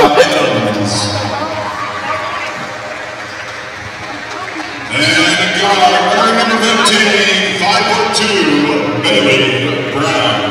Evans. And guard number 15, 5'2", Billy Brown.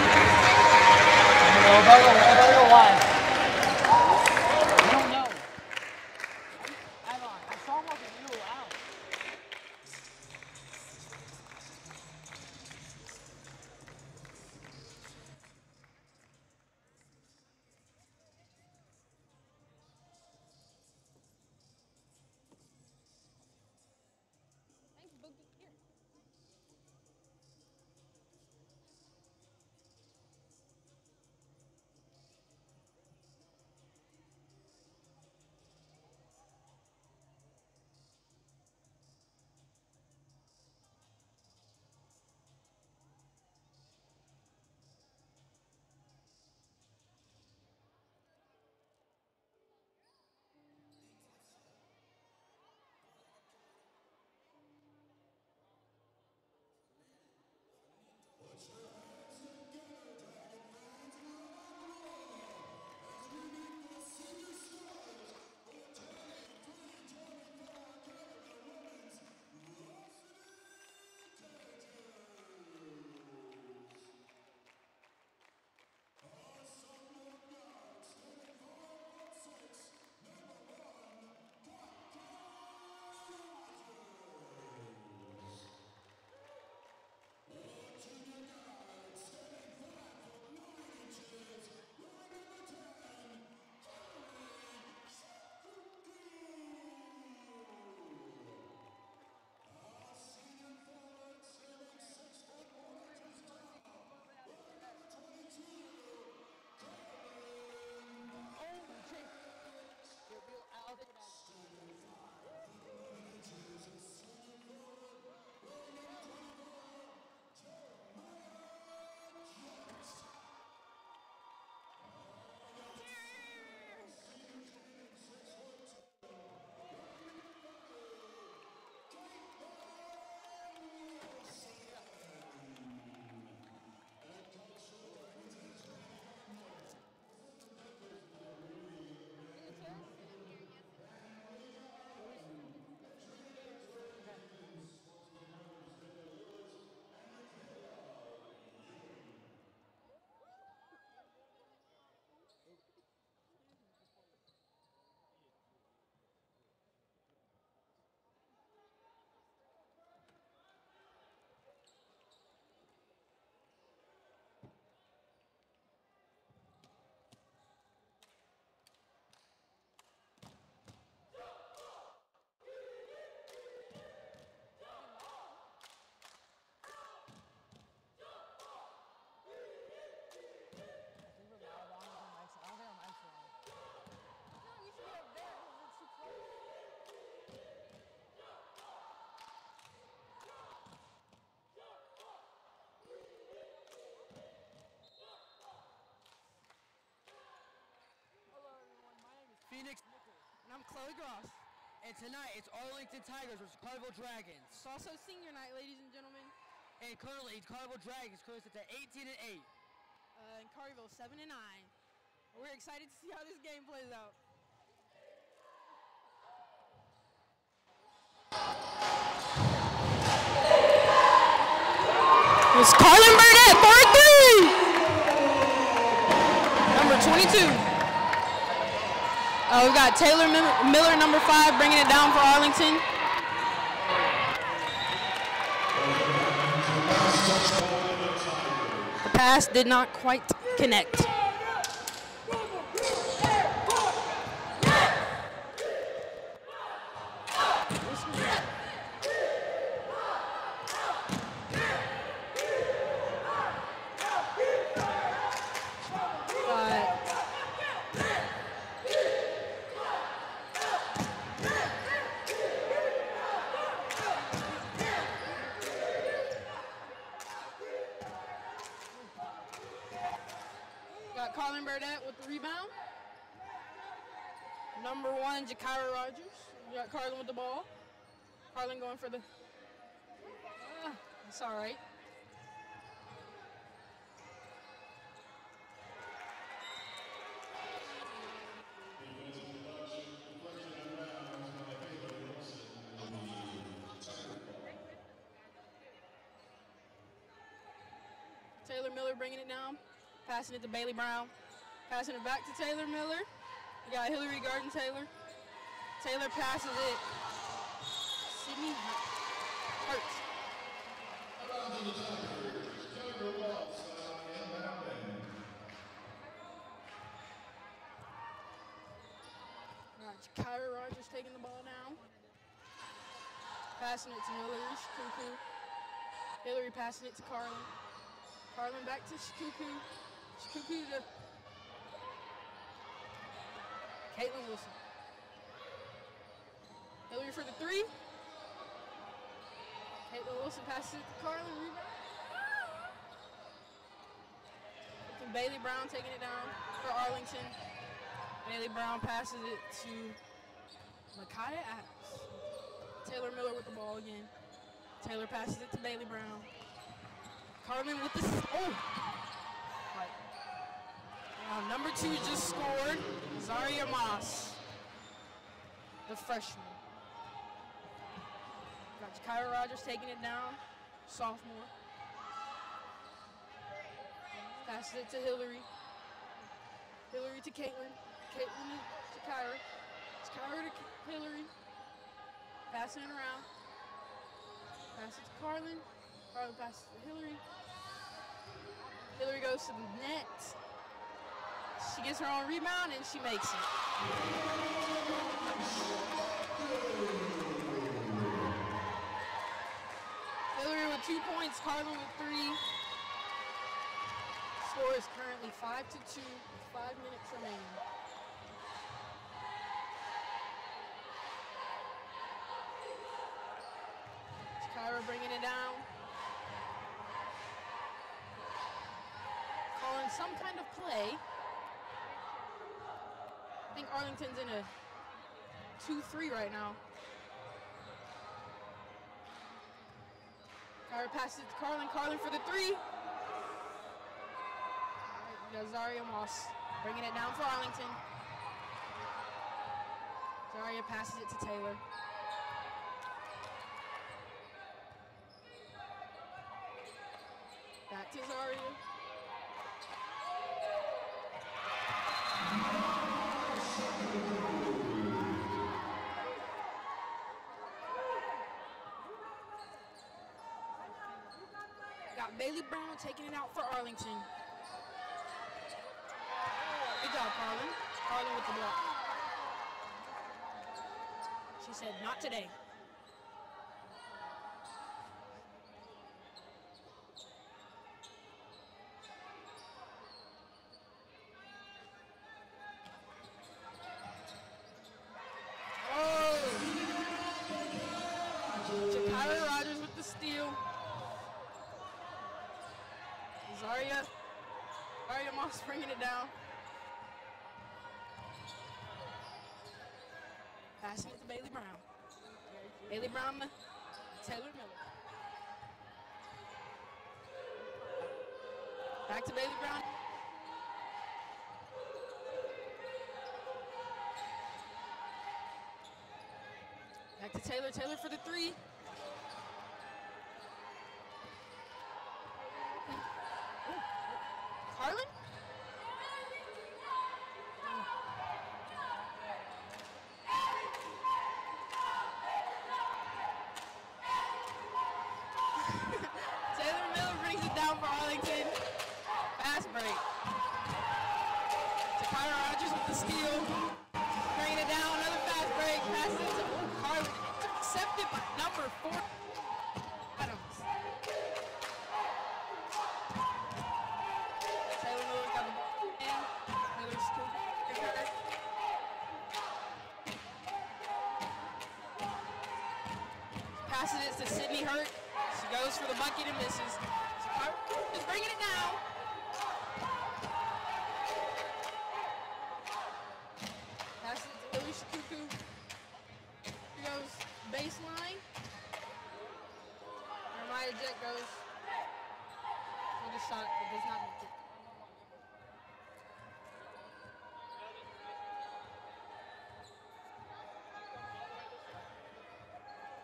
Phoenix Nichols. And I'm Chloe Gross. And tonight it's Arlington Tigers versus Carnival Dragons. It's also senior night, ladies and gentlemen. And currently Carnival Dragons currently sits at 18-8. And Carnival 7-9. We're excited to see how this game plays out. It's Carlin Burnett for a three. Number 22. We've got Taylor Miller, number 5, bringing it down for Arlington. The pass did not quite connect. Got Carlin Burnett with the rebound. Number 1, Jakira Rogers. We got Carlin with the ball. Carlin going for the... It's all right. Taylor Miller bringing it down. Passing it to Bailey Brown. Passing it back to Taylor Miller. We got Hillary guarding Taylor. Taylor passes it. Sydney Hurts. Kyra Rogers taking the ball down. Passing it to Hillary Shikuku. Hillary passing it to Carlin. Carlin back to Shikuku. Shikuku to Caitlin Wilson. Hillary for the three. Caitlin Wilson passes it to Carlin. Rebound. And Bailey Brown taking it down for Arlington. Bailey Brown passes it to Micaiah Adams. Taylor Miller with the ball again. Taylor passes it to Bailey Brown. Carmen with the number 2 just scored. Zaria Moss, the freshman. Got Kyra Rogers taking it down, sophomore. Passes it to Hillary. Hillary to Caitlin. Caitlin to Kyra. It's Kyra to Hillary. Passing it around. Pass it to Carlin. Carlin passes to Hillary. Hillary goes to the net. She gets her own rebound and she makes it. Hillary with 2 points, Carlin with 3. Score is currently 5-2 with 5 minutes remaining. Kyra bringing it down. Calling some kind of play. I think Arlington's in a 2-3 right now. Kyra passes it to Carlin. Carlin for the 3. We got Zaria Moss bringing it down for Arlington. Zaria passes it to Taylor. Back to Zaria. Got Bailey Brown taking it out for Arlington. Good job, Carlin. Carlin with the block. She said, not today. Kyra Rogers with the steal. Zaria Moss bringing it down. Passing it to Bailey Brown. Bailey Brown to Taylor Miller. Back to Bailey Brown. Back to Taylor. Taylor for the 3. Carlin? Taylor Miller brings it down for Arlington. Fast break. To Kyra Rogers with the steal. Bringing it down, another fast break. Passes it to Carlin. Intercepted by number 4. Adams. Taylor Miller got the ball in. Taylor's scooping her. Passes it to Sydney Hurt. She goes for the bucket and misses. Just bringing it down. Passes it to Hillary Shikuku. Here goes baseline. Jeremiah Jett goes for the shot, but does not make it.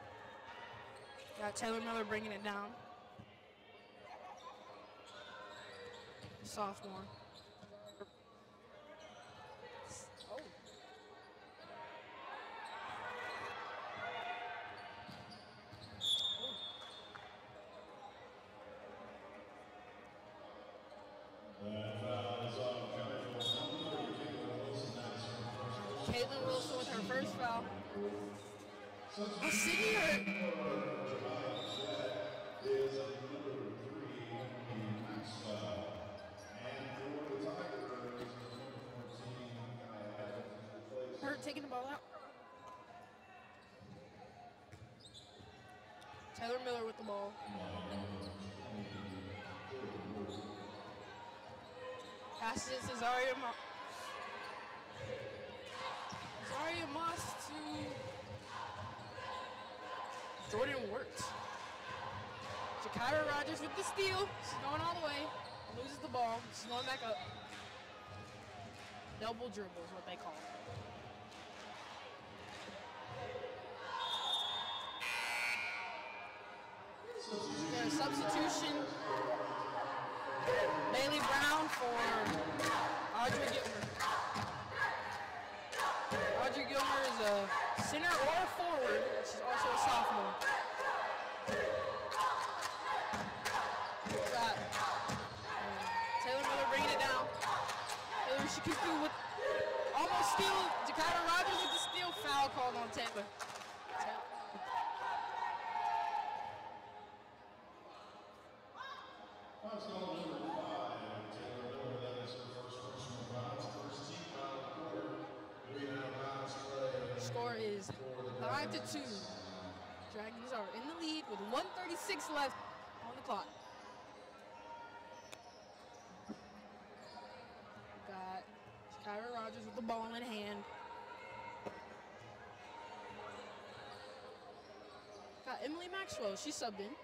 Got Taylor Miller bringing it down. sophomore. Oh. Caitlin Wilson with her first foul. Oh, Sydney hurt. Hurt taking the ball out. Taylor Miller with the ball. Passes it to Zaria Moss to Jordan Wirtz. Jakira Rogers with the steal. She's going all the way. Loses the ball. She's going back up. Double dribble is what they call it. There's a substitution. Bailey Brown for Audrey Gilmer. Audrey Gilmer is a center or a forward. She's also a sophomore. Got Taylor Miller bringing it down. Taylor, she keeps through with almost steal. Jakira Rogers with the steal. Foul called on Taylor. Score is 5-2. Dragons are in the lead with 1:36 left on the clock. Got Kyra Rogers with the ball in hand. Got Emily Maxwell. She subbed in.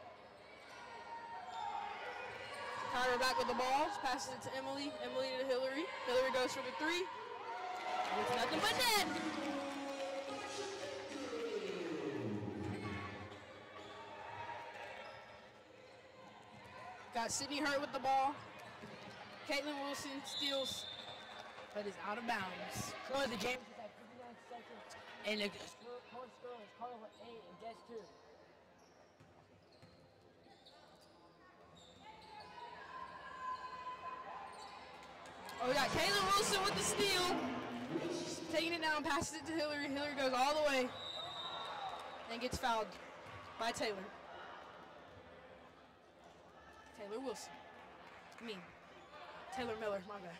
Kyra back with the ball. She passes it to Emily. Emily to Hillary. Hillary goes for the three. It's nothing but net. Got Sydney Hurt with the ball. Caitlin Wilson steals, but is out of bounds. Score the game is at 59 seconds. And the point score is Carla 8 and Guess 2. Oh, we got Caitlin Wilson with the steal. She's taking it down, passes it to Hillary. Hillary goes all the way and gets fouled by Taylor. Taylor Wilson. Taylor Miller, my bad.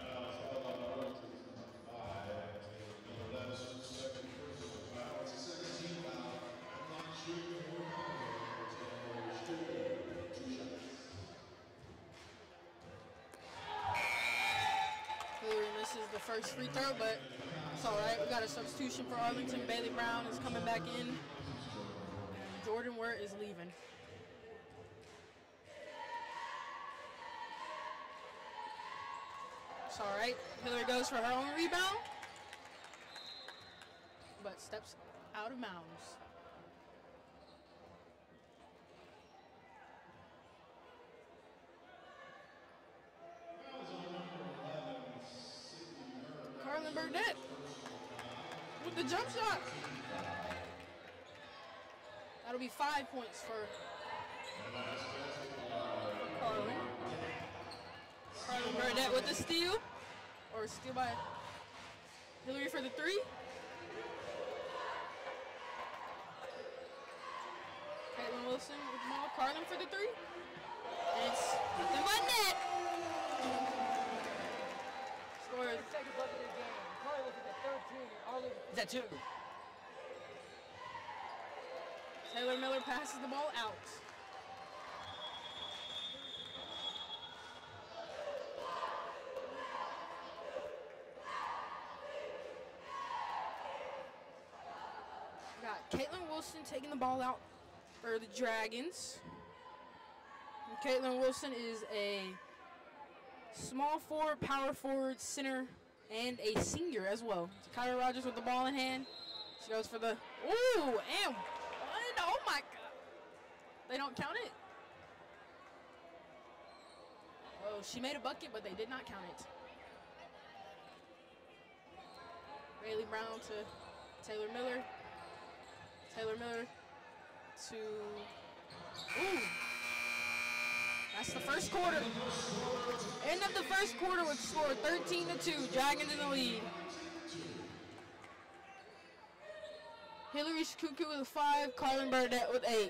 Hillary misses the first free throw, but it's all right. We got a substitution for Arlington. Bailey Brown is coming back in, and Jordan Wirt is leaving. It's all right. Hillary goes for her own rebound, but steps out of bounds. Carlin Burnett with the jump shot. That'll be 5 points for Carlin. Carlin Burnett with the steal, or steal by Hillary for the three. Caitlin Wilson with the ball. Carlin for the three. And it's nothing but net. Score. Second bucket of the game. Carla with the 13 and Arlington is at 2. Taylor Miller passes the ball out. We got Caitlin Wilson taking the ball out for the Dragons. And Caitlin Wilson is a small forward, power forward, center, and a senior as well. Kyra Rogers with the ball in hand. She goes for the, ooh, and one. Oh my God. They don't count it. Oh, she made a bucket, but they did not count it. Bailey Brown to Taylor Miller. Taylor Miller to, ooh. That's the first quarter. End of the first quarter with score 13-2. Dragons in the lead. Hillary Shikuku with 5, Carlin Burdett with 8.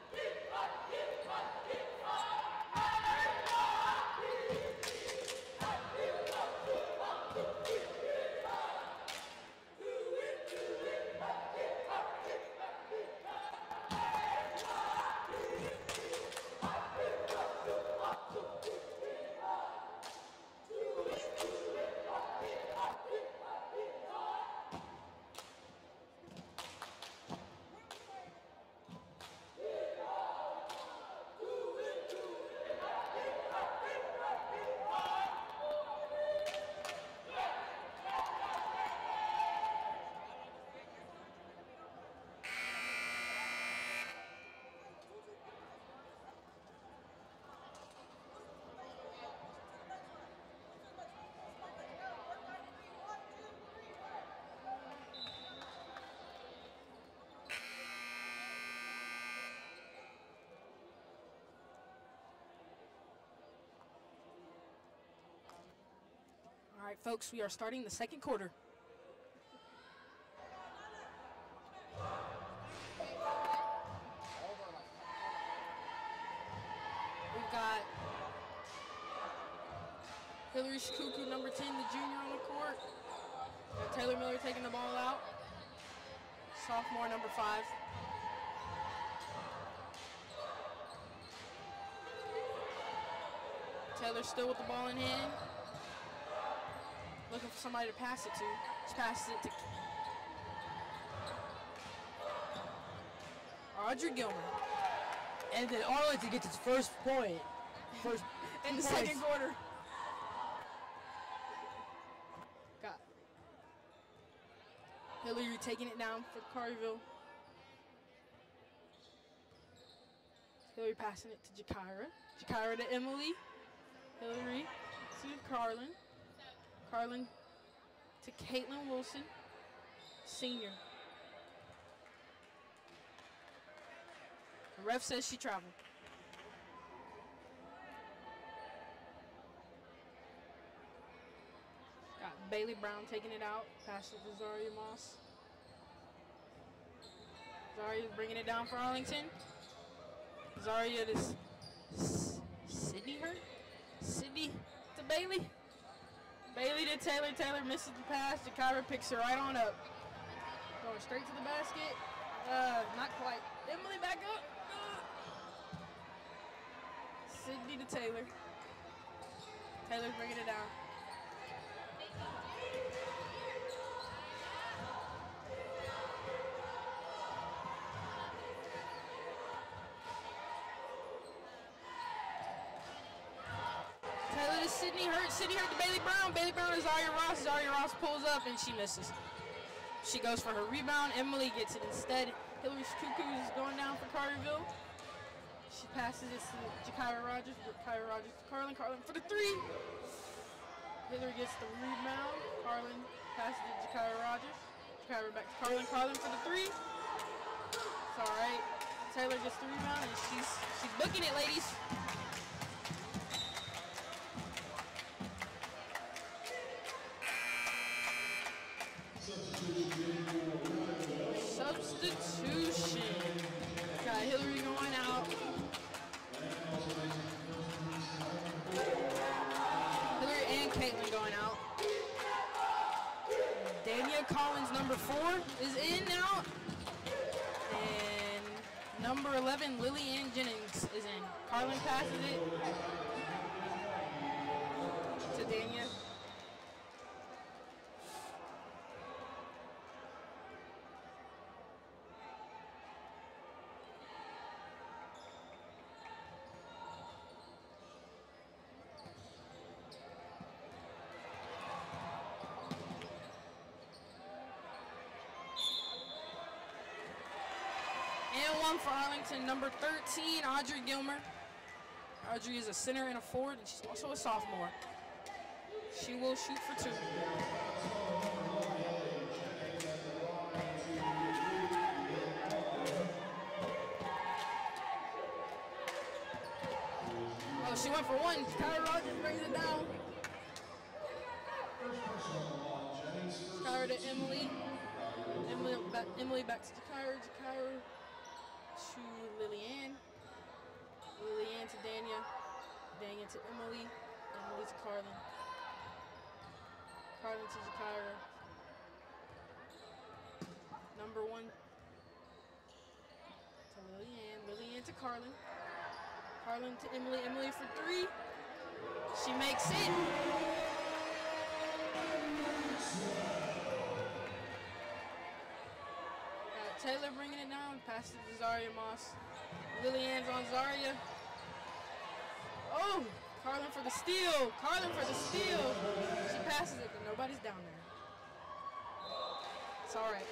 All right, folks, we are starting the second quarter. We've got Hillary Shikuku, number 10, the junior on the court. We've got Taylor Miller taking the ball out. Sophomore, number 5. Taylor still with the ball in hand. Looking for somebody to pass it to. She passes it to Audrey Gilmer. And then Arlington gets its first point. In the second quarter. Got Hillary taking it down for Carterville. Hillary passing it to Jakira. Jakira to Emily. Hillary to Carlin. Carlin to Caitlin Wilson, senior. The ref says she traveled. Got Bailey Brown taking it out, pass it to Zaria Moss. Zaria bringing it down for Arlington. Zaria to Sydney her? Sydney to Bailey. Bailey to Taylor. Taylor misses the pass. Jakira picks her right on up. Going straight to the basket. Not quite. Emily back up. Sydney to Taylor. Taylor's bringing it down. Taylor to Sydney Hurt. Sydney Hurt to Bailey Brown. Bailey Brown to Zaria Ross. Zaria Ross pulls up and she misses. She goes for her rebound. Emily gets it instead. Hillary Shikuku is going down for Carterville. She passes it to Jakira Rogers. Jakira Rogers to Carlin. Carlin for the 3. Hillary gets the rebound. Carlin passes it to Jakira Rogers. Jakira back to Carlin. Carlin for the 3. It's all right. Taylor gets the rebound and she's booking it, ladies. Substitution. Got Hillary going out. Hillary and Caitlin going out. Dania Collins, number 4, is in now. And number 11, Lily Ann Jennings, is in. Carlin passes it to Dania. And one for Arlington, number 13, Audrey Gilmer. Audrey is a center and a forward, and she's also a sophomore. She will shoot for 2. Oh, she went for 1. Kyra Rogers brings it down. Kyra to Emily. Emily back to Kyra. Kyra to Lillian. Lillian to Dania. Dania to Emily. Emily to Carlin. Carlin to Jakira. Number 1 to Lillian. Lillian to Carlin. Carlin to Emily. Emily for 3. She makes it. Taylor bringing it down. Passes to Zaria Moss. Lillian's on Zaria. Oh, Carlin for the steal. Carlin for the steal. She passes it, but nobody's down there. It's all right.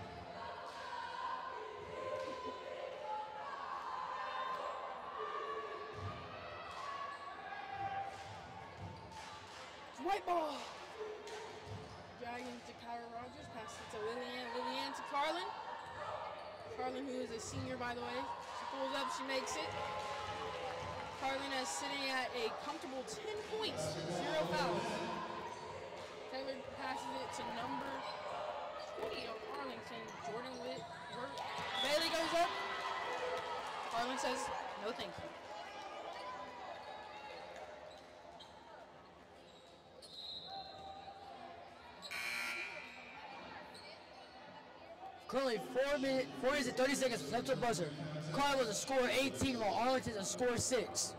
White ball. Dragging to Kyra Rogers. Passes it to Lillian. Lillian to Carlin. Carlin, who is a senior, by the way. She pulls up. She makes it. Carlin is sitting at a comfortable 10 points, 0 fouls. Taylor passes it to number 20 of Arlington, Jordan Witt. Bailey goes up. Carlin says, no thank you. Currently 4 minutes and 30 seconds left to the buzzer. Carl was a score 18 while Arlington is a score 6.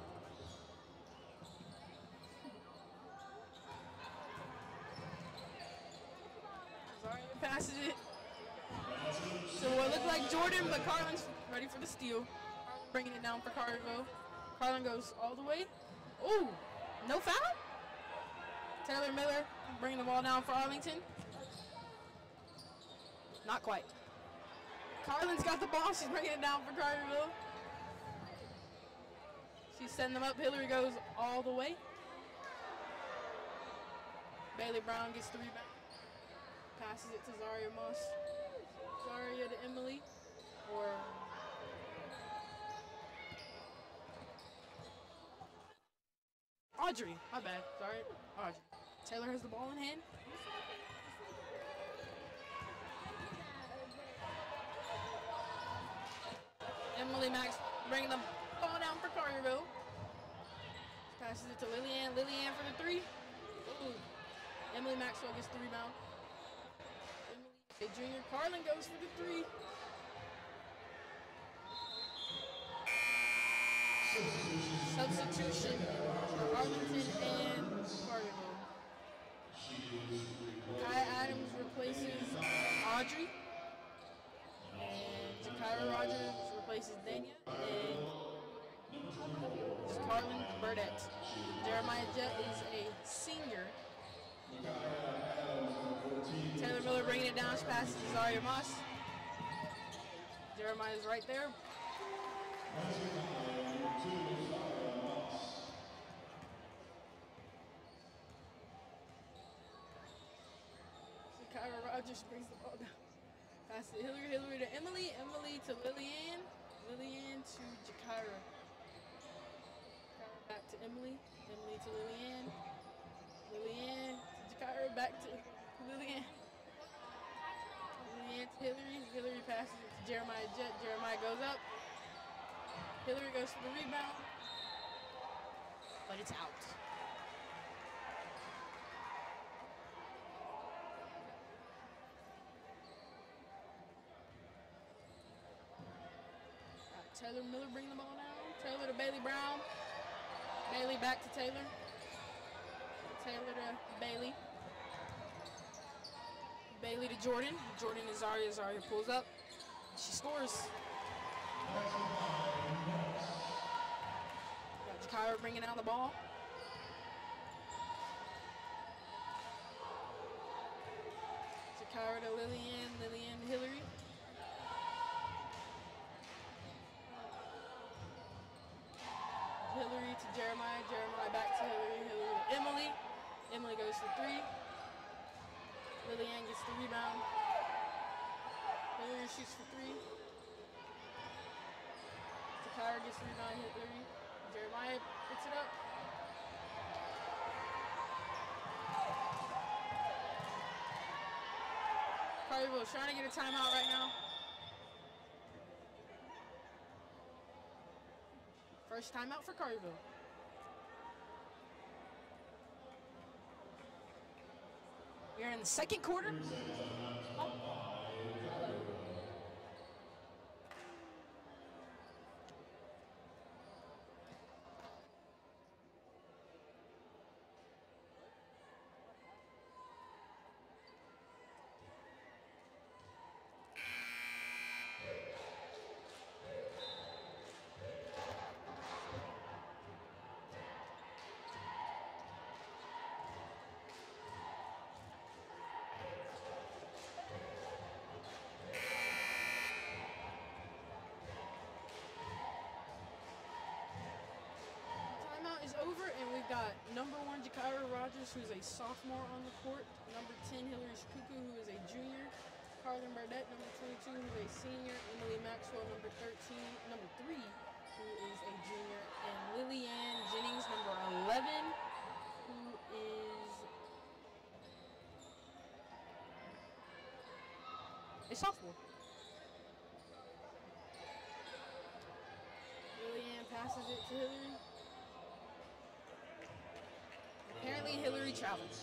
Zaria passes it. So what looked like Jordan, but Carlin's ready for the steal. Bringing it down for Carterville. Carlin goes all the way. Ooh, no foul? Taylor Miller bringing the ball down for Arlington. Not quite. Carlin's got the ball. She's bringing it down for Carterville. She's setting them up. Hillary goes all the way. Bailey Brown gets the rebound. Passes it to Zaria Moss. Zaria to Emily. Or Audrey. My bad. Sorry. Audrey. Taylor has the ball in hand. Emily Max bringing the ball down for Carterville. Passes it to Lillian. Lillian for the 3. Ooh. Emily Maxwell gets the rebound. Emily, a junior. Carlin goes for the 3. Substitution for Arlington and Carterville. Kaya Adams replaces Audrey. And Jakira Rogers replaces Dania. And Carlin Burdette. Jeremiah Jett is a senior. Taylor Miller bringing it down. She passes to Zaria Moss. Jeremiah is right there. Kyra Rogers brings the ball down. Pass to Hillary. Hillary to Emily. Emily to Lillian. Lillian to Jakira. Back to Emily. Emily to Lillian. Lillian to Jakira. Back to Lillian. Lillian to Hillary. Hillary passes it to Jeremiah Jett. Jeremiah goes up. Hillary goes for the rebound. But it's out. Taylor Miller bringing the ball down. Taylor to Bailey Brown. Bailey back to Taylor. Taylor to Bailey. Bailey to Jordan. Jordan to Zaria. Zaria pulls up. She scores. Got Jakira bringing down the ball. Jakira to Lillian. Lillian to Hillary. Hillary to Jeremiah back to Hillary. Hillary to Emily. Emily goes for 3. Lillian gets the rebound. Hillary shoots for 3. Takara gets the rebound, hit 3. Jeremiah picks it up. Carterville's trying to get a timeout right now. First timeout for Carterville. We are in the second quarter. Timeout is over, and we've got number 1 Jakira Rogers, who's a sophomore on the court. Number 10 Hillary Shikuku, who is a junior. Carlin Burdette, number 22, who's a senior. Emily Maxwell, number 3, who is a junior. And Lillian Jennings, number 11, who is a sophomore. Lillian passes it to Hillary. Apparently Hillary travels.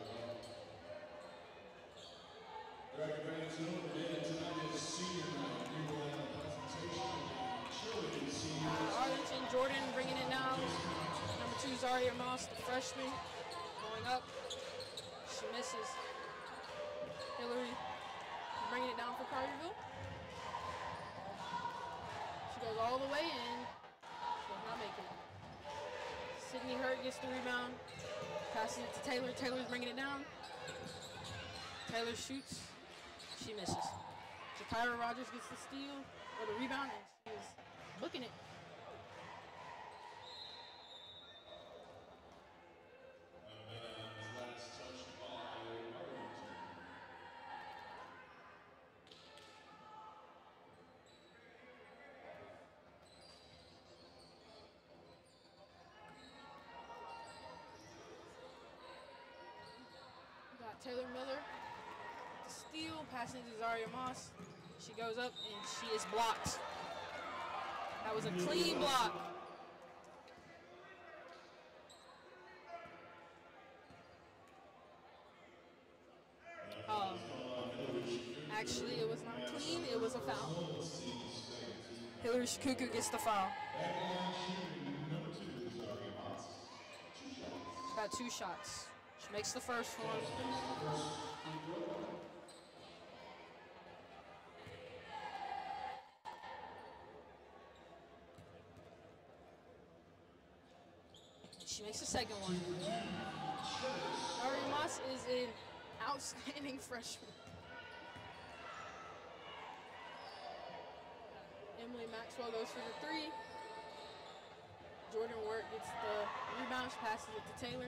Arlington Jordan bringing it now. Number 2 Zaria Moss, the freshman, going up. She misses. Hillary bringing it down for Carterville. She goes all the way in. She does not make it. Sydney Hurt gets the rebound. Passes it to Taylor. Taylor's bringing it down. Taylor shoots. She misses. Jakira Rogers gets the steal or the rebound, and she is booking it. Got Taylor Miller. Steal, passing to Zaria Moss. She goes up and she is blocked. That was a clean block. Actually, it was not clean. It was a foul. Hillary Shikuku gets the foul. She's got 2 shots. She makes the first one. She makes the second one. Ari Moss is an outstanding freshman. Emily Maxwell goes for the 3. Jordan Wirt gets the rebound, she passes it to Taylor.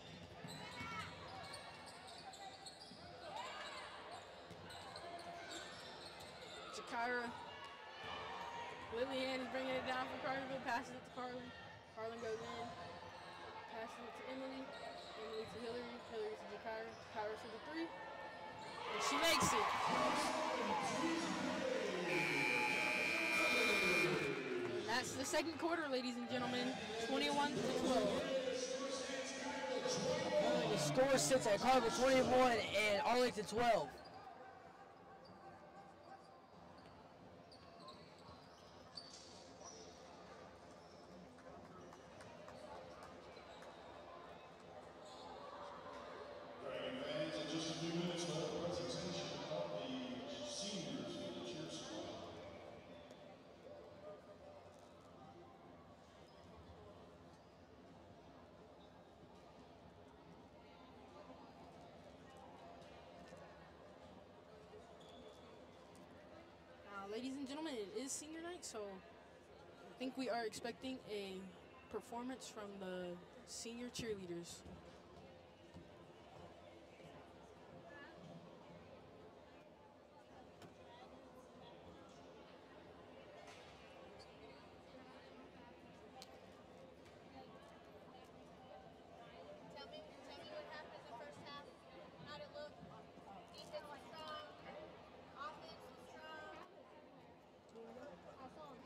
Jakira. Lillian is bringing it down for Carterville, passes it to Carlin. Carlin goes in, passes it to Emily. Emily to Hillary. Hillary to Jakira. Jakira for the 3. And she makes it. And that's the second quarter, ladies and gentlemen. 21-12. The score sits at Carver 21 and Arlington 12. Ladies and gentlemen, it is senior night, so I think we are expecting a performance from the senior cheerleaders. Tell me what happened in the first half. How'd it look? Defense was strong. Offense was strong. I saw him.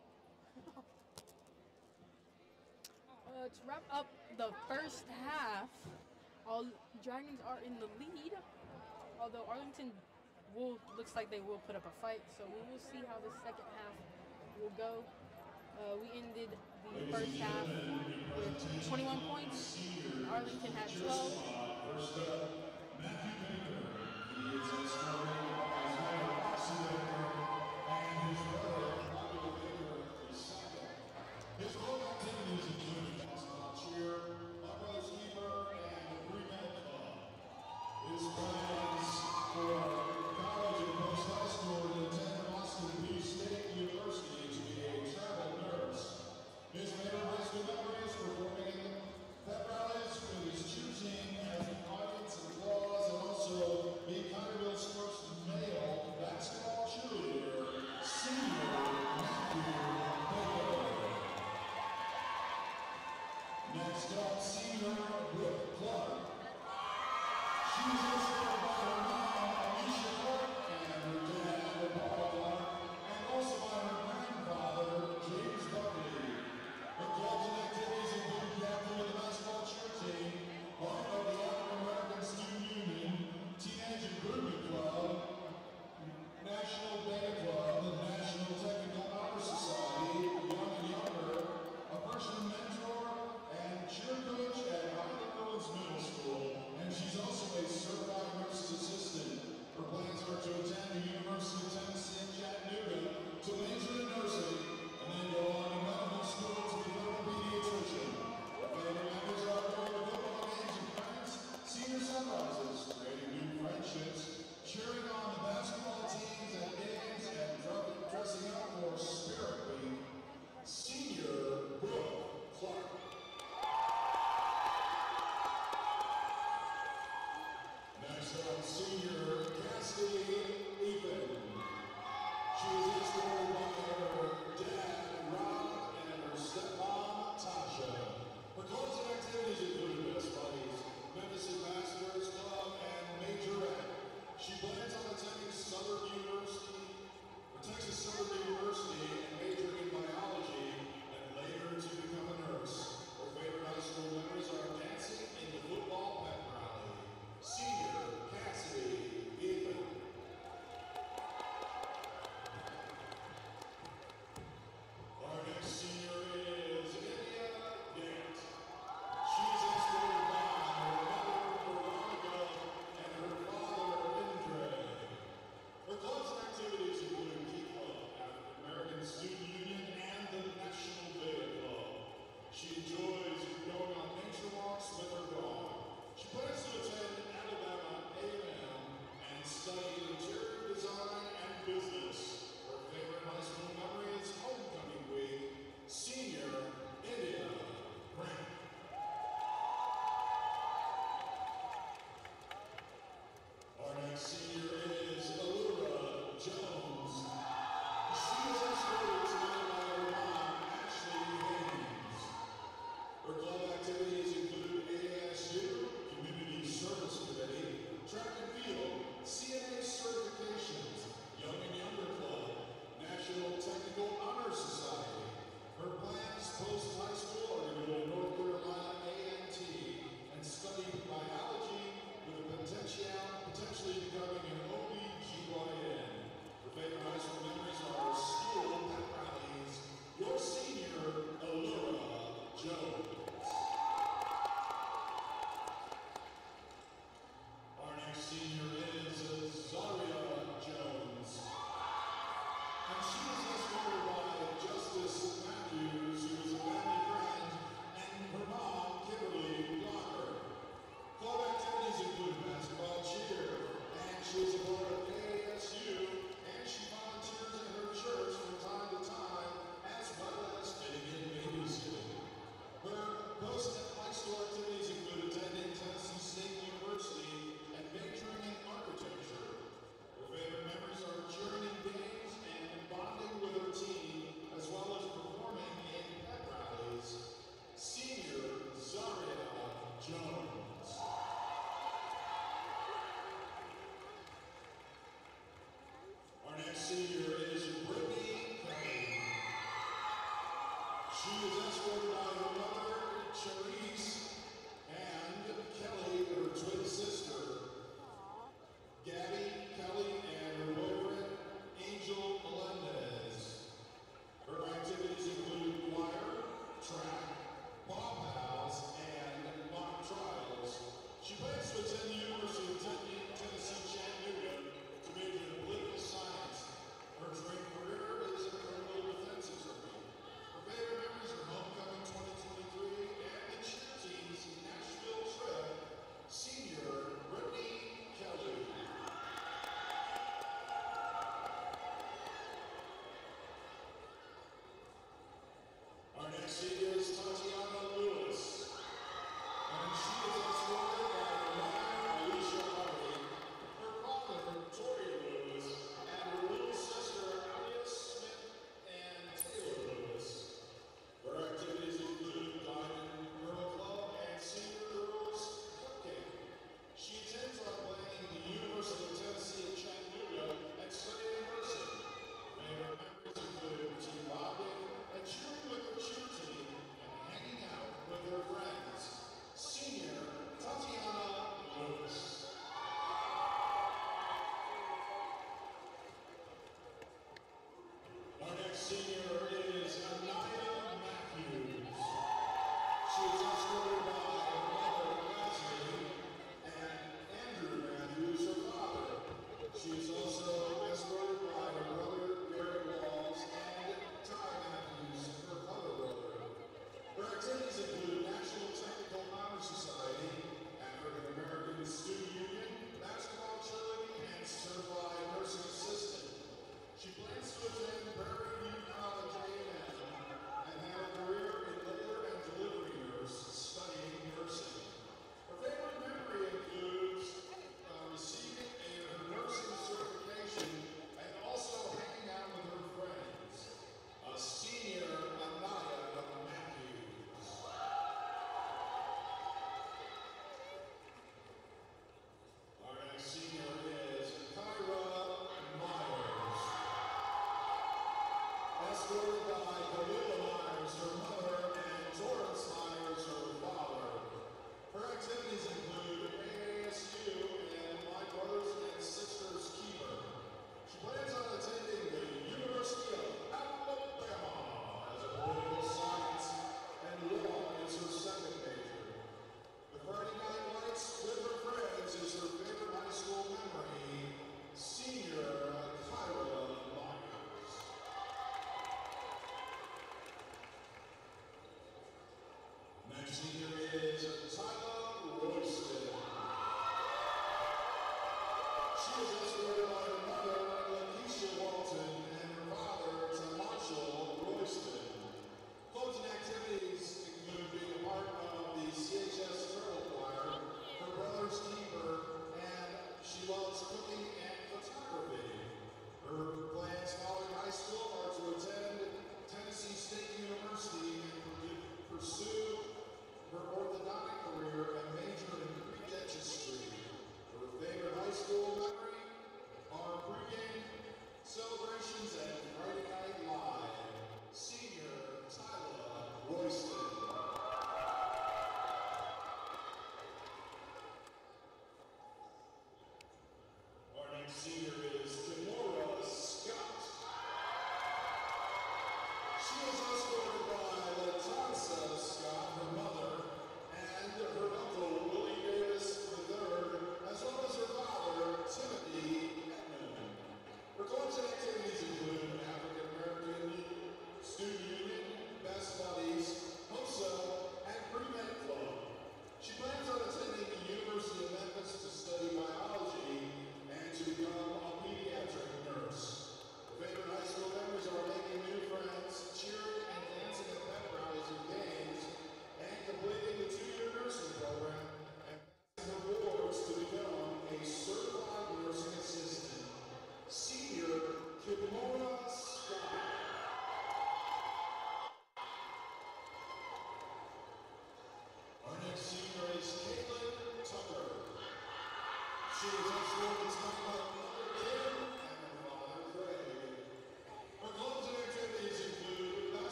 To wrap up the first half, all Dragons are in the lead. Although Arlington looks like they will put up a fight, so we will see how the second half will go. We ended the first half with 21 points. Arlington had 12. First up, Matthew Baker. He is a starting as well. Austin Baker and his brother, Michael Baker, is second. His whole activities include basketball cheer, my brother's keeper, and the Green Club. His plans for college and post-high school to attend Boston Beach State University to be a travel nurse. His favorite high school memories performing in the pep rallies with his choosing as an audience and applause, and also being Connerville Sports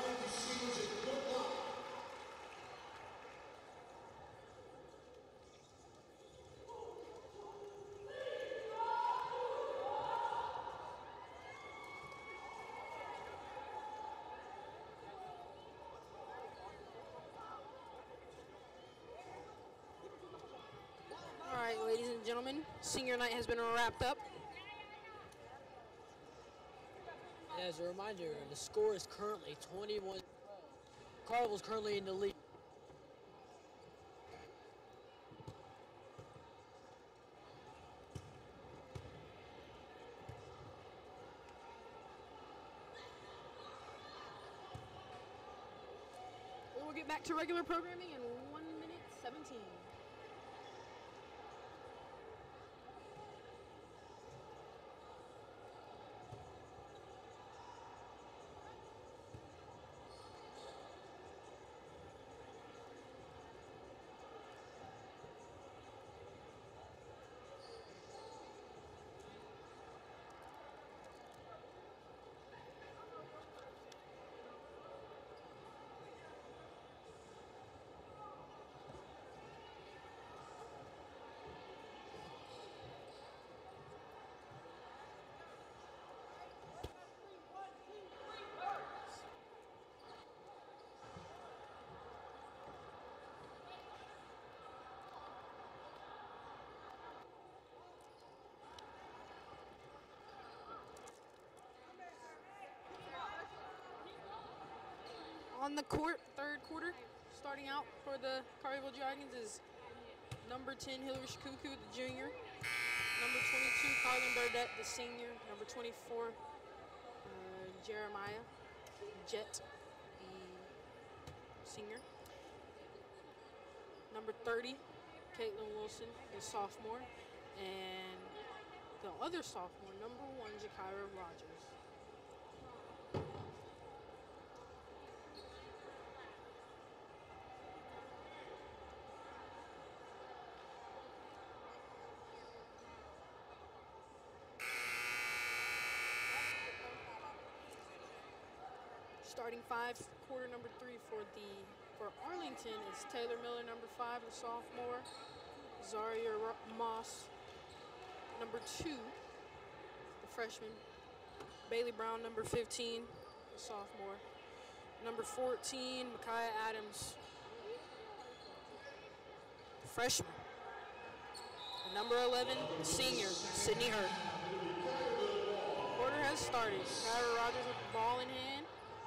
Thank you, seniors, and good luck. All right, ladies and gentlemen, senior night has been wrapped up. As a reminder, the score is currently 21-12. Carnival's currently in the lead. We will get back to regular programming in 1 minute 17. On the court, third quarter, starting out for the Collierville Dragons is number 10, Hillary Shikuku, the junior. Number 22, Carlin Burdette, the senior. Number 24, Jeremiah Jet, the senior. Number 30, Caitlin Wilson, the sophomore. And the other sophomore, number 1, Jakira Rogers. Starting five, quarter number 3 for Arlington is Taylor Miller, number 5, the sophomore. Zaria Moss, number 2, the freshman. Bailey Brown, number 15, the sophomore. Number 14, Micaiah Adams, the freshman. And number 11, senior, Sydney Hurt. Quarter has started. Kyra Rogers with the ball in hand.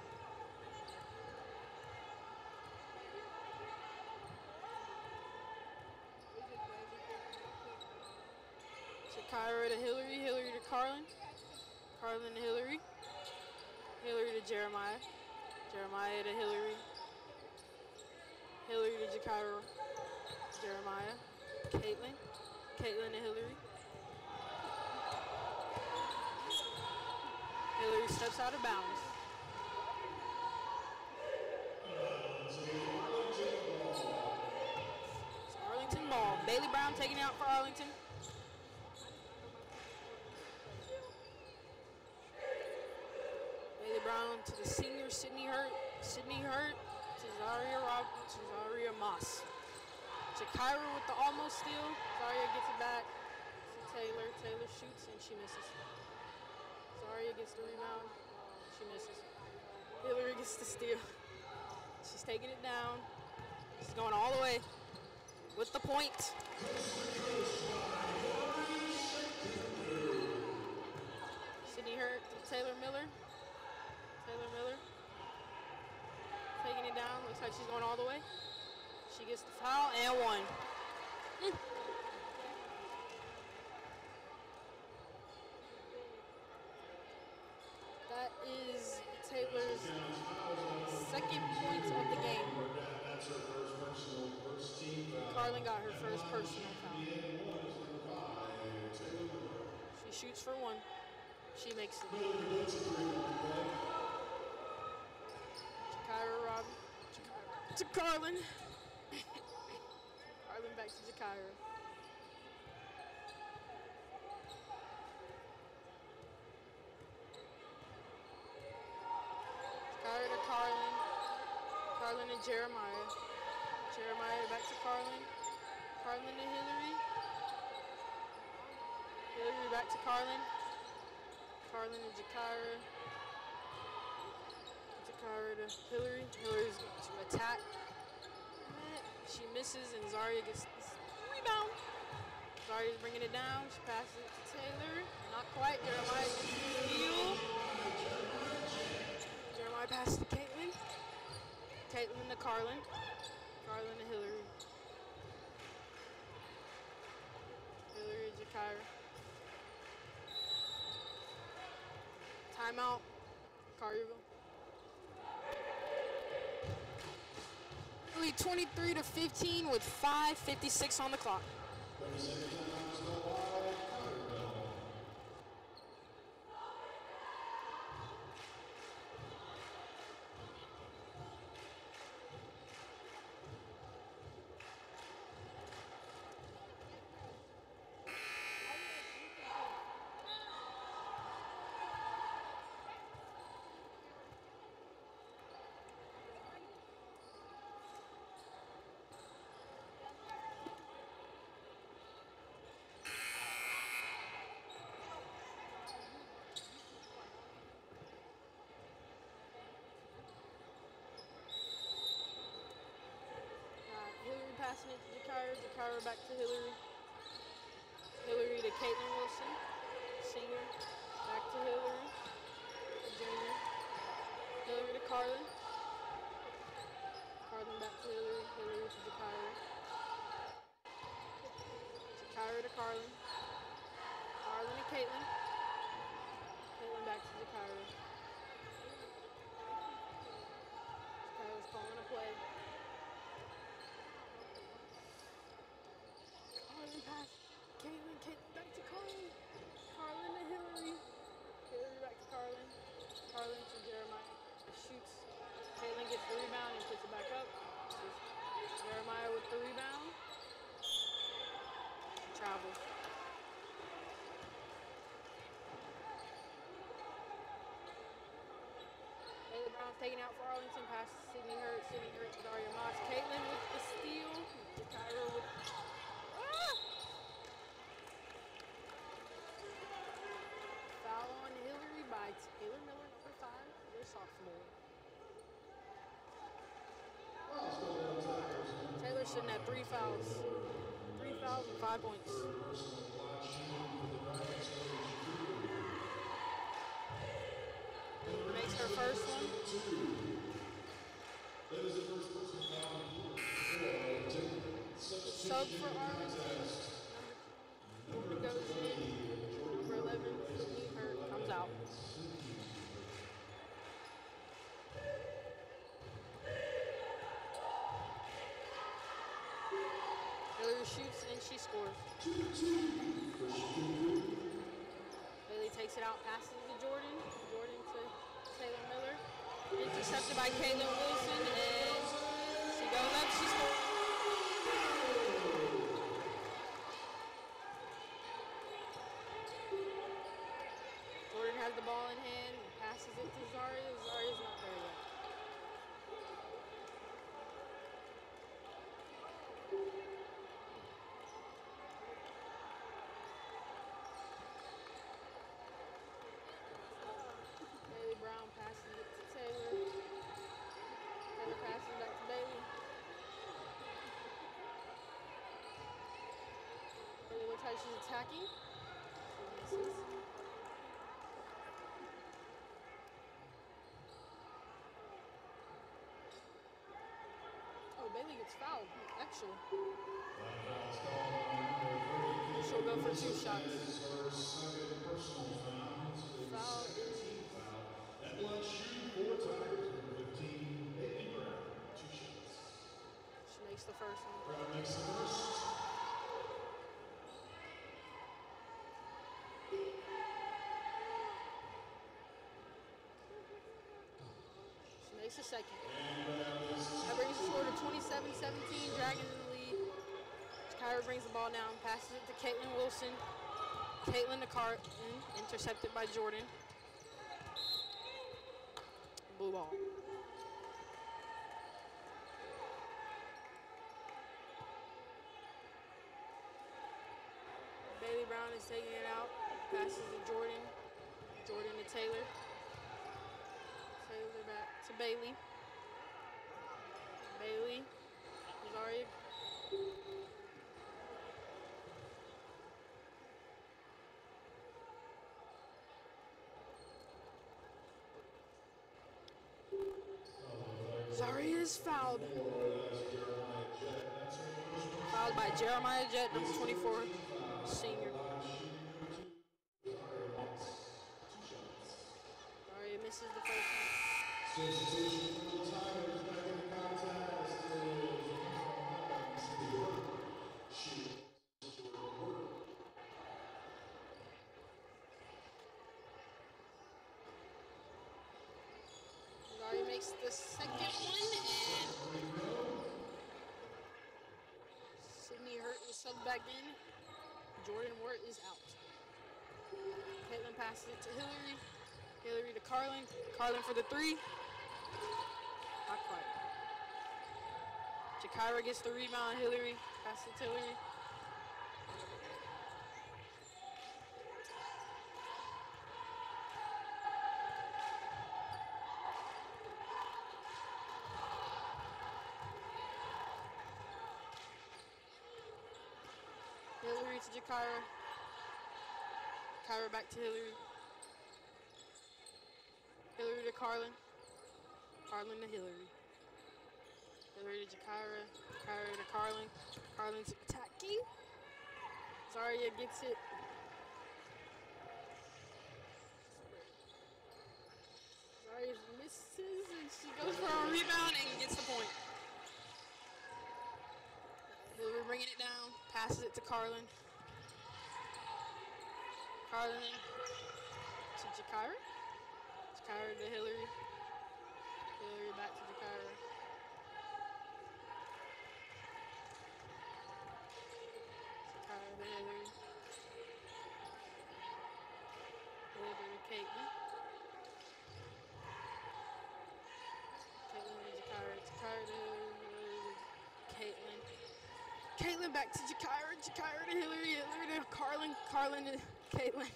Kyra to Hillary, Hillary to Carlin, Carlin to Hillary, Hillary to Jeremiah, Jeremiah to Hillary, Hillary to Jakira, Jeremiah, Caitlin, Caitlin to Hillary, Hillary steps out of bounds. It's Arlington ball. Bailey Brown taking it out for Arlington. Brown to the senior, Sydney Hurt to Zaria Moss. Jakira with the almost steal. Zaria gets it back to Taylor. Taylor shoots and she misses. Zaria gets the rebound. She misses. Hillary gets the steal. She's taking it down. She's going all the way with the point. Sydney Hurt to Taylor Miller. Taylor Miller taking it down. Looks like she's going all the way. She gets the foul and one. That is Taylor's second point of the game. Carlin got her first personal foul. She shoots for one. She makes it. To Carlin. Carlin back to Jakira. Jakira to Carlin. Carlin to Jeremiah. Jeremiah back to Carlin. Carlin to Hillary. Hillary back to Carlin. Carlin to Jakira. Jakira to Hillary. Hillary's going to attack. She misses and Zaria gets this rebound. Zaria's bringing it down. She passes it to Taylor. Not quite. Jeremiah gets the steal. Jeremiah passes to Caitlin. Caitlin to Carlin. Carlin to Hillary. Hillary to Jakira. Timeout. Collierville. Lead 23-15 with 5:56 on the clock. Passing it to Jakira. Jakira back to Hillary. Hillary to Caitlin Wilson. Senior. Back to Hillary. Junior. Hillary to Carlin. Carlin back to Hillary. Hillary to Jakira. Jakira to Carlin. Carlin to Caitlin. Caitlin back to Jakira. Jakira's calling a play. Pass. Caitlin back to Carlin. Carlin to Hillary. Hillary back to Carlin. Carlin to Jeremiah. Shoots. Caitlin gets the rebound and puts it back up. Jeremiah with the rebound. Travel. Bailey Brown's taken out for Arlington. Pass to Sydney Hurt. Sydney Hurt to Daria Moss. Caitlin with the steal. Jakira with foul on Hillary by Taylor Miller, number 5, their sophomore. Taylor sitting at 3 fouls. 3 fouls and 5 points. Makes her first one. Sub for Arlington. Number 4 goes in. Number 11, Sydney Hurt, comes out. Hillary shoots and she scores. Bailey takes it out, passes to Jordan. Jordan to Taylor Miller. Intercepted by Caitlin Wilson, and she goes up, she scores. Jordan has the ball in hand, passes it to Zaria. Zaria's not there yet. Bailey Brown passes it to Taylor. Taylor passes back to Bailey. Bailey looks like she's attacking. She misses. Oh, Bailey gets fouled, actually. She'll go for 2 shots. Foul is... She makes the first one. She makes a second. That brings the score to 27-17. Dragons in the lead. Kyra brings the ball down, passes it to Caitlin Wilson. Caitlin to Carlin, intercepted by Jordan. Blue ball. Bailey Brown is taking it out. Passes to Jordan. Jordan to Taylor. Taylor back to Bailey. Bailey. Zaria. Zaria is fouled. Fouled by Jeremiah Jett, number 24, senior. Zaria misses the first one. Substitution for the Tigers back in the contest Zaria makes the second one, and Sydney Hurt was subbed back in. Jordan Wirt is out. Caitlin passes it to Hillary. Hillary to Carlin. Carlin for the three. Not quite. Jakira gets the rebound. Hillary passes it to Hillary. Hillary to Jakira. Jakira back to Hillary. Hillary to Carlin. Carlin to Hillary. Hillary to Jakira. Jakira to Carlin. Carlin to Taki. Zaria gets it. Zaria misses and she goes for a rebound and gets the point. Hillary bringing it down. Passes it to Carlin. Carlin to Jakira. Jakira to Hillary. Hillary back to Jakira. Jakira to Hillary. Hillary to Caitlin. Caitlin to Jakira. Jakira to Hillary. Caitlin. Caitlin back to Jakira. Jakira to Hillary. Hillary to Carlin. Carlin to Caitlin.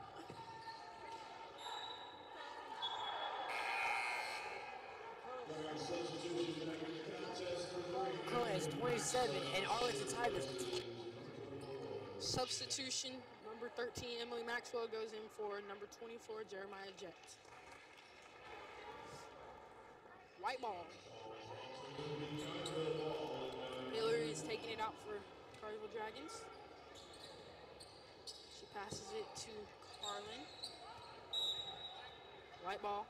Currently it's 27 and Arlington Tigers. Substitution, number 13, Emily Maxwell goes in for number 24, Jeremiah Jett. White ball. Hillary is taking it out for Carnival Dragons. She passes it to Carlin. White ball.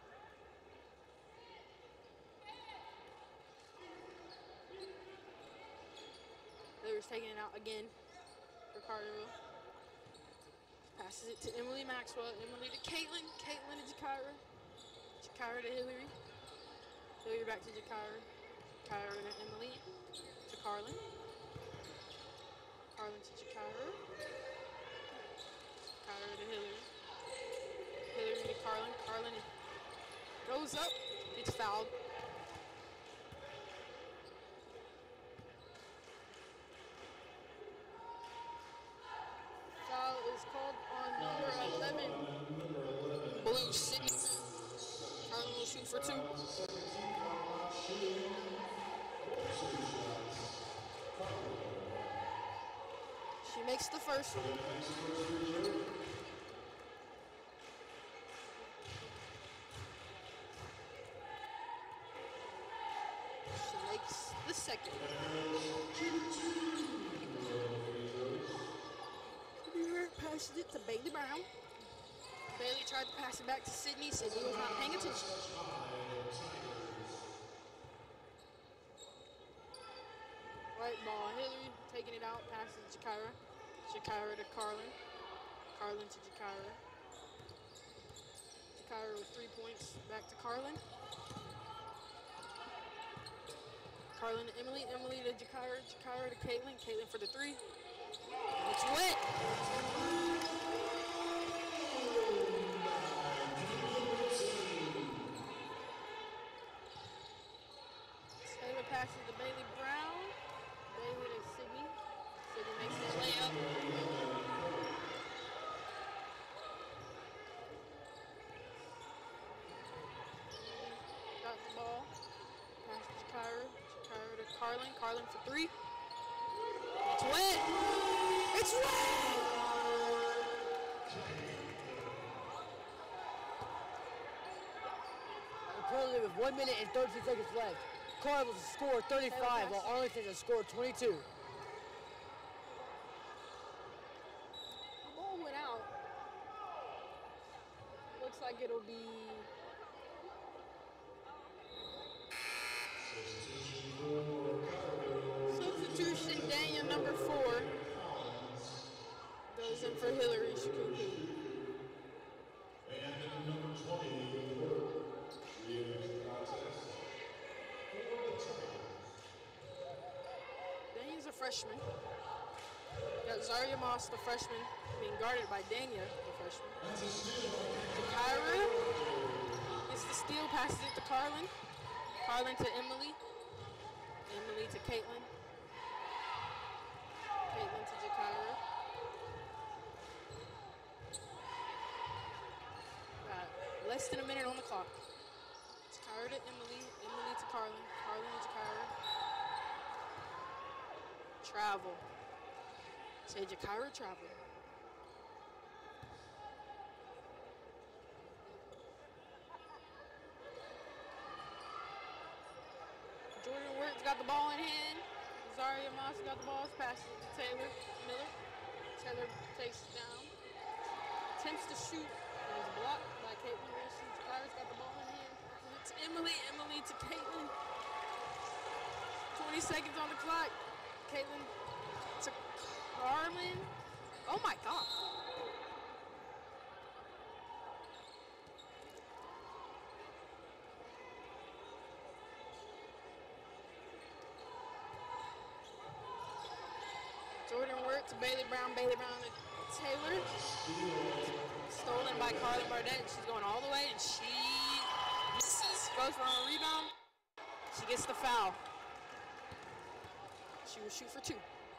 Hillary's taking it out again for Carterville. Passes it to Emily Maxwell. Emily to Caitlin. Caitlin to Jakira. Jakira to Hillary. Hillary back to Jakira. Jakira to Emily. To Carlin. Carlin to Jakira. Jakira to Hillary. Hillary to Carlin. Carlin goes up. Gets fouled. Foul is called on number 11. Blue Sydney. Carlin will shoot for two. She makes the first one. She makes the second. Passes it to Bailey Brown. Bailey tried to pass it back to Sydney. Sydney was not paying attention. Right ball. Hillary taking it out. Passes to Jakira. Jakira to Carlin. Carlin to Jakira. Jakira with 3 points. Back to Carlin. Carlin to Emily. Emily to Jakira. Jakira to Caitlin. Caitlin for the three. It's wet. Taylor passes to Bailey Brown. Bailey to Sydney. Sydney makes the layup. Jakira. Jakira to Carlin. Carlin for three. It's wet. It's wet. Currently with 1 minute and 13 seconds left. Carnival's has scored 35 while Arlington has scored 22. The ball went out. Looks like it'll be substitution. Daniel, number 4, goes in for Hillary Shikuku. And number 20, Daniel's a freshman. Got Zaria Moss, the freshman, being guarded by Dania, the freshman. Jakira gets the steal, passes it to Carlin. Carlin to Emily. Emily to Caitlin. Caitlin to Jakira. Got less than a minute on the clock. Jakira to Emily. Emily to Carlin. Carlin to Jakira. Travel. Say Jakira travel. Jordan Wirtz got the ball in hand. Zaria Moss got the ball. Passes it to Taylor Miller. Taylor takes it down. Attempts to shoot. And is blocked by Caitlin Wilson. Jakira's got the ball in hand. It's Emily. Emily to Caitlin. 20 seconds on the clock. Caitlin to Carlin. Oh my God. Jordan Wirtz to Bailey Brown. Bailey Brown to Taylor. Stolen by Carlin Burdett. She's going all the way and she misses. Goes for a rebound. She gets the foul. She will shoot for 2.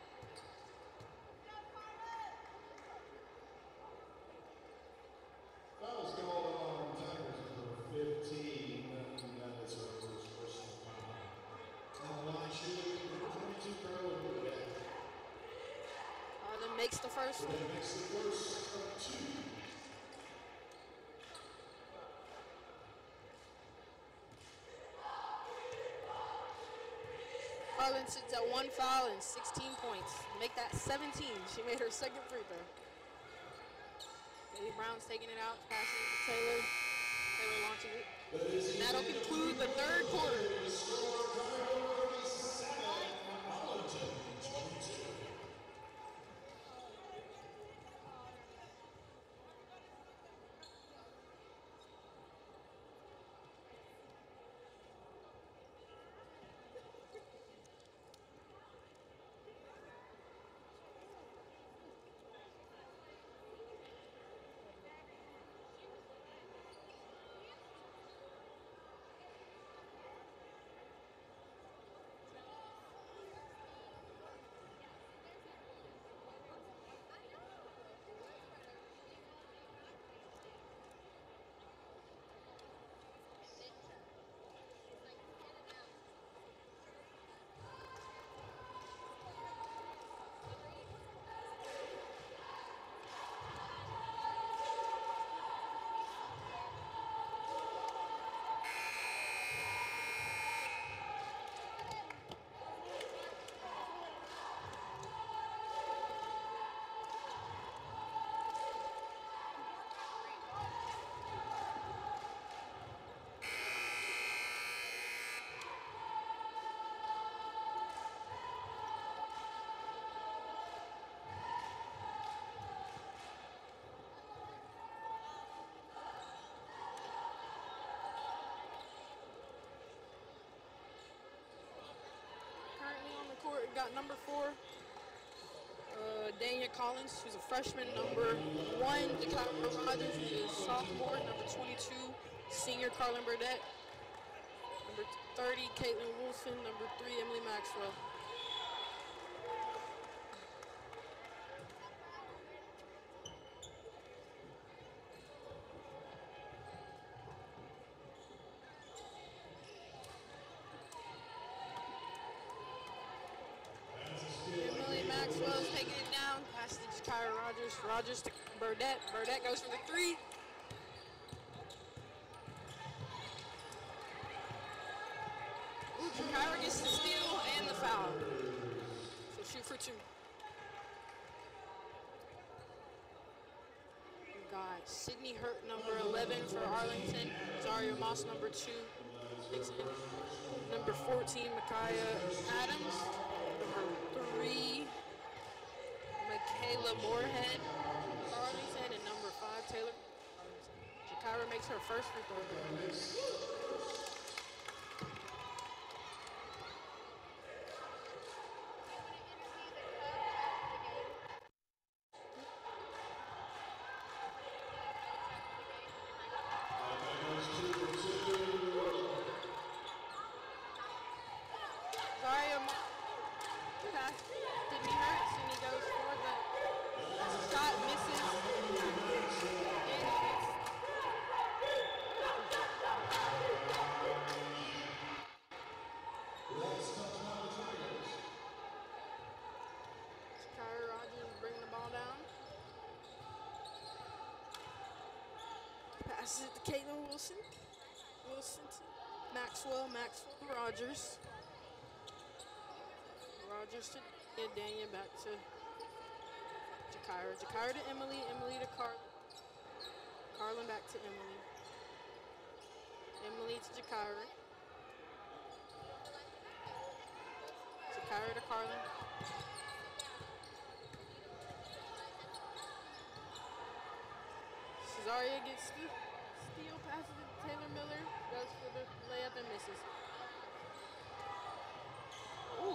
Fouls called on Tigers number 15. That is her first personal foul. On the line shooting number 22, Carlin Burdett. Carlin makes the first one. Burdett makes the first of 2. Carlin sits at 1 foul and 16 points. Make that 17. She made her second free throw. Bailey Brown's taking it out, passing it to Taylor. Taylor launching it. And that'll conclude the third quarter. Court, got number 4, Dania Collins, who's a freshman. Number 1, Jakira Rogers, who's a sophomore. Number 22, senior Carlin Burdett. Number 30, Caitlin Wilson. Number 3, Emily Maxwell. Rogers. Rogers to Burdette. Burdette goes for the three. Ooh, Jakira gets the steal and the foul. So shoot for two. We got Sydney Hurt, number 11 for Arlington. Zaria Moss, number 2. Number 14, Micaiah Adams. Number 3, Michaela Moorhead for Arlington. And number 5, Taylor. Jakira makes her first free throw. Zaria pass didn't hurt. Sydney goes for the shot, misses. And Kyra Rogers bringing the ball down. Passes it to Caitlin Wilson. Wilson to Maxwell. Maxwell Rogers. Rogers to Daniel, back to Jakira. Jakira to Emily. Emily to Carlin. Carlin back to Emily. Emily to Jakira. Jakira to Carlin. Cesaria gets steal, passes it to Taylor Miller. Goes for the layup and misses. Ooh.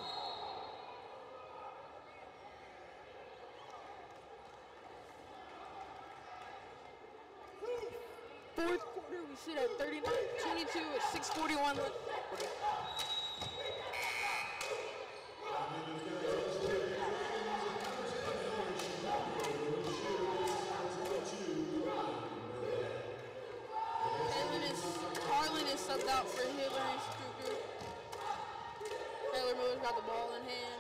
Fourth quarter, we sit at 39-22 with 6:41 left. Carlin is subbed out for Hillary Strucker. Taylor Miller's got the ball in hand.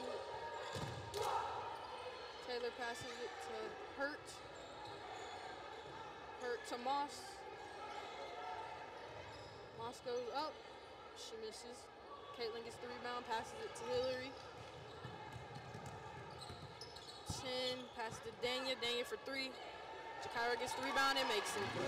Taylor passes it to Hurt. Hurt to Moss. Moss goes up. She misses. Caitlin gets the rebound, passes it to Hillary. 10, passes to Dania. Dania for 3. Jakira gets the rebound and makes it.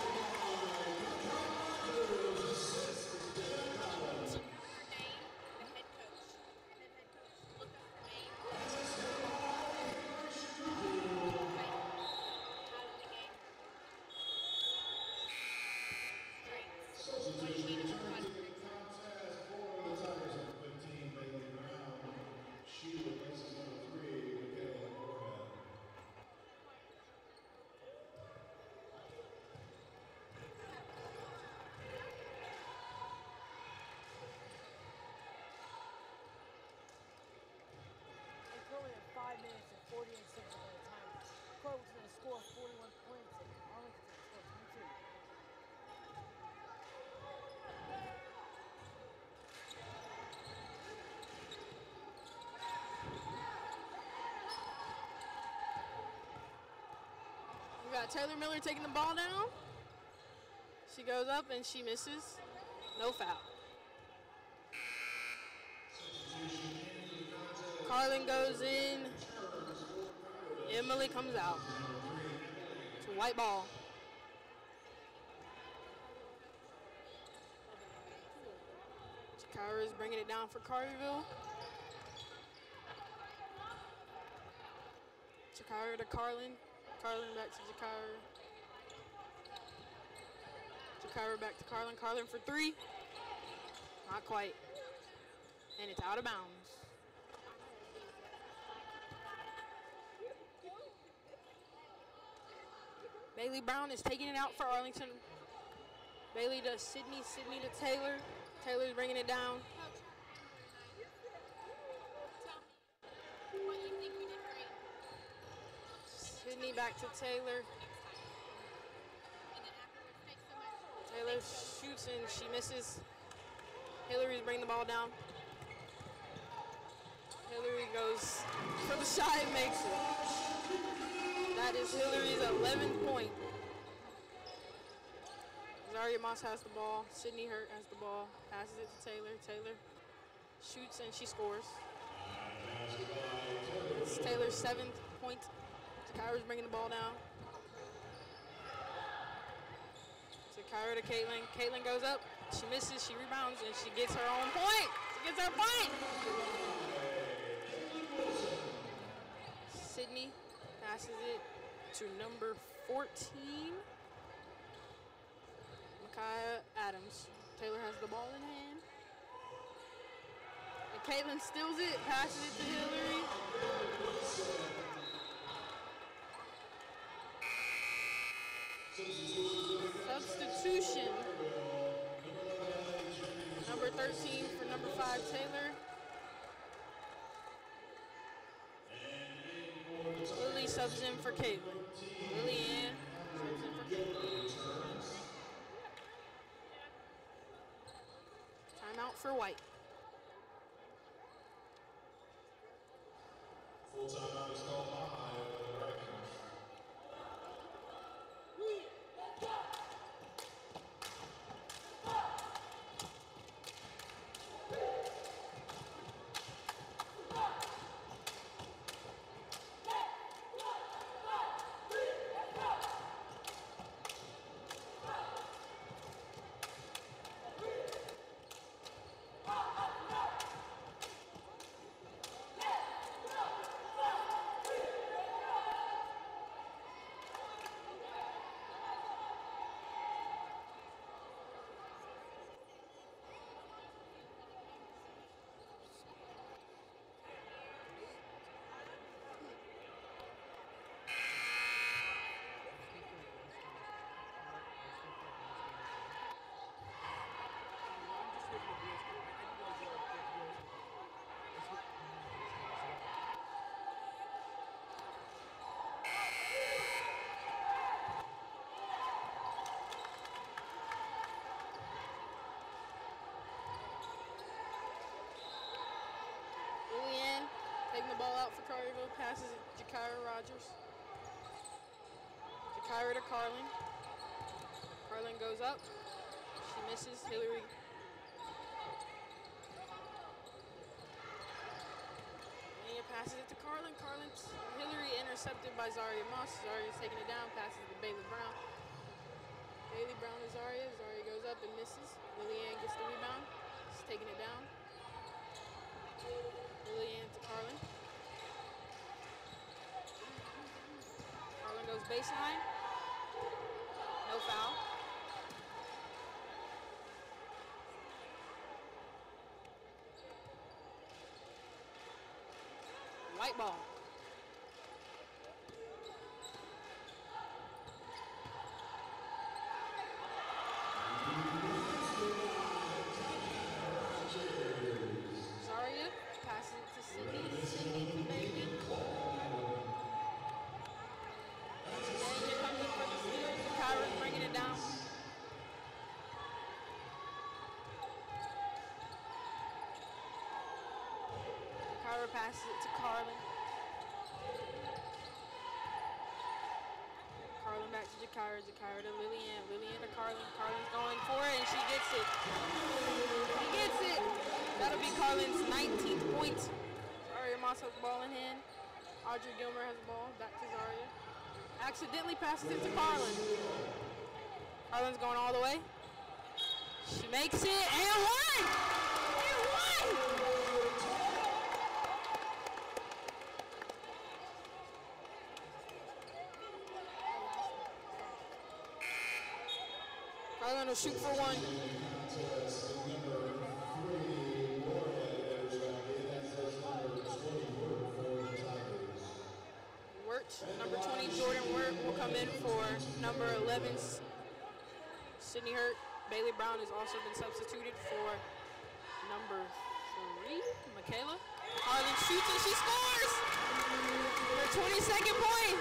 Currently at 5 minutes and 48 seconds at a time. Carlton's going to score 41 points and Arlington's going to score 22. We got Taylor Miller taking the ball down. She goes up and she misses. No foul. Carlin goes in. Emily comes out. It's a white ball. Jakira is bringing it down for Carterville. Jakira to Carlin. Carlin back to Jakira. Jakira back to Carlin. Carlin for 3. Not quite. And it's out of bounds. Bailey Brown is taking it out for Arlington. Bailey to Sydney. Sydney to Taylor. Taylor's bringing it down. What you think we did great? Sydney back to Taylor. And then afterwards, thanks so much. Taylor shoots and she misses. Hillary's bringing the ball down. Hillary goes for the shot and makes it. That is Hillary's 11th point. Zaria Moss has the ball. Sydney Hurt has the ball. Passes it to Taylor. Taylor shoots and she scores. It's Taylor's 7th point. Kyra's bringing the ball down. To Kyra to Caitlin. Caitlin goes up. She misses. She rebounds and she gets her own point. She gets her point. Sydney passes it to number 14. Micaiah Adams. Taylor has the ball in hand. And Caitlin steals it, passes it to Hillary. Substitution. Number 13 for number 5, Taylor. Lily subs in for Caitlin. Lillian subs in for Caitlin. Timeout for White. Full timeout is called by the Wright House. Lillian taking the ball out for Carterville, passes it to Jakira Rogers. Jakira to Carlin. Carlin goes up. She misses. Hillary. Lillian passes it to Carlin. Hillary intercepted by Zaria Moss. Zaria's taking it down, passes it to Bailey Brown. Bailey Brown to Zaria. Zaria goes up and misses. Lillian gets the rebound. She's taking it down. Lillian to Carlin. Carlin goes baseline. No foul. White ball. Zaria passes it to Sydney. Sydney to Bailey. Daniel comes in for the steal. Kyra's bringing it down. Kyra passes it to Carlin. Carlin back to Jakira. Jakira to Lillian. Lillian to Carlin. Carlin's going for it and she gets it. She gets it. That'll be Carlin's 19th point. Zaria Moss has the ball in hand. Audrey Gilmer has the ball. Back to Zaria. Accidentally passes it to Carlin. Carlin's going all the way. She makes it and one! And one! Carlin will shoot for one. Number 20, Jordan Wirt, will come in for number 11, Sydney Hurt. Bailey Brown has also been substituted for number 3, Michaela. Carlin shoots and she scores! Her 22nd point.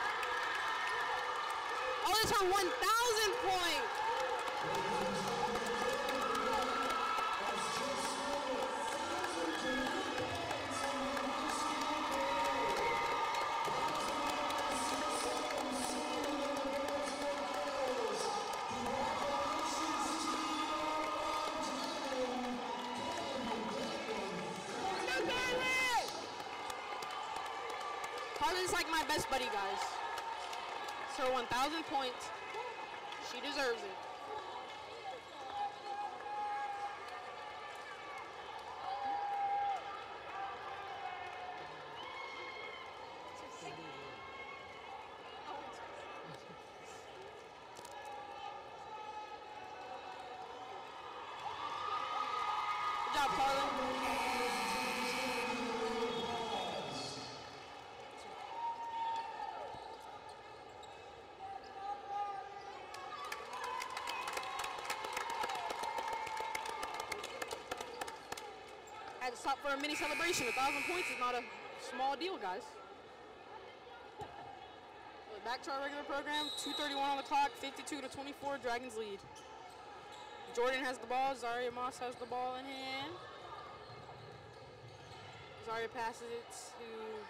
Oh, it's her 1,000th point. Carlin's like my best buddy, guys. It's her 1,000 points. She deserves it. Good job, Carlin. Had to stop for a mini celebration. 1,000 points is not a small deal, guys. Back to our regular program. 2:31 on the clock. 52-24. Dragons lead. Jordan has the ball. Zaria Moss has the ball in hand. Zaria passes it to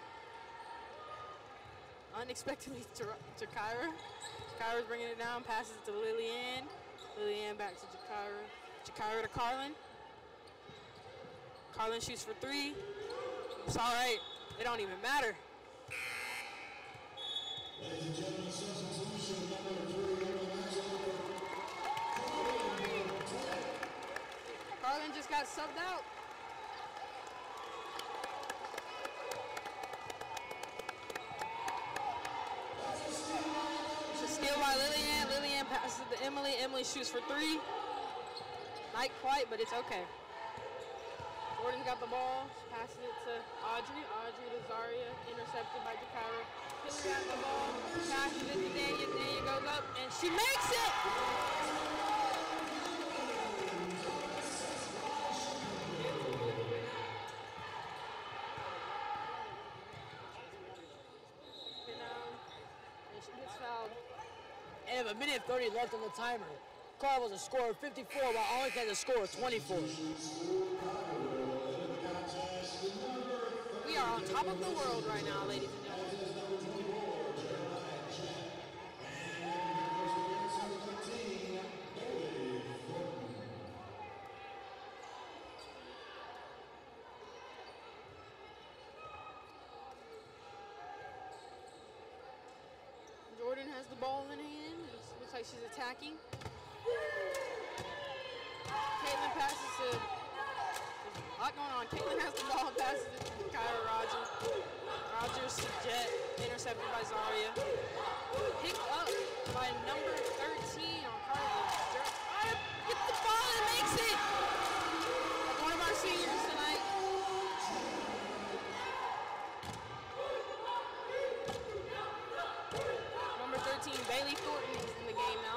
unexpectedly to Kyra. Kyra's bringing it down. Passes it to Lillian. Lillian back to Jakira. Jakira to Carlin. Carlin shoots for 3. It's all right. It don't even matter. Ladies and gentlemen, substitution number 3 on the match over. Carlin just got subbed out. It's a steal by Lillian. Lillian passes it to Emily. Emily shoots for 3. Not quite, but it's okay. Jordan's got the ball. She passes it to Audrey. Audrey to Zaria. Intercepted by Jakira. Hillary got the ball. Passes it to Dania. Dania goes up, and she makes it! And she gets fouled. And have a minute and 30 left on the timer. Carl was a score of 54, while Arlington has a score of 24. We are on top of the world right now, ladies and gentlemen. Jordan has the ball in hand. It looks like she's attacking. Caitlin passes to... There's a lot going on. Caitlin has the ball, passes it to Kyra Rogers. Rogers to Jet, intercepted by Zaria. Picked up by number 13 on Carlin. Zaria gets the ball and makes it! That's one of our seniors tonight. Number 13, Bailey Thornton, is in the game now.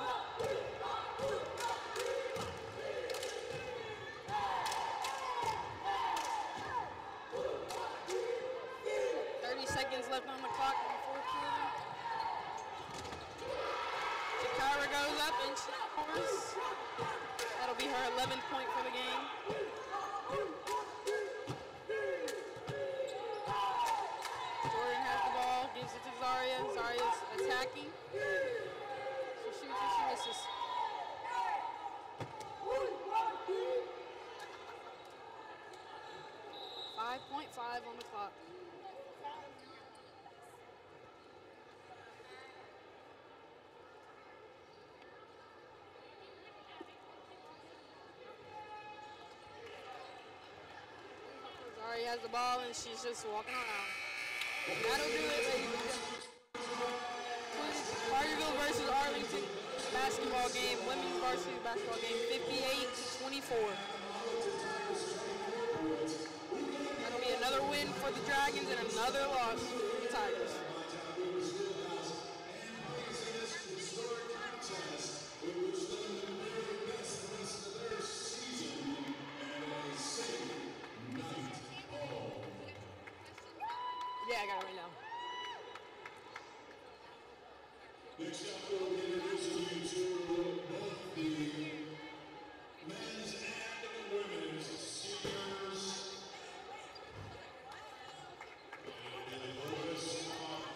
30 seconds left on the clock in the fourth quarter. Jakira goes up and she scores. That'll be her 11th point for the game. Jordan has the ball, gives it to Zaria. Zaria's attacking. She shoots and she misses. .5 on the clock. Zaria has the ball and she's just walking around. That'll do it, ladies and gentlemen. Carterville versus Arlington basketball game, women's varsity basketball game, 58-24. That'll be another win for the Dragons and another loss for the Tigers. Yeah, I got it right now. Next up, we'll be introducing you to both the men's and women's seniors. And the lowest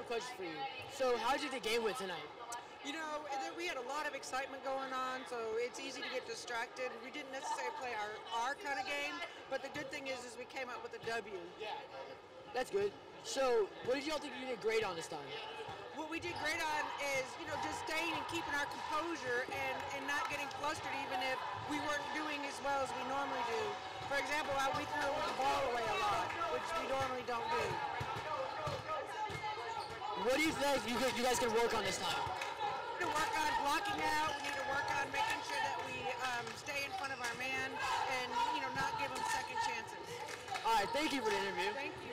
questions for you. So, how did the game went tonight? You know, we had a lot of excitement going on, so it's easy to get distracted. We didn't necessarily play our kind of game, but the good thing is we came out with a W. That's good. So, what did y'all think you did great on this time? What we did great on is, just staying and keeping our composure and not getting flustered even if we weren't doing as well as we normally do. For example, we threw the ball away a lot, which we normally don't do. What do you think you guys can work on this time? We need to work on blocking out. We need to work on making sure that we stay in front of our man and, not give him second chances. All right, thank you for the interview. Thank you.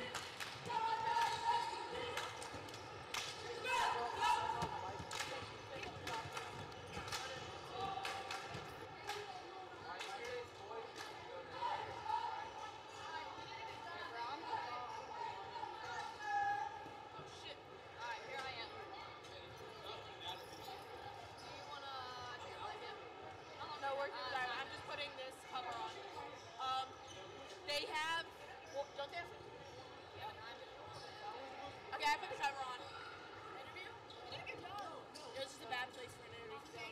No, I'm just putting this cover on. They have. Well, don't they have? Okay, I put the cover on. Interview? You did a good job. It was just a bad place for an interview.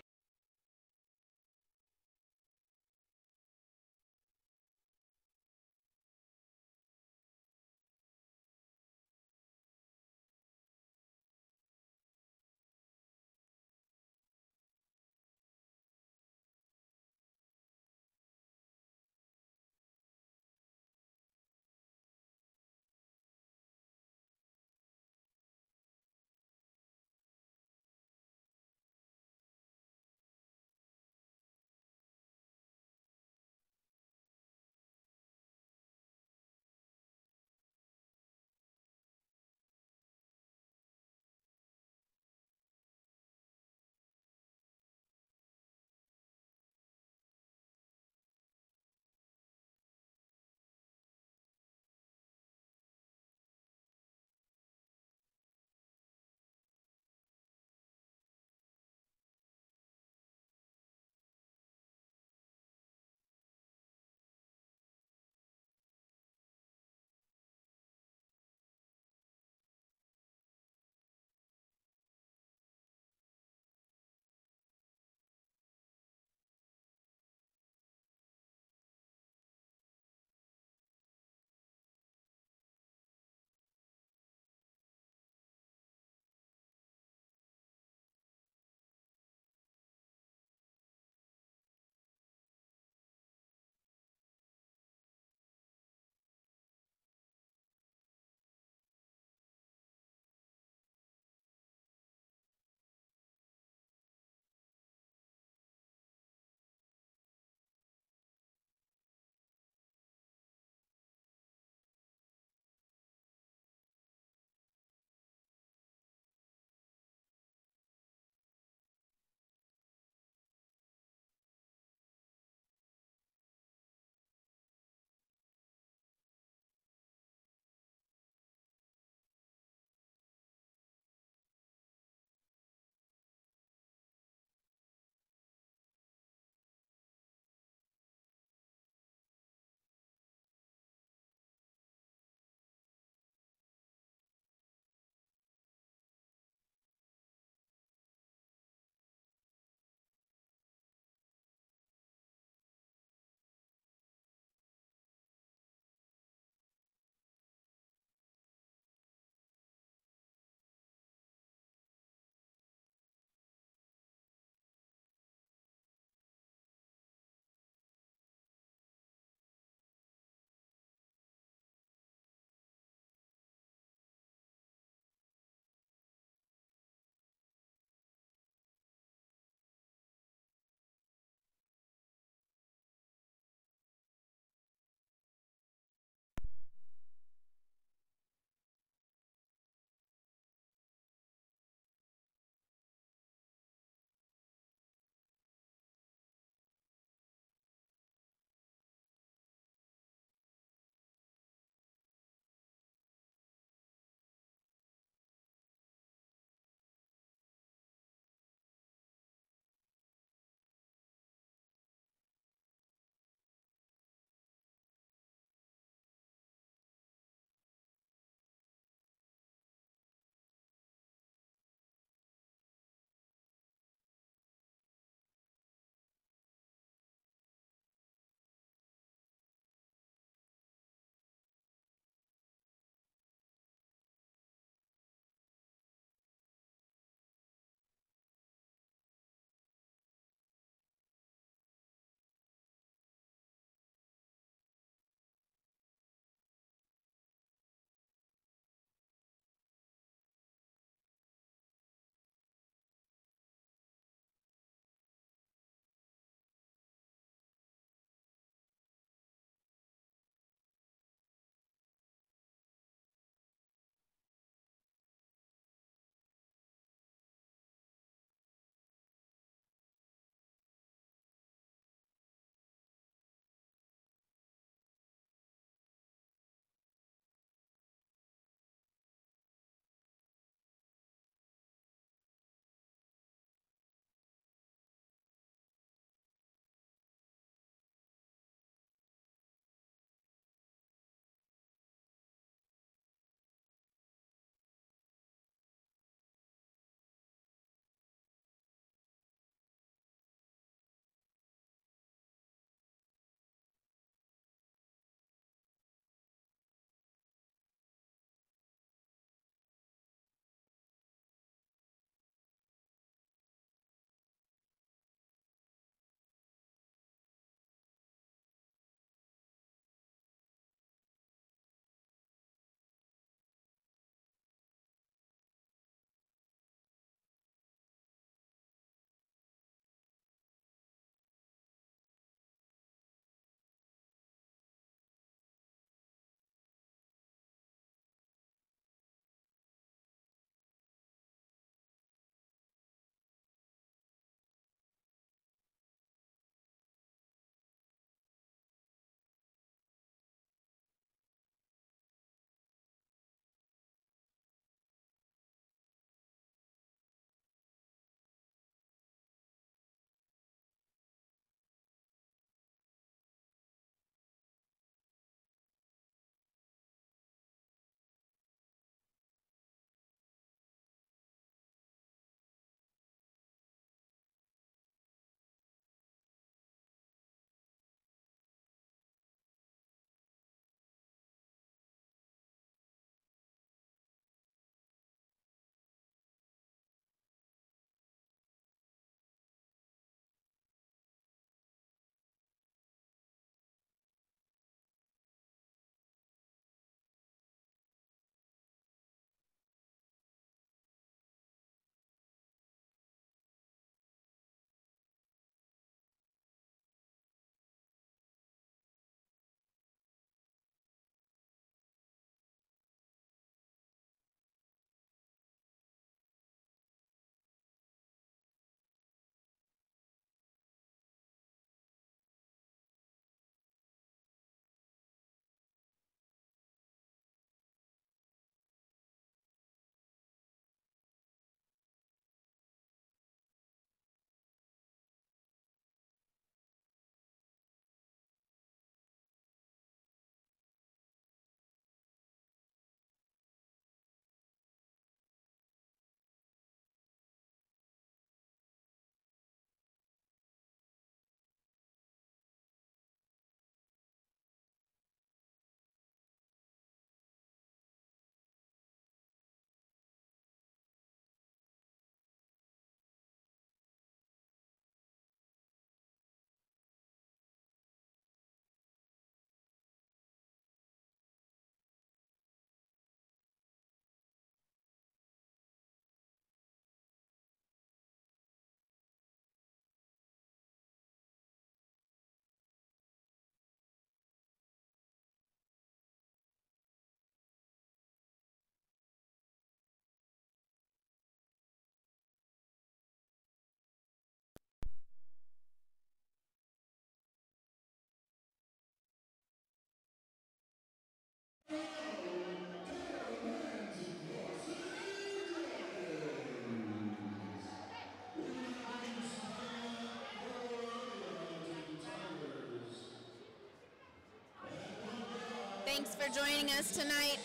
Thanks for joining us tonight.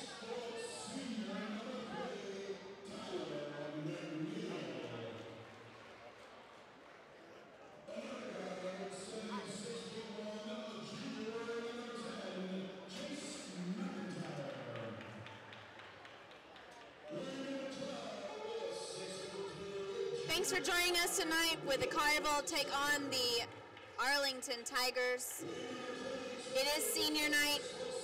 Thanks for joining us tonight with the Collierville take on the Arlington Tigers. It is senior night.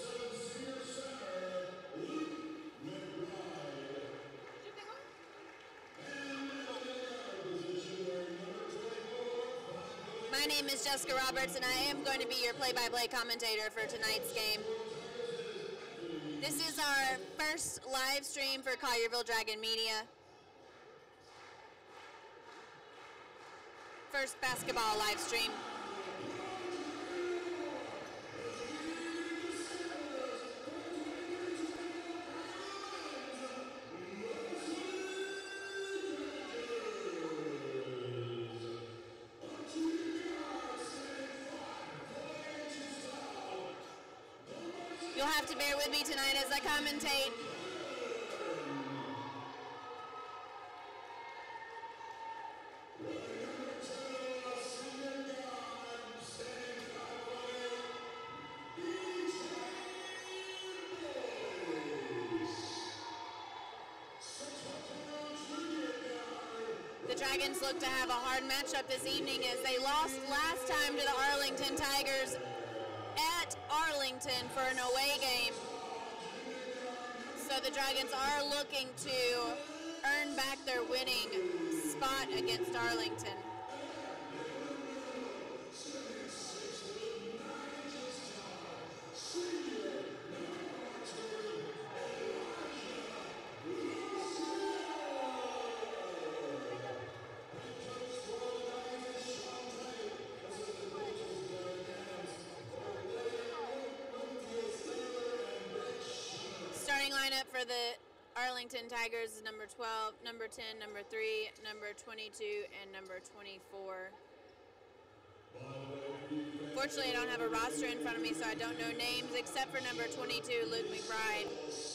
My name is Jessica Roberts, and I am going to be your play-by-play commentator for tonight's game. This is our first live stream for Collierville Dragon Media. First basketball live stream. You'll have to bear with me tonight as I commentate. The Dragons look to have a hard matchup this evening as they lost last time to the Arlington Tigers at Arlington for an away game. So the Dragons are looking to earn back their winning spot against Arlington. Starting lineup for the Arlington Tigers is number 12, number 10, number 3, number 22, and number 24. Fortunately, I don't have a roster in front of me, so I don't know names except for number 22, Luke McBride.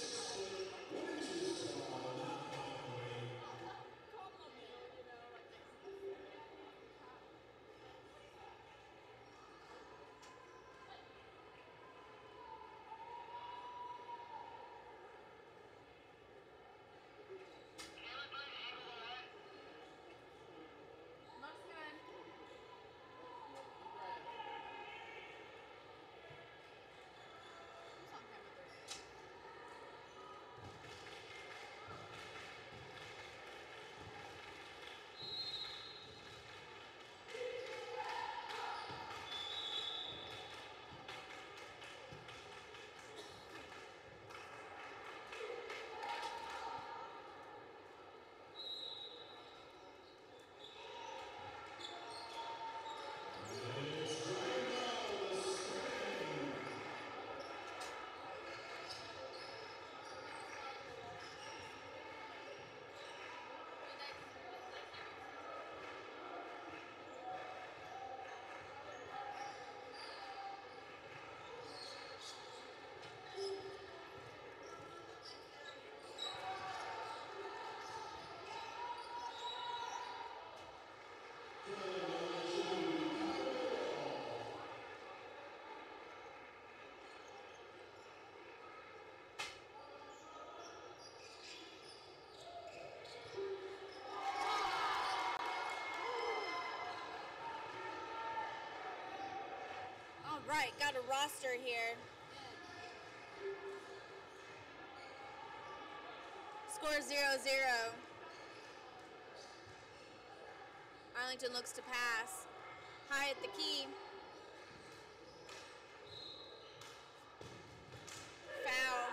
Right, got a roster here. Score 0-0. Arlington looks to pass. High at the key. Foul.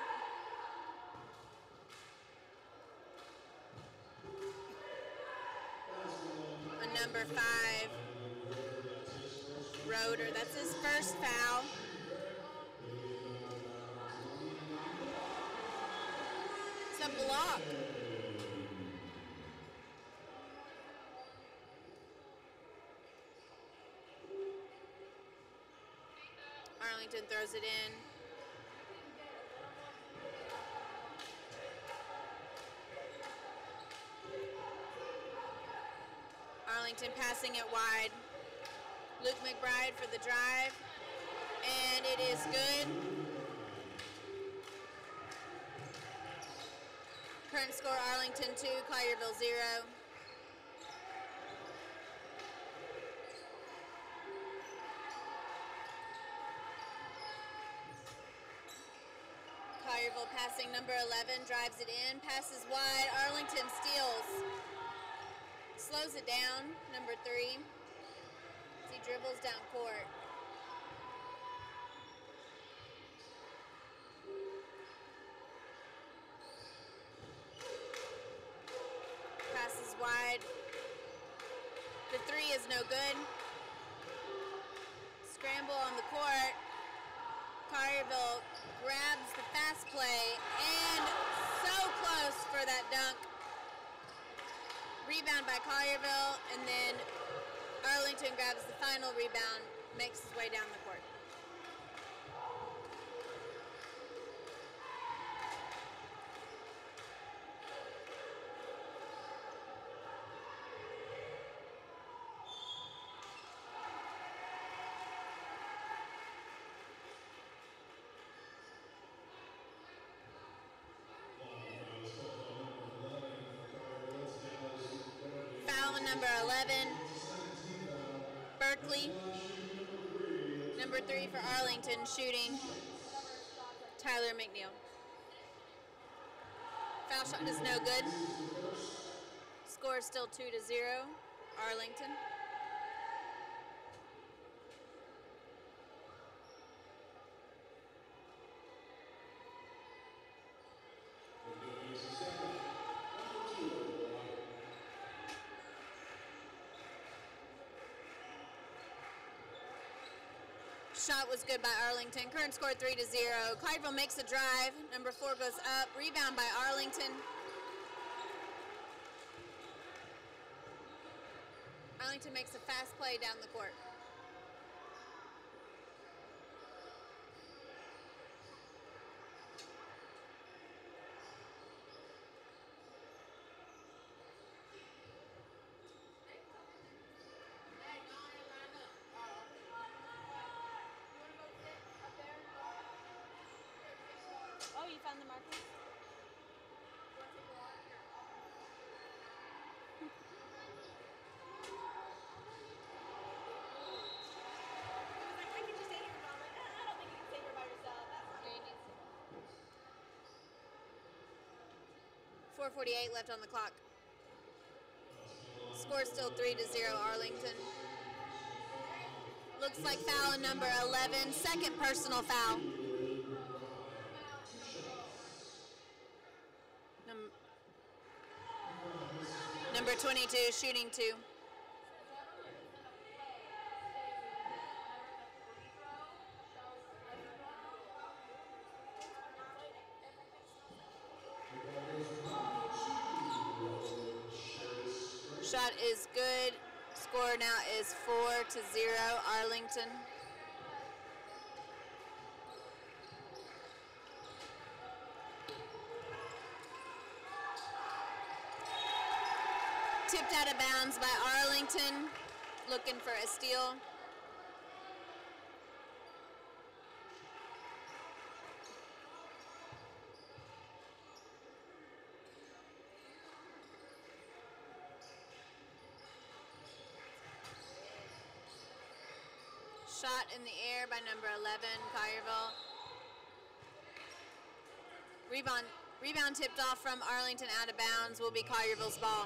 On number 5. Roeder, that's his first foul. It's a block. Arlington throws it in. Arlington passing it wide. Luke McBride for the drive, and it is good. Current score, Arlington 2, Collierville 0. Collierville passing number 11, drives it in, passes wide, Arlington steals. Slows it down, number 3, as he dribbles down court. Passes wide. The 3 is no good. Scramble on the court. Collierville grabs the fast play and so close for that dunk. Rebound by Collierville, and then Arlington grabs the final rebound, makes his way down the court. Foul number 11, Berkeley. Number 3 for Arlington, shooting, Tyler McNeil. Foul shot is no good. Score is still 2-0, Arlington. Shot was good by Arlington. Current score 3-0. Collierville makes a drive. Number 4 goes up. Rebound by Arlington. Arlington makes a fast play down the court. Oh, you found the markers? I can just stay here, Mom. Like, I don't think you can stay here by yourself. That's 4:48 left on the clock. Score still 3-0, Arlington. Looks like foul number 11, second personal foul. Number 22, shooting 2. Shot is good. Score now is 4-0, Arlington. Tipped out of bounds by Arlington, looking for a steal. Shot in the air by number 11, Collierville. Rebound tipped off from Arlington out of bounds, will be Collierville's ball.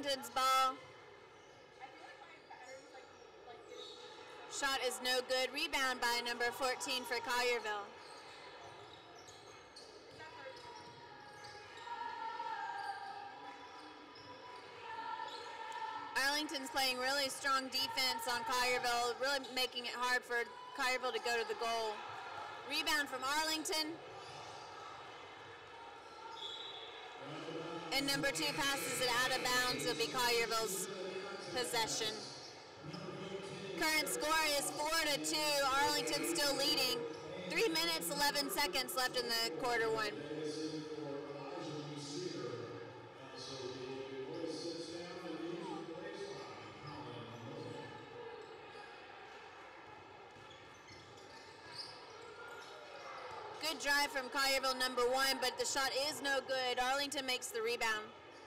Arlington's ball. Shot is no good. Rebound by number 14 for Collierville. Arlington's playing really strong defense on Collierville, really making it hard for Collierville to go to the goal. Rebound from Arlington. And number 2 passes it out of bounds. It'll be Collierville's possession. Current score is 4-2. Arlington still leading. 3 minutes, 11 seconds left in the quarter one. Good drive from Collierville, number 1, but the shot is no good. Arlington makes the rebound.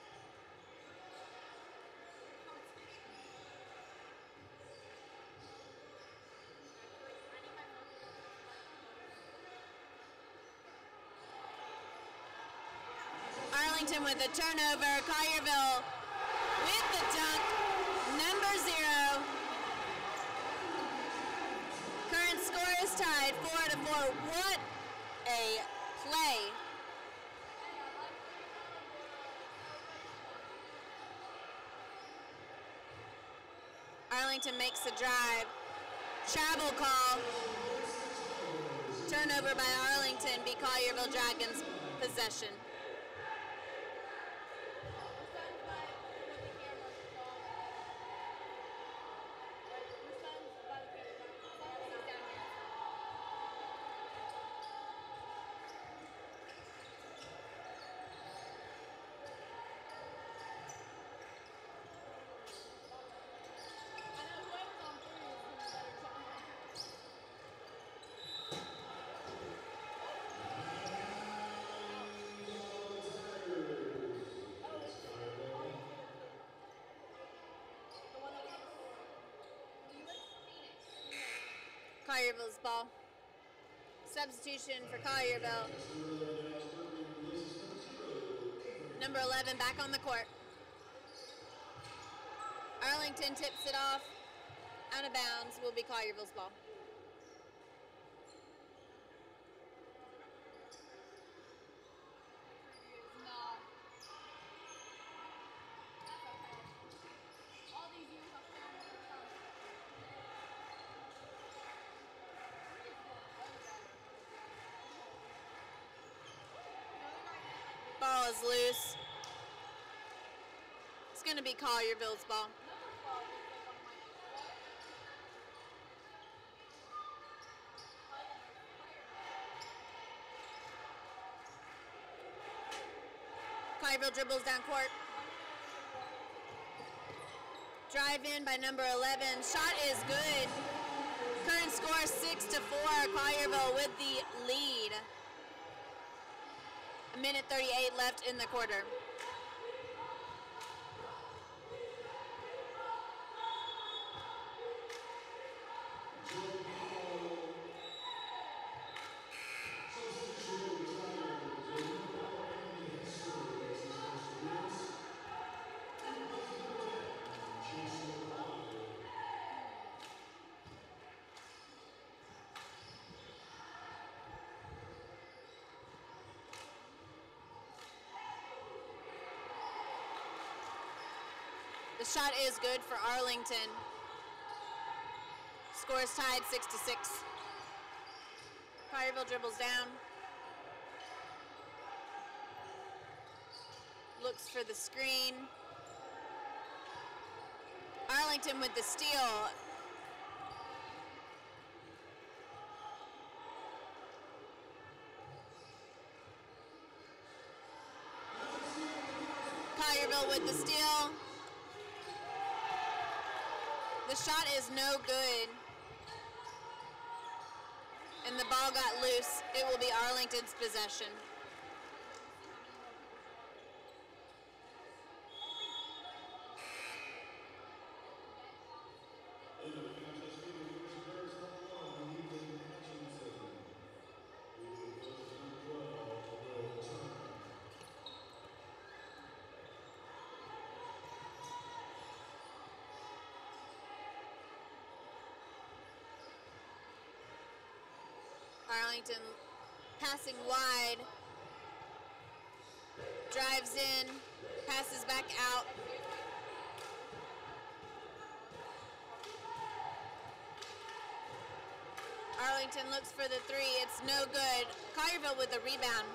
Arlington with a turnover. Collierville with the dunk. Number 0. Current score is tied 4-4. What a play. Arlington makes the drive. Travel call. Turnover by Arlington. Be Collierville Dragons possession. Collierville's ball. Substitution for Collierville. Number 11 back on the court. Arlington tips it off. Out of bounds will be Collierville's ball. Ball is loose. It's going to be Collierville's ball. Collierville dribbles down court. Drive in by number 11. Shot is good. Current score 6-4. Collierville with the lead. A minute 38 left in the quarter. The shot is good for Arlington. Score is tied 6-6. Collierville dribbles down. Looks for the screen. Arlington with the steal. Collierville with the steal. The shot is no good. And the ball got loose. It will be Arlington's possession. Arlington passing wide. Drives in, passes back out. Arlington looks for the three. It's no good. Collierville with the rebound.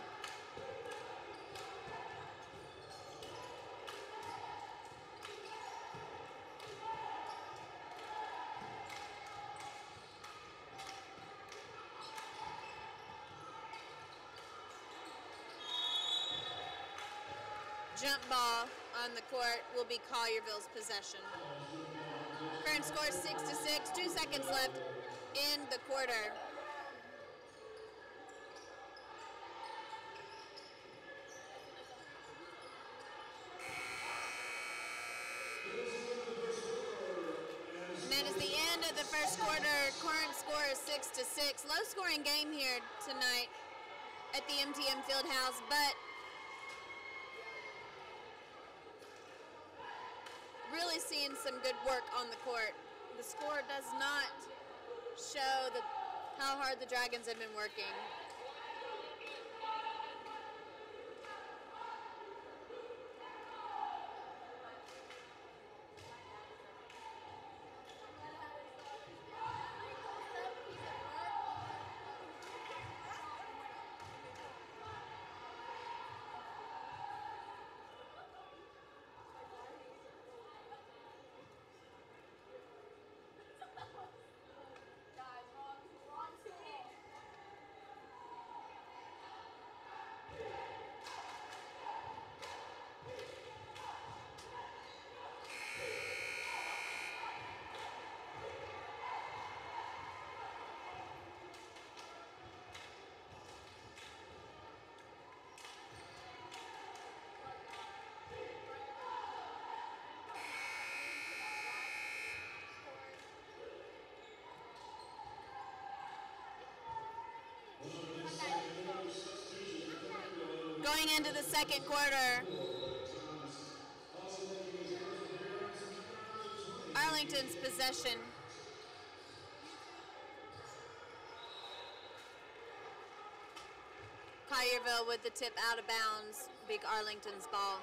Jump ball on the court will be Collierville's possession. Current score is 6-6, 2 seconds left in the quarter. And that is the end of the first quarter. Current score is 6-6. Low scoring game here tonight at the MTM Fieldhouse, but really seeing some good work on the court. The score does not show how hard the Dragons have been working. Going into the second quarter, Arlington's possession. Collierville with the tip out of bounds, big Arlington's ball.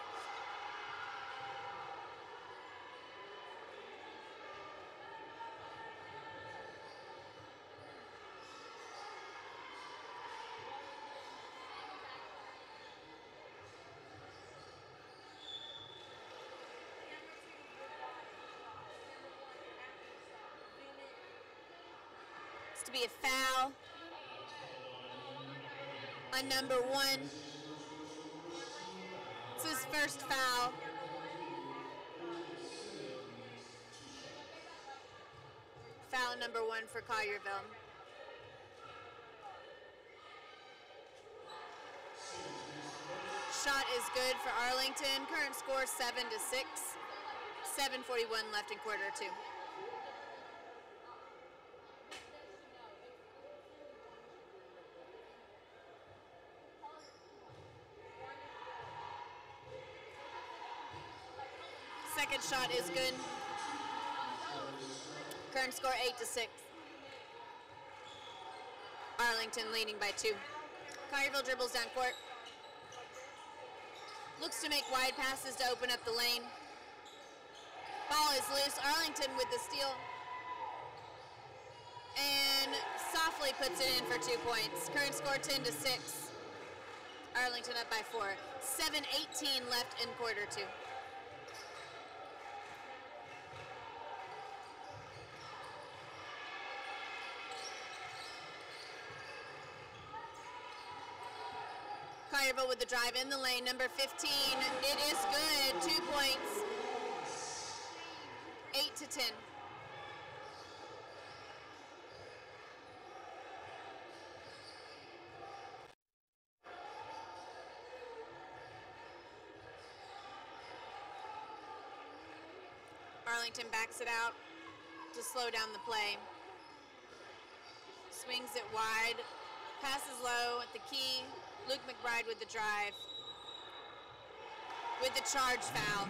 To be a foul on number 1. It's his first foul. Foul number 1 for Collierville. Shot is good for Arlington. Current score 7-6. 7:41 left in quarter 2. Second shot is good. Current score 8-6. Arlington leading by 2. Collierville dribbles down court. Looks to make wide passes to open up the lane. Ball is loose. Arlington with the steal. And softly puts it in for 2 points. Current score 10-6. Arlington up by 4. 7:18 left in quarter 2. Collierville with the drive in the lane, number 15. It is good, 2 points. 8-10. Arlington backs it out to slow down the play. Swings it wide, passes low at the key. Luke McBride with the drive, with the charge foul.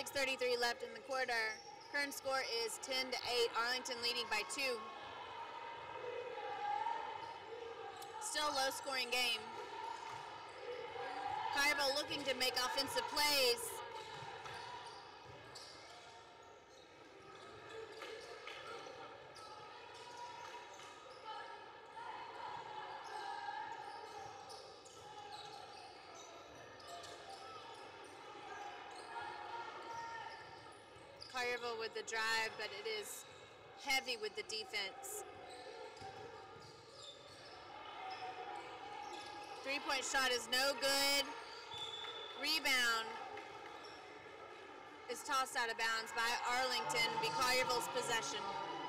6:33 left in the quarter. Current score is 10-8. Arlington leading by 2. Still a low-scoring game. Collierville looking to make offensive plays. Collierville with the drive, but it is heavy with the defense. Three-point shot is no good. Rebound is tossed out of bounds by Arlington. Be Collierville's possession.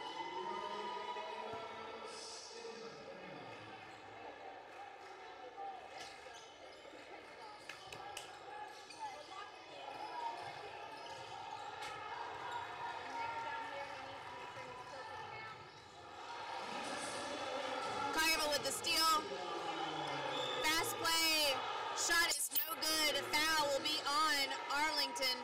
Collierville with the steal. Fast play. Shot is no good. A foul will be on Arlington.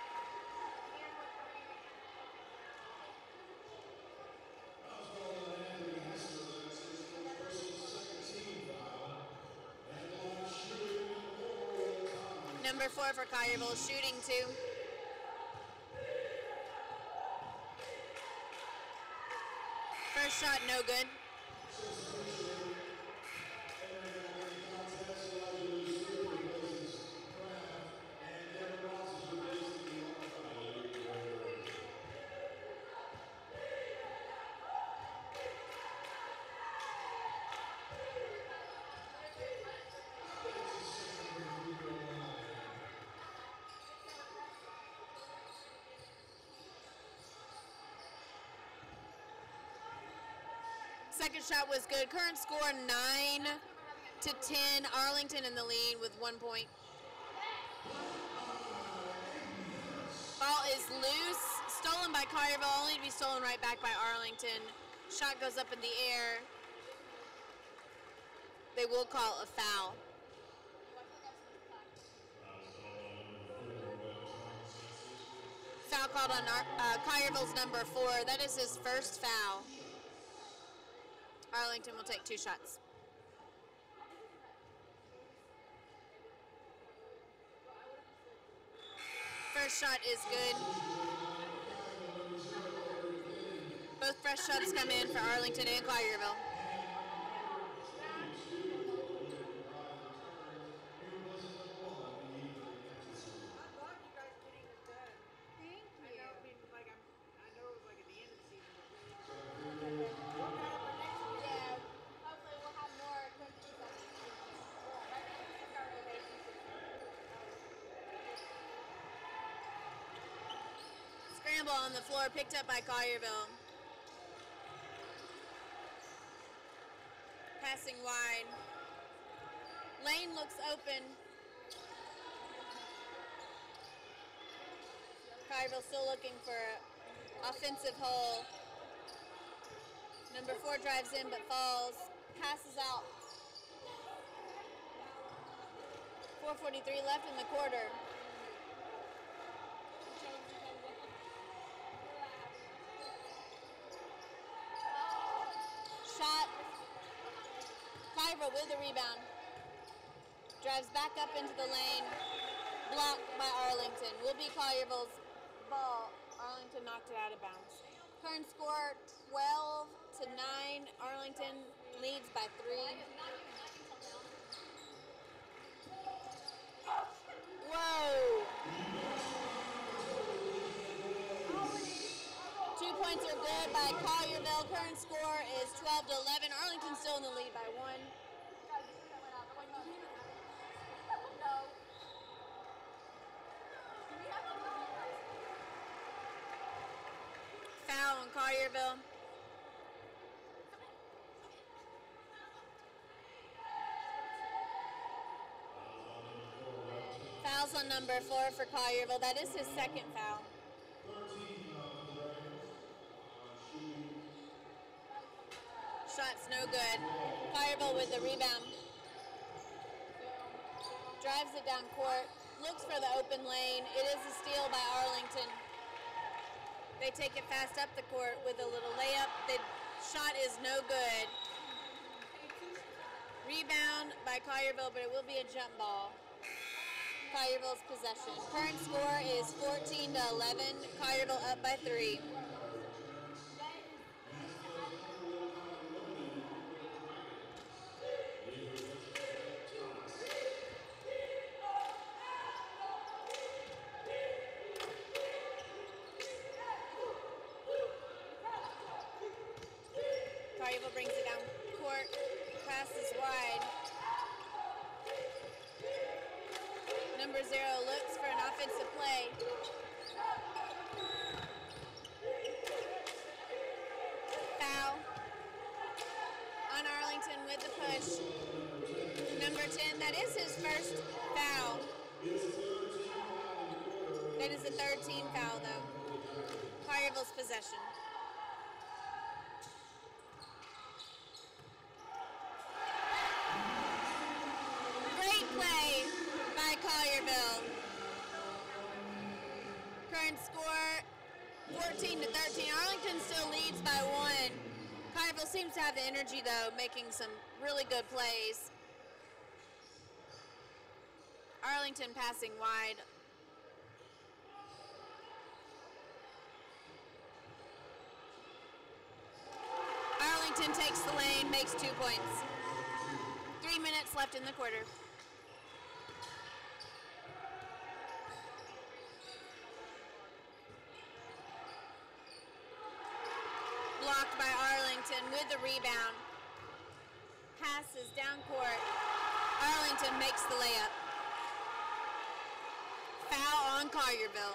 Number 4 for Collierville, shooting 2. First shot, no good. Second shot was good. Current score 9-10. Arlington in the lead with 1 point. Ball is loose. Stolen by Collierville, only to be stolen right back by Arlington. Shot goes up in the air. They will call a foul. Foul called on Collierville's number 4. That is his first foul. Arlington will take 2 shots. First shot is good. Both fresh shots come in for Arlington and Collierville. Scramble on the floor, picked up by Collierville. Passing wide. Lane looks open. Collierville still looking for an offensive hole. Number 4 drives in but falls. Passes out. 4:43 left in the quarter. Shot. Collierville with the rebound. Drives back up into the lane. Blocked by Arlington. Will be Collierville's ball. Arlington knocked it out of bounds. Current score 12-9. Arlington leads by 3. Whoa! 2 points are good by Collierville. Current score is 12-11. Arlington still in the lead by 1. Foul on Collierville. Fouls on number 4 for Collierville. That is his second foul. Shot's no good. Collierville with the rebound. Drives it down court. looks for the open lane. It is a steal by Arlington. They take it fast up the court with a little layup. The shot is no good. Rebound by Collierville, but it will be a jump ball. Collierville's possession. Current score is 14-11. Collierville up by 3. Collierville brings it down court. Pass is wide. Number 0 looks for an offensive play. Foul on Arlington with the push. Number 10, that is his first foul. That is a 13 foul though. Collierville's possession. Great play by Collierville. Current score 14-13. Arlington still leads by 1. Collierville seems to have the energy though, making some really good plays. Arlington passing wide. Arlington takes the lane, makes 2 points. 3 minutes left in the quarter. Blocked by Arlington with the rebound. Passes down court. Arlington makes the layup. Foul on Collierville.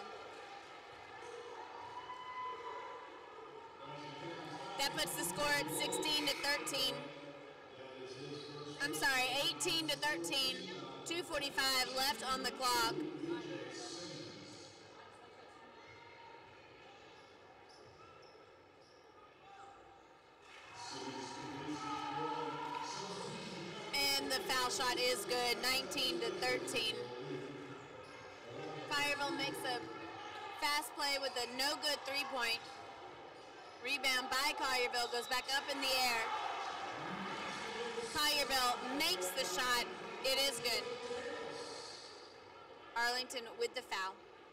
That puts the score at 16-13. I'm sorry, 18-13. 2:45 left on the clock. And the foul shot is good, 19-13. Collierville makes a fast play with a no good 3-point. Rebound by Collierville, goes back up in the air. Collierville makes the shot. It is good. Arlington with the foul.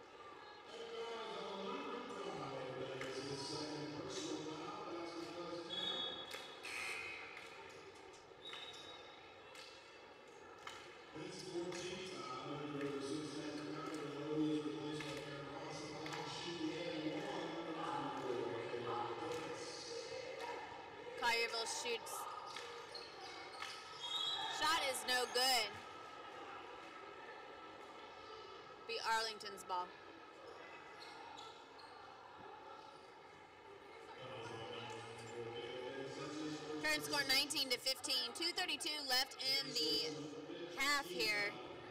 Collierville shoots. Shot is no good. Be Arlington's ball. Current score 19-15. 2:32 left in the half here.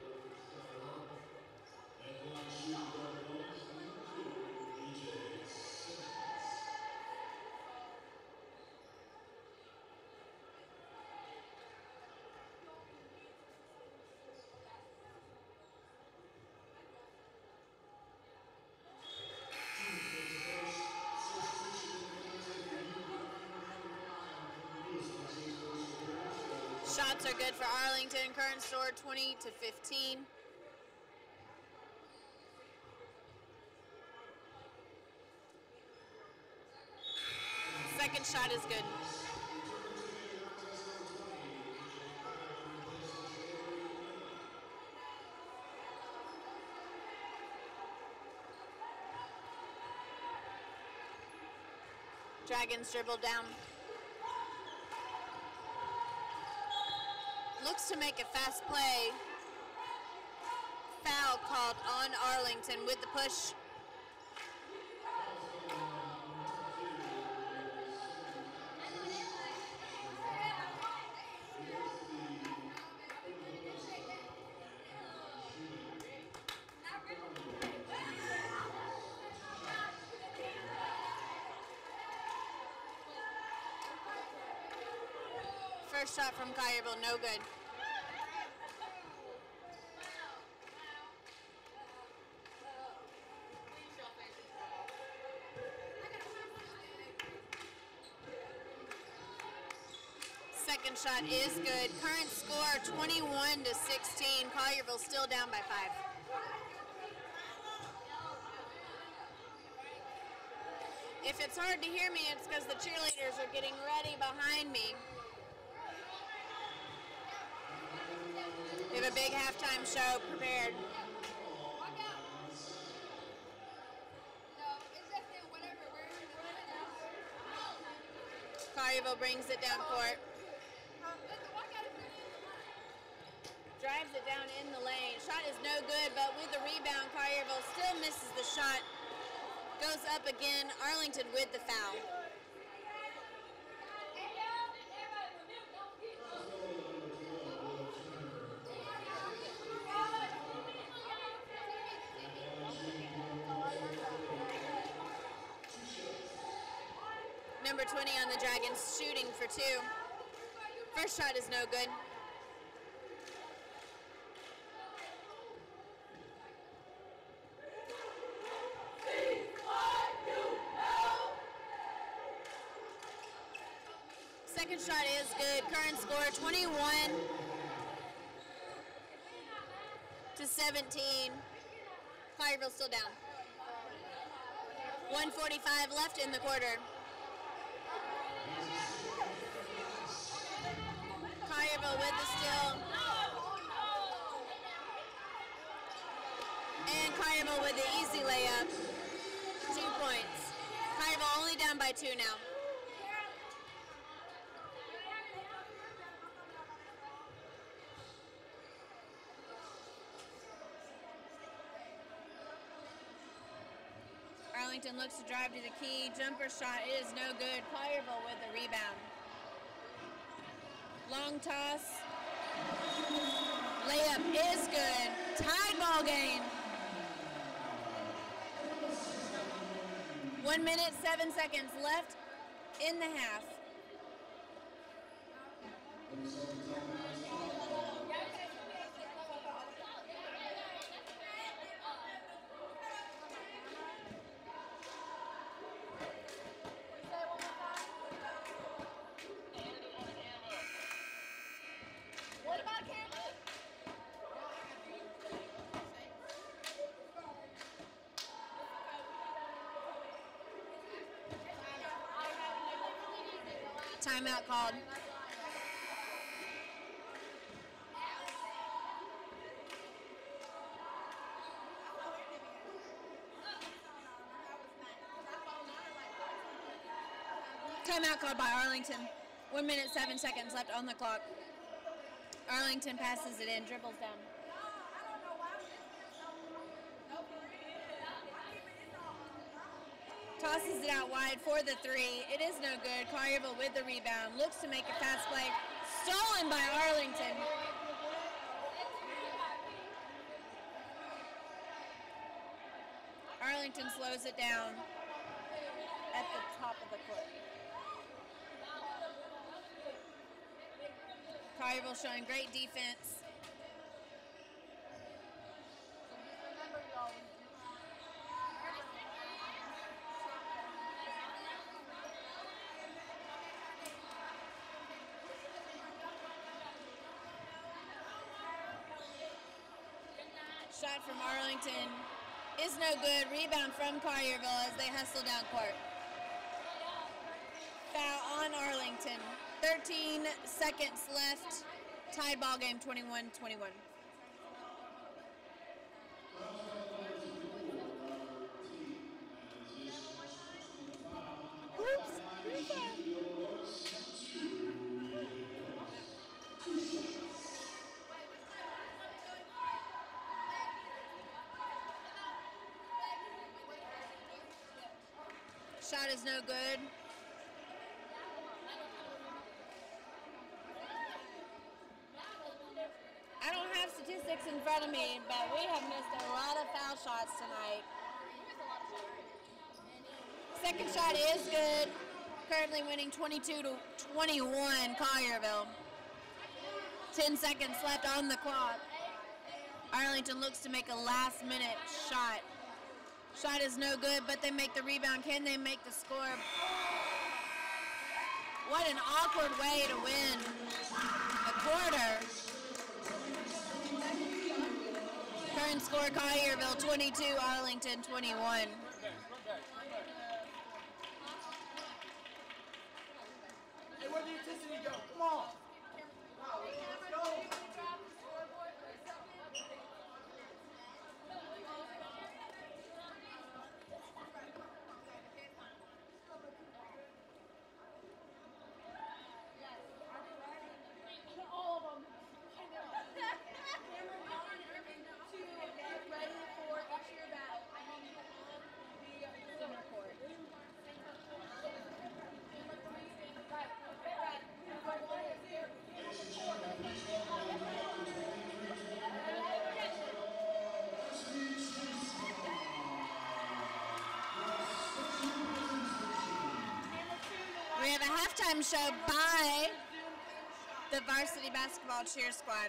Shots are good for Arlington. Current score 20-15. Second shot is good. Dragons dribble down. Looks to make a fast play. Foul called on Arlington with the push. First shot from Collierville, no good. Second shot is good. Current score 21 to 16. Collierville still down by 5. If it's hard to hear me, it's because the cheerleaders are getting ready behind me. We have a big halftime show prepared. Collierville brings it down court. Drives it down in the lane. Shot is no good, but with the rebound, Collierville still misses the shot. Goes up again. Arlington with the foul. Number 20 on the Dragons, shooting for 2. First shot is no good. Second shot is good. Current score 21 to 17. Collierville still down. 1:45 left in the quarter. Collierville with the steal. And Collierville with the easy layup. 2 points. Collierville only down by 2 now. Arlington looks to drive to the key. Jumper shot is no good. Collierville with the rebound. Long toss. Layup is good. Tied ball game. 1 minute, 7 seconds left in the half. Timeout called. Timeout called by Arlington. 1 minute, 7 seconds left on the clock. Arlington passes it in, dribbles down. Tosses it out wide for the 3. It is no good. Collierville with the rebound. Looks to make a fast play. Stolen by Arlington. Arlington slows it down at the top of the court. Collierville showing great defense. Shot from Arlington is no good. Rebound from Collierville as they hustle down court. Foul on Arlington. 13 seconds left. Tied ball game 21-21. Oops. Shot is no good. I don't have statistics in front of me, but we have missed a lot of foul shots tonight. Second shot is good. Currently winning 22-21, Collierville. 10 seconds left on the clock. Arlington looks to make a last-minute shot. Shot is no good, but they make the rebound. Can they make the score? What an awkward way to win a quarter. Current score, Collierville 22, Arlington 21. Hey, where'd the intensity go? Come on. We have a halftime show by the varsity basketball cheer squad.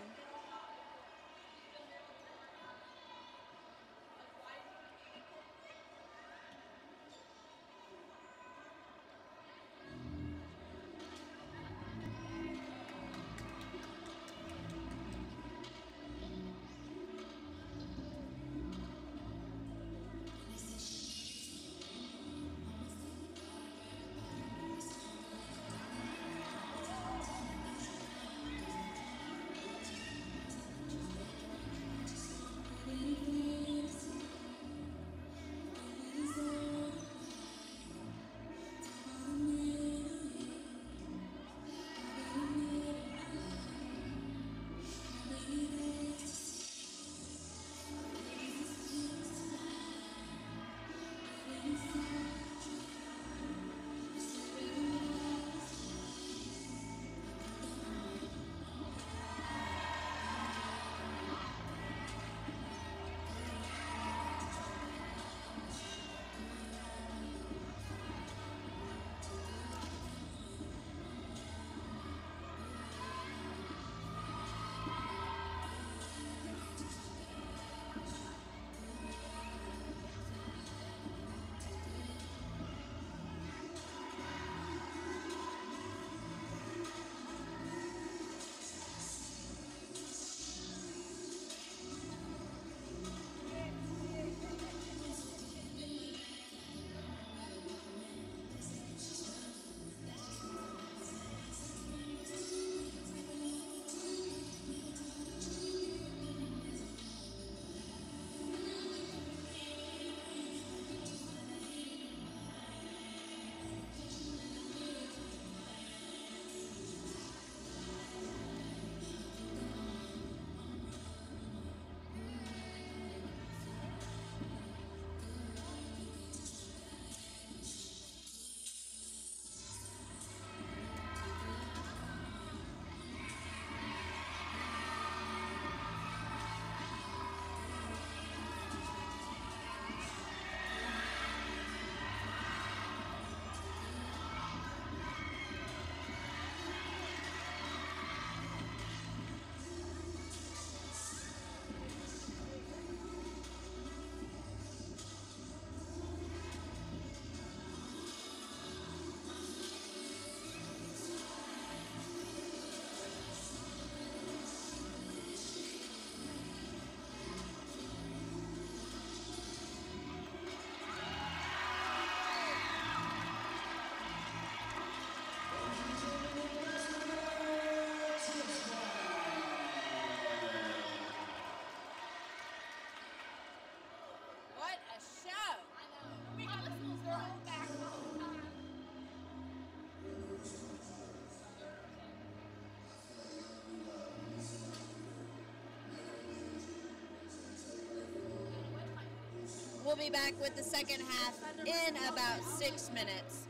We'll be back with the second half in about 6 minutes.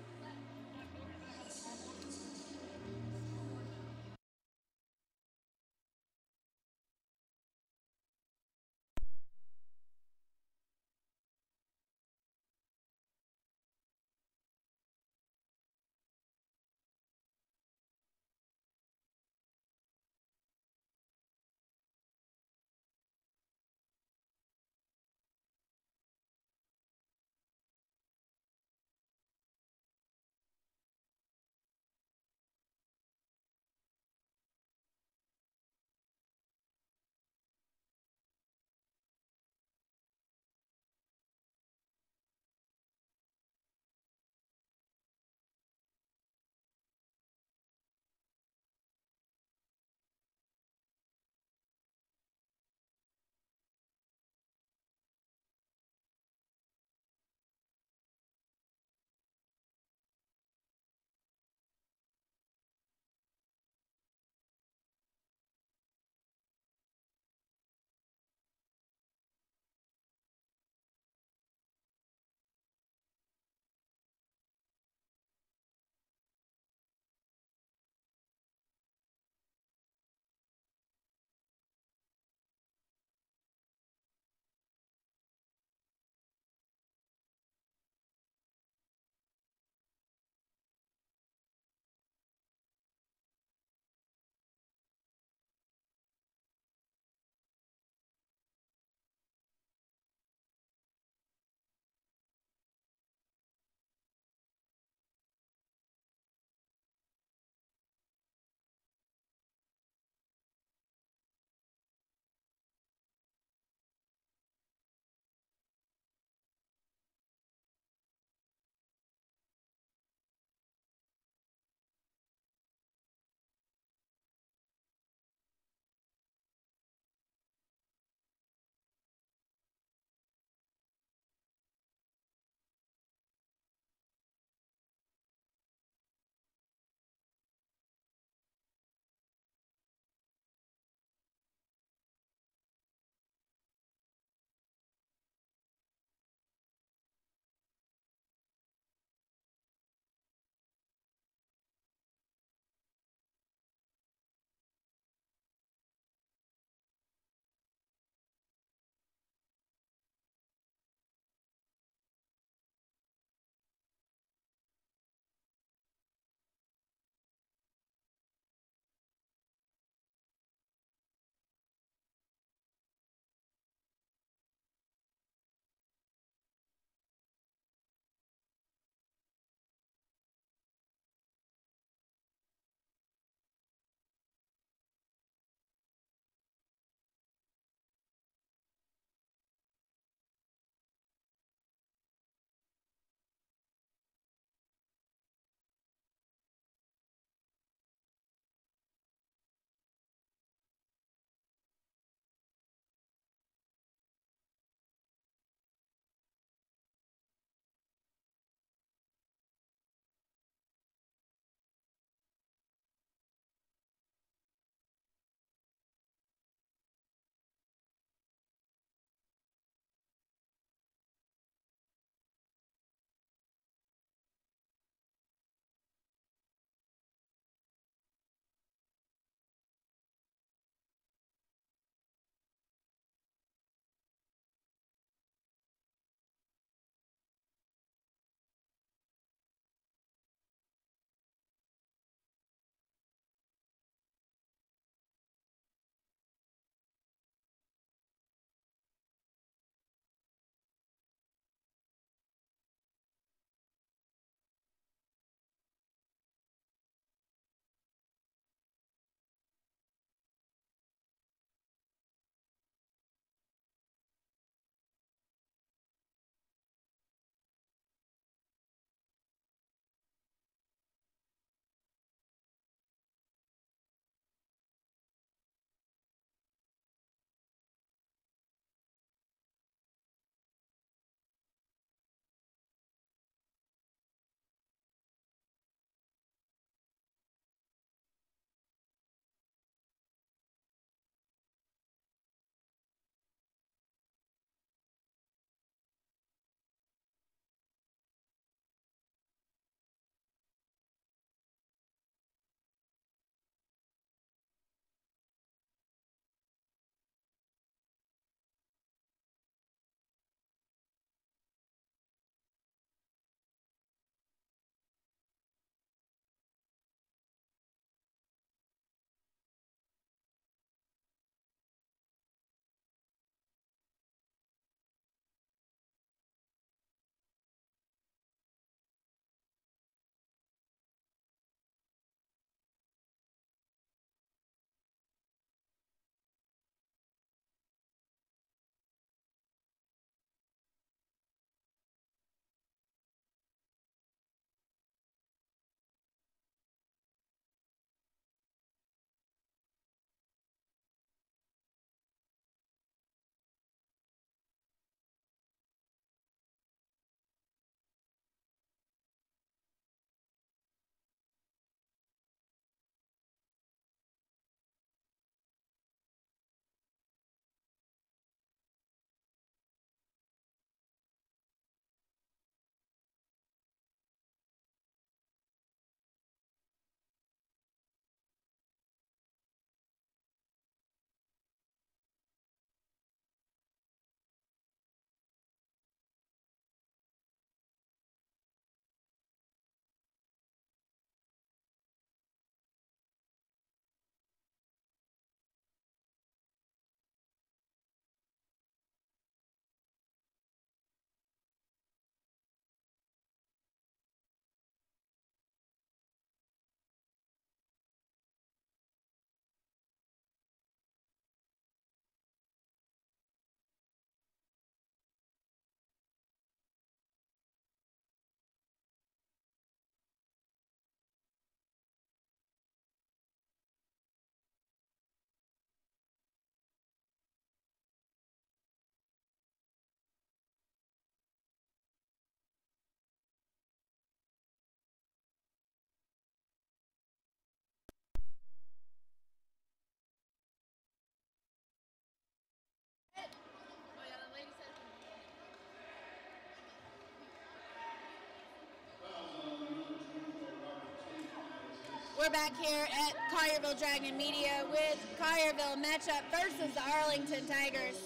We're back here at Collierville Dragon Media with Collierville matchup versus the Arlington Tigers.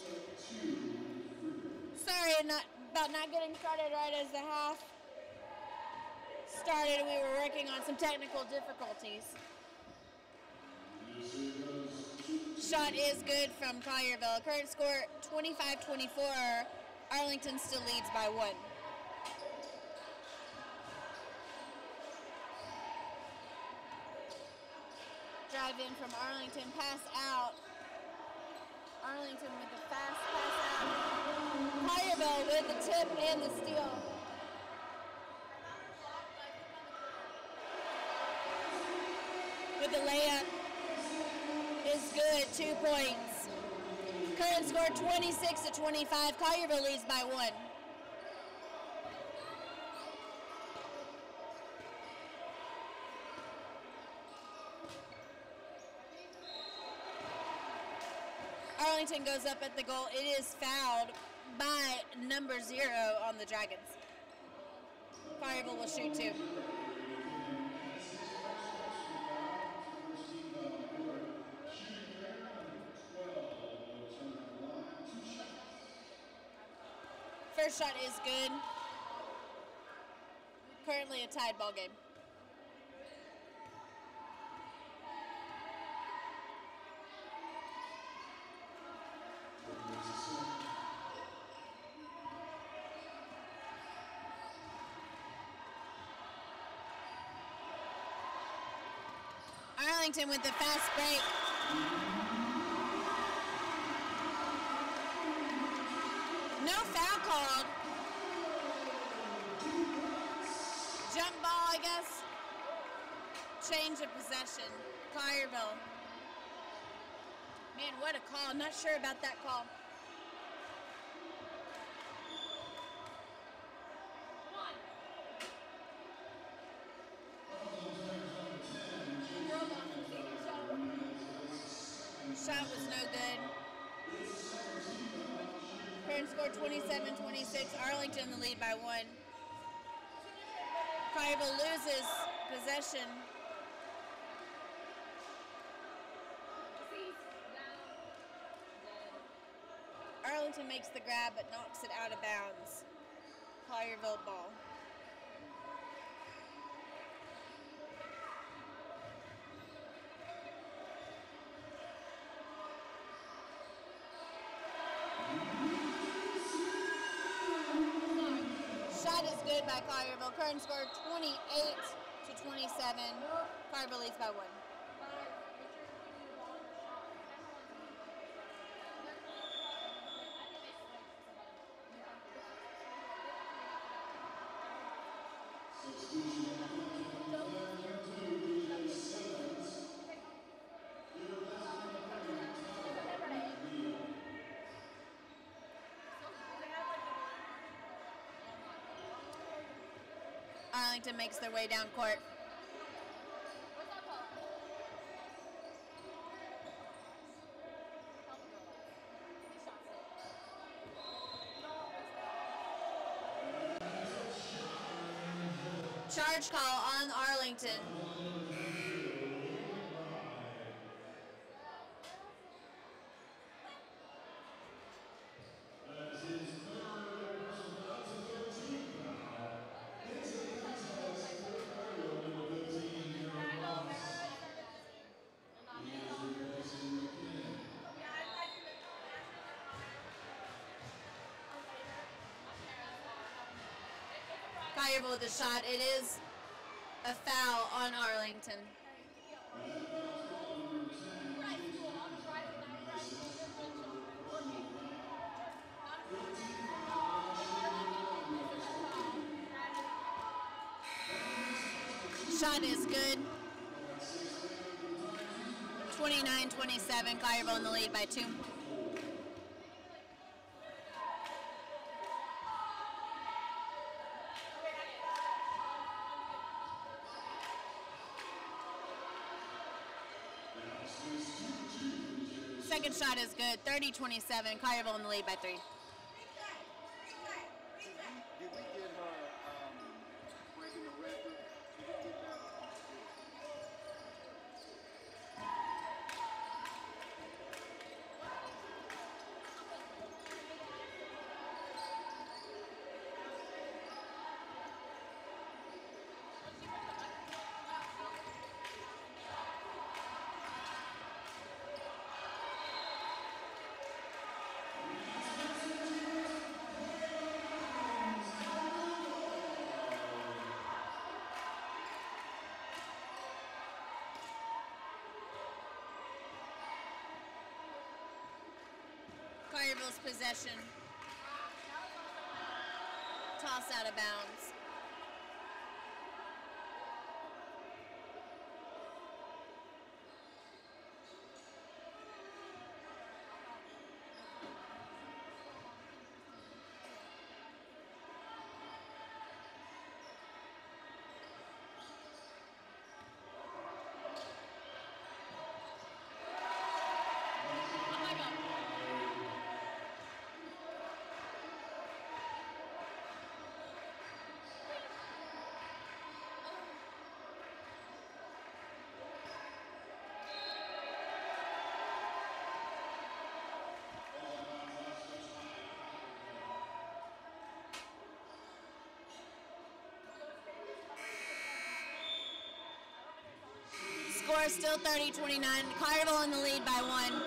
Sorry about not getting started right as the half started. We were working on some technical difficulties. Shot is good from Collierville. Current score 25-24. Arlington still leads by 1. Drive in from Arlington, pass out. Arlington with the fast pass out. Collierville with the tip and the steal. With the layup is good, 2 points. Current score 26-25. Collierville leads by 1. Arlington goes up at the goal. It is fouled by number 0 on the Dragons. Collierville will shoot 2. First shot is good. Currently a tied ball game. Arlington with the fast break. No foul called. Jump ball, I guess. Change of possession. Collierville. Man, what a call. Not sure about that call. Shot was no good. Current score 27-26. Arlington in the lead by 1. Collierville loses possession. Arlington makes the grab but knocks it out of bounds. Collierville ball. Shot is good by Collierville. Current score 28-27. Collierville leads by 1. Arlington makes their way down court. Charge call on Arlington. Collierville with the shot. It is a foul on Arlington. Shot is good. 29-27. Collierville in the lead by 2. Second shot is good. 30-27. Collierville in the lead by 3. Did we get her breaking the record? Did we get that? Collierville's possession. Toss out of bounds. Score is still 30-29. Collierville in the lead by 1.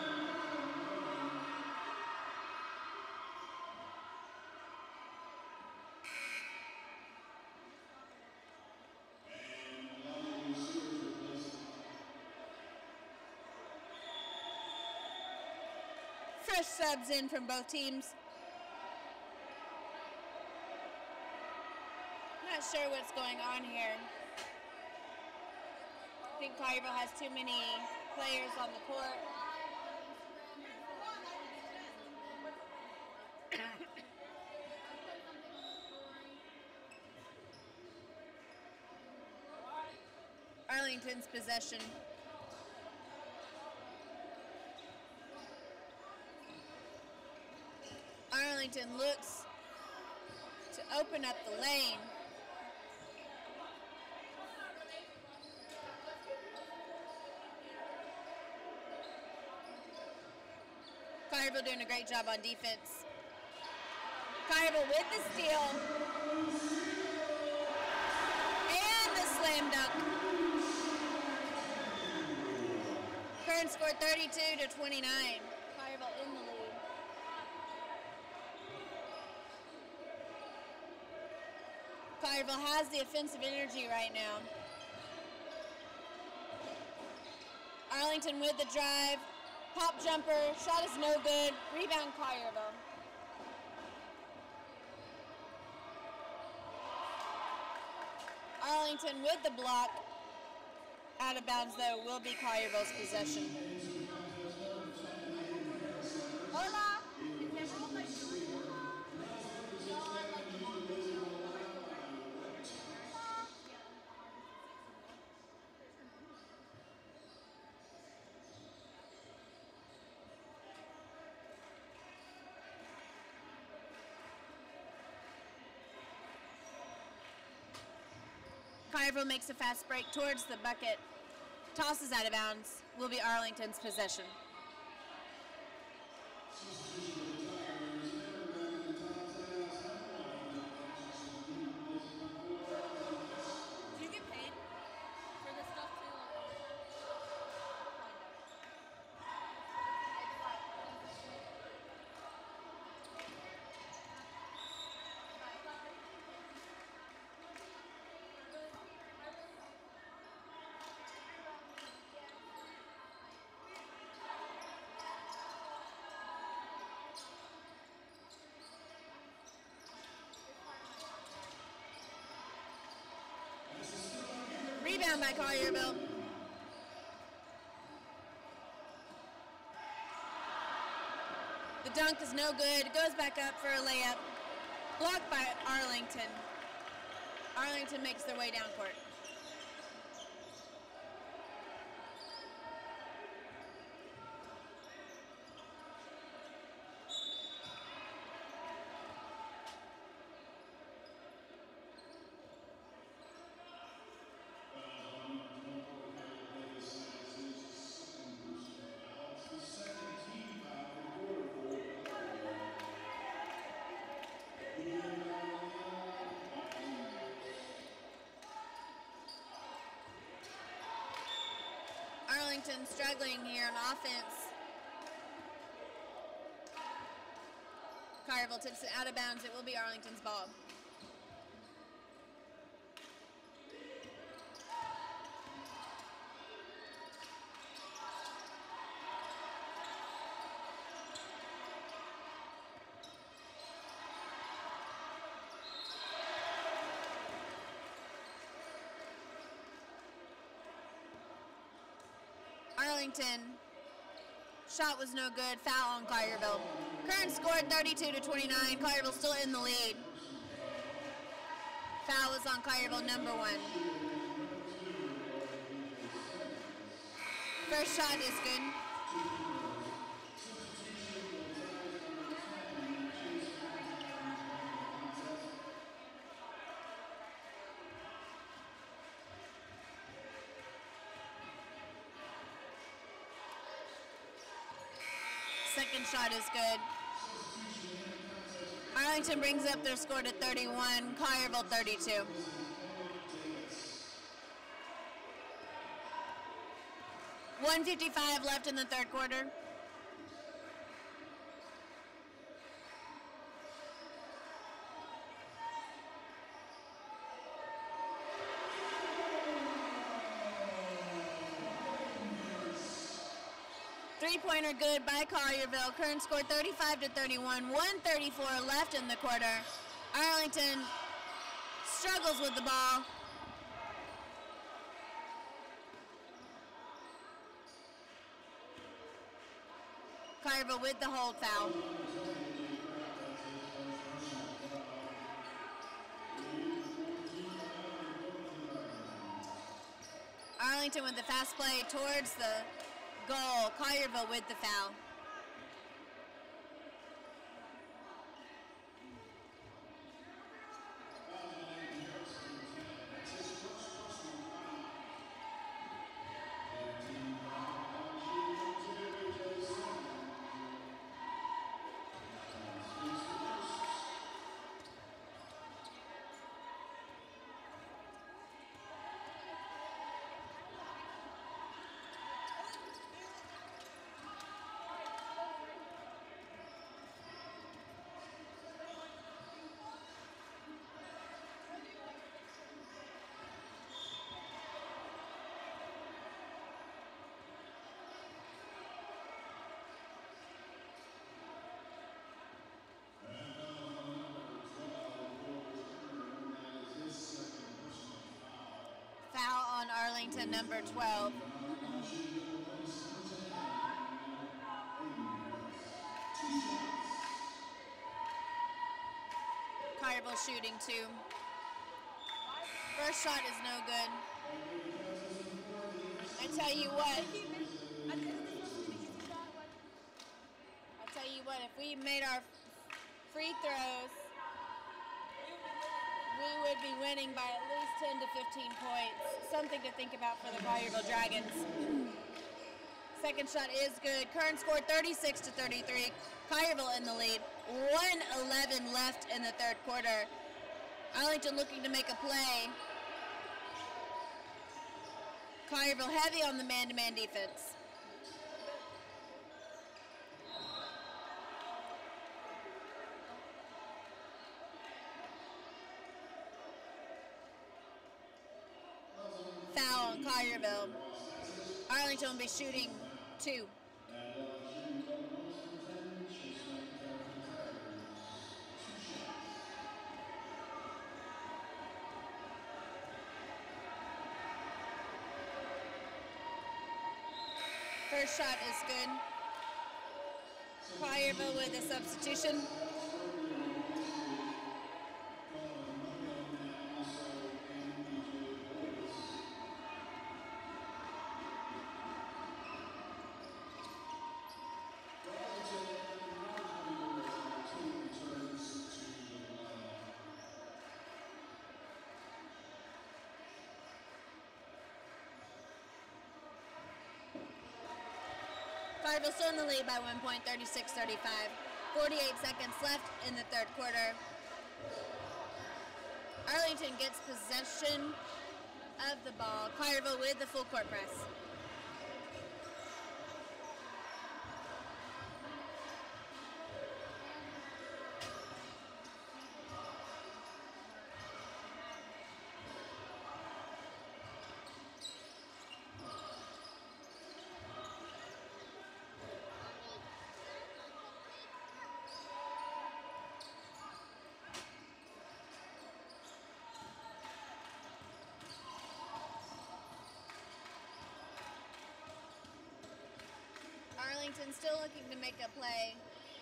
Fresh subs in from both teams. Not sure what's going on here. I think Collierville has too many players on the court. Arlington's possession. Arlington looks to open up the lane. Collierville doing a great job on defense. Collierville with the steal. And the slam dunk. Current score 32-29. Collierville in the lead. Collierville has the offensive energy right now. Arlington with the drive. Pop jumper, shot is no good. Rebound Collierville. Arlington with the block. Out of bounds though, will be Collierville's possession. Hola. Collierville makes a fast break towards the bucket. Tosses out of bounds. Will be Arlington's possession. Do you get paid for this stuff too? Rebound by Collierville. The dunk is no good. Goes back up for a layup. Blocked by Arlington. Arlington makes their way down court. Arlington struggling here on offense. Collierville tips it out of bounds. It will be Arlington's ball. Arlington. Shot was no good. Foul on Collierville. Kern scored 32-29. Collierville still in the lead. Foul was on Collierville, number 1. First shot is good. Second shot is good. Arlington brings up their score to 31, Collierville 32. .155 left in the third quarter. Three-pointer good by Collierville. Kern scored 35-31, 1:34 left in the quarter. Arlington struggles with the ball. Collierville with the hold foul. Arlington with the fast play towards the goal. Collierville with the foul. Foul on Arlington, number 12. Collierville shooting 2. First shot is no good. I tell you what, if we made our free throws, we would be winning by at least 10 to 15 points. Something to think about for the Collierville Dragons. Second shot is good. Kern scored 36-33. Collierville in the lead. 1:11 left in the third quarter. Arlington looking to make a play. Collierville heavy on the man-to-man defense. Foul on Collierville. Arlington will be shooting 2. First shot is good. Collierville with a substitution. Collierville still in the lead by 1 point, 36-35. 48 seconds left in the third quarter. Arlington gets possession of the ball. Collierville with the full court press. Arlington still looking to make a play.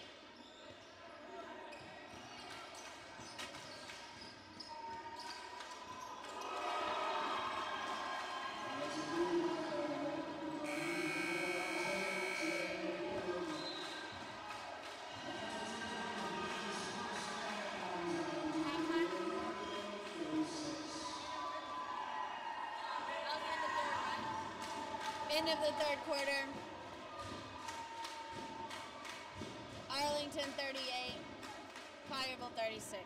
End of the third quarter. Arlington 38, Collierville 36.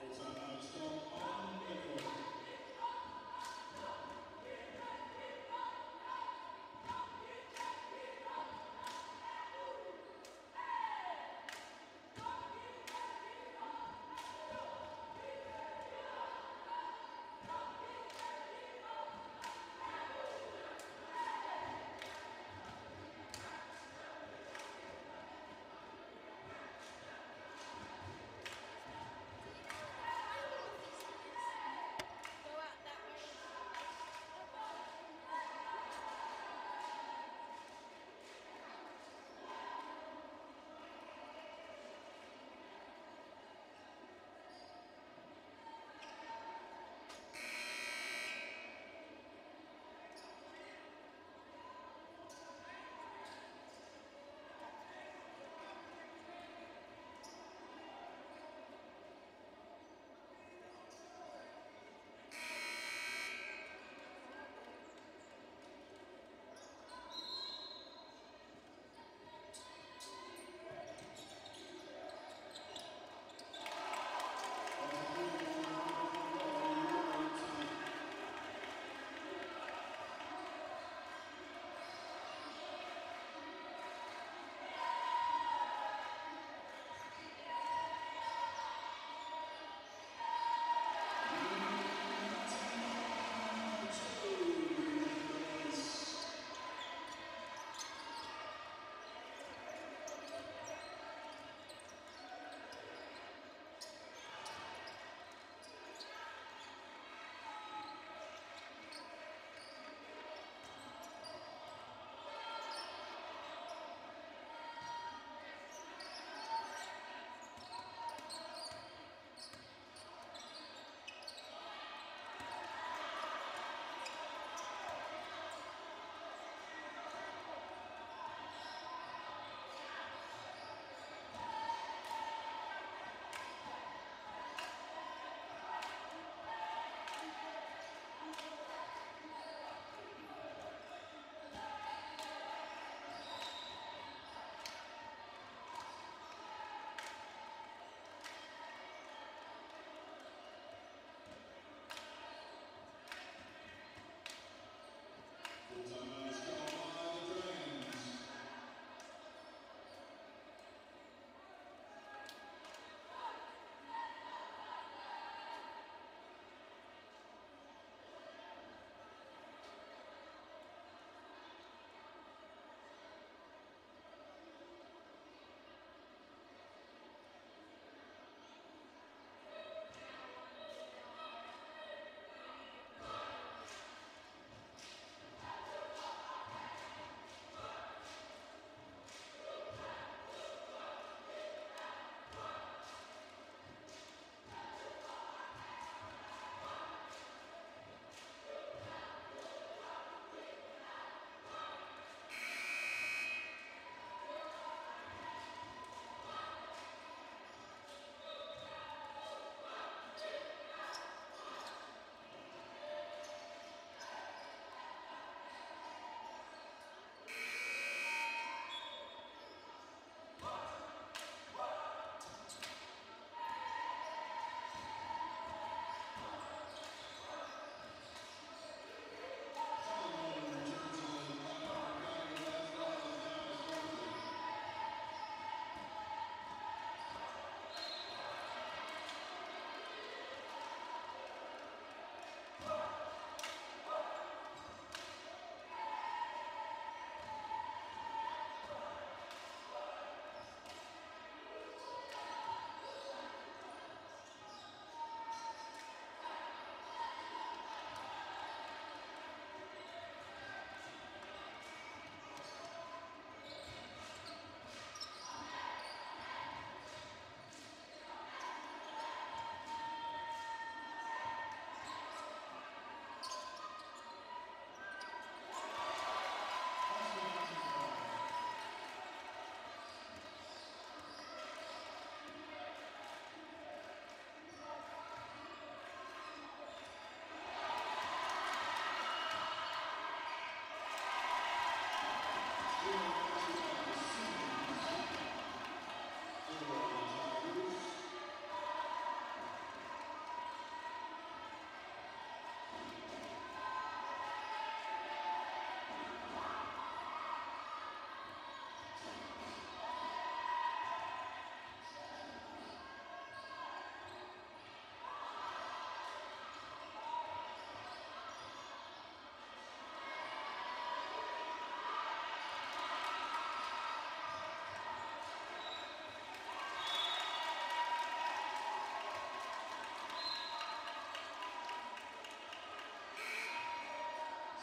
It's on start on the court.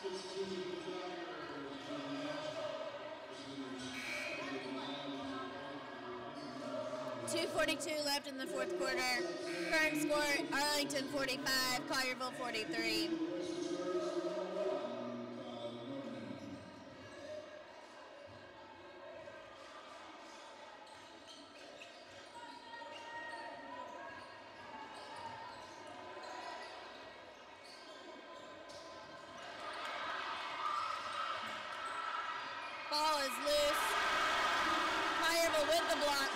.242 left in the fourth quarter. Current score, Arlington 45, Collierville 43. Ball is loose. Collierville with the block.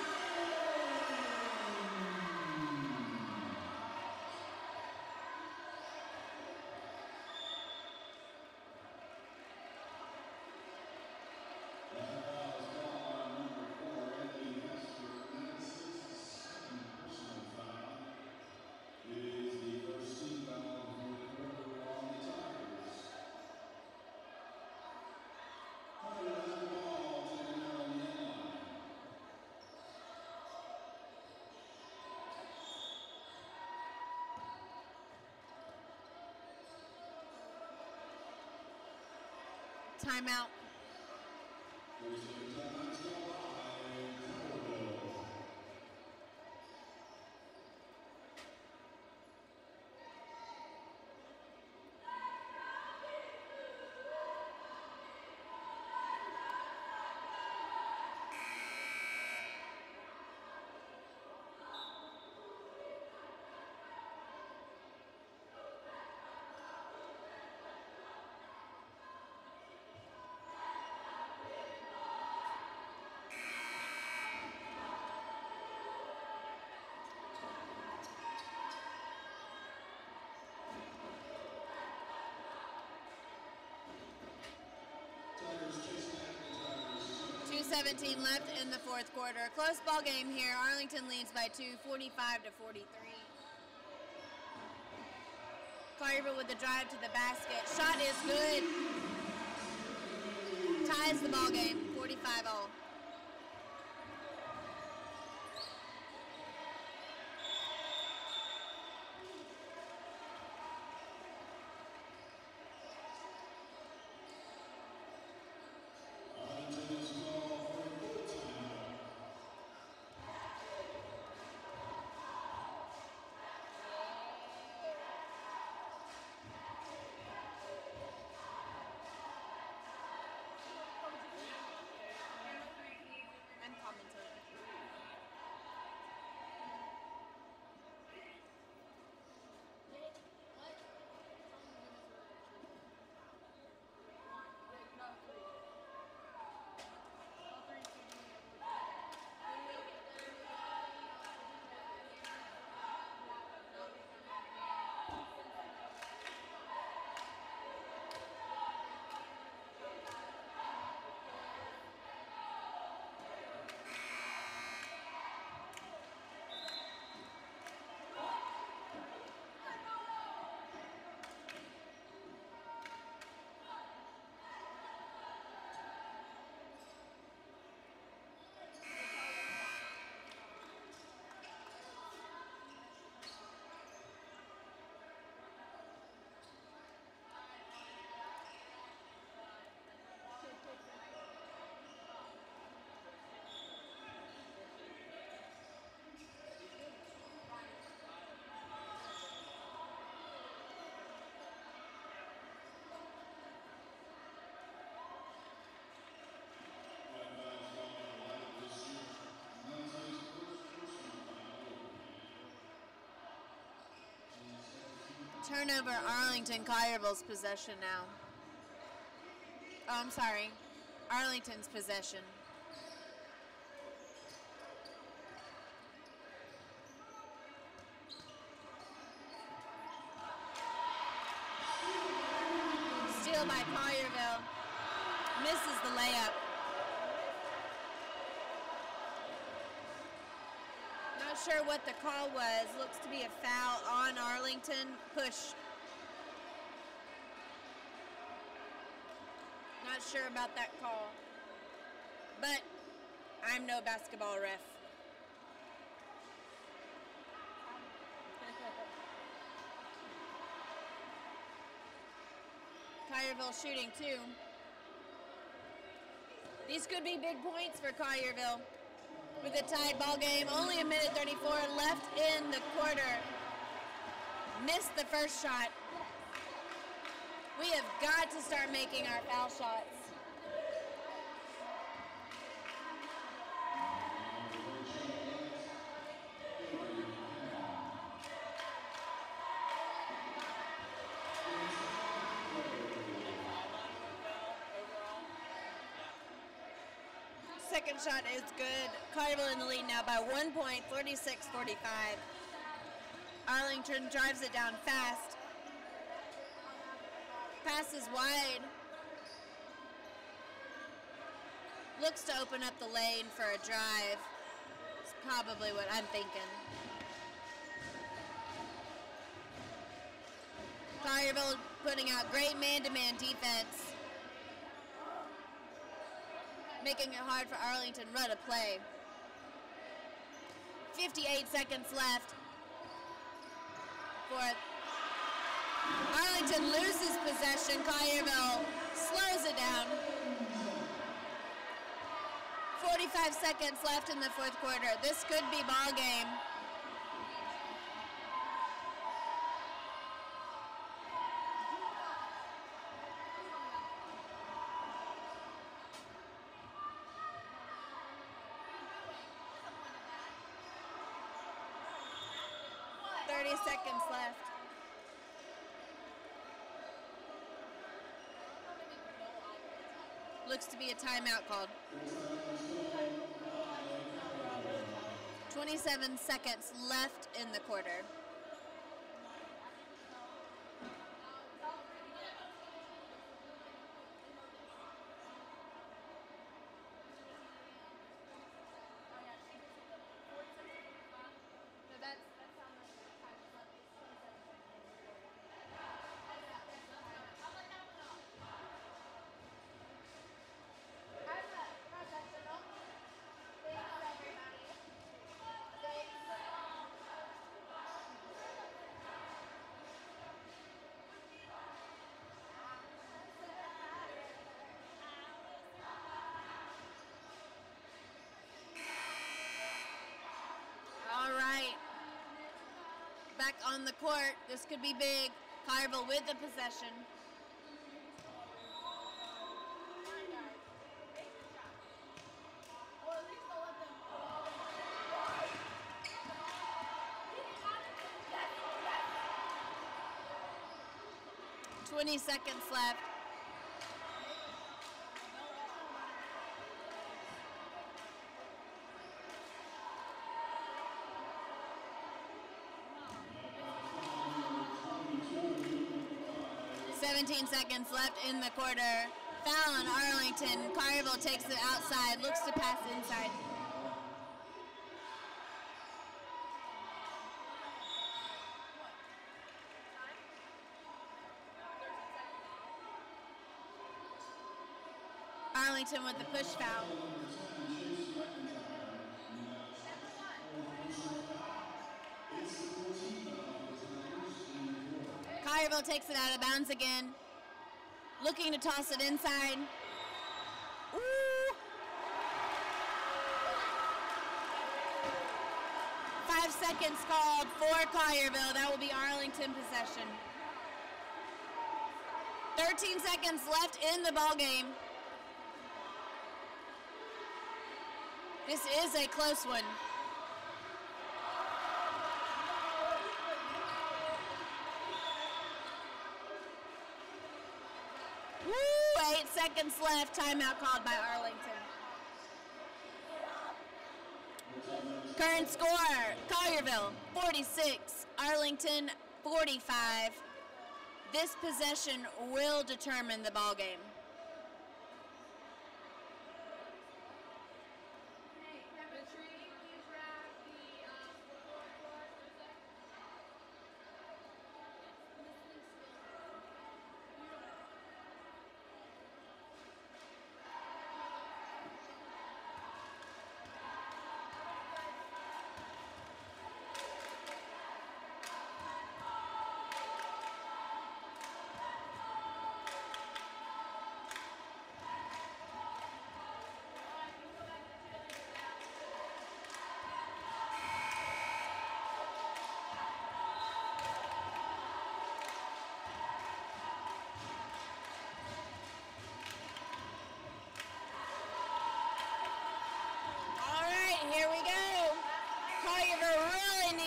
Timeout. .217 left in the fourth quarter. Close ball game here. Arlington leads by 2, 45 to 43. Collierville with the drive to the basket. Shot is good. Ties the ball game, 45 all. Turnover, Arlington, Collierville's possession now. Oh, I'm sorry. Arlington's possession. Steal by Collierville. Misses the layup. Not sure what the call was. Looks to be a foul on Arlington. Push. Not sure about that call. But I'm no basketball ref. Collierville shooting 2. These could be big points for Collierville. With a tied ball game, only a minute 34 left in the quarter. Missed the first shot. We have got to start making our foul shots. Second shot is good. Collierville in the lead now by 1 point, 46-45. Arlington drives it down fast. Pass is wide. Looks to open up the lane for a drive. It's probably what I'm thinking. Collierville putting out great man-to-man defense. Making it hard for Arlington run a play. 58 seconds left. Fourth. Arlington loses possession. Collierville slows it down. 45 seconds left in the fourth quarter. This could be ball game. Seconds left. Looks to be a timeout called. 27 seconds left in the quarter. Back on the court. This could be big. Collierville with the possession. Twenty seconds left. Seconds left in the quarter. Foul on Arlington. Collierville takes it outside, looks to pass inside. Arlington with the push foul. Collierville takes it out of bounds again. Looking to toss it inside. Ooh. 5 seconds called for Collierville. That will be Arlington possession. 13 seconds left in the ball game. This is a close one. Woo! 8 seconds left. Timeout called by Arlington. Current score, Collierville 46, Arlington 45. This possession will determine the ball game.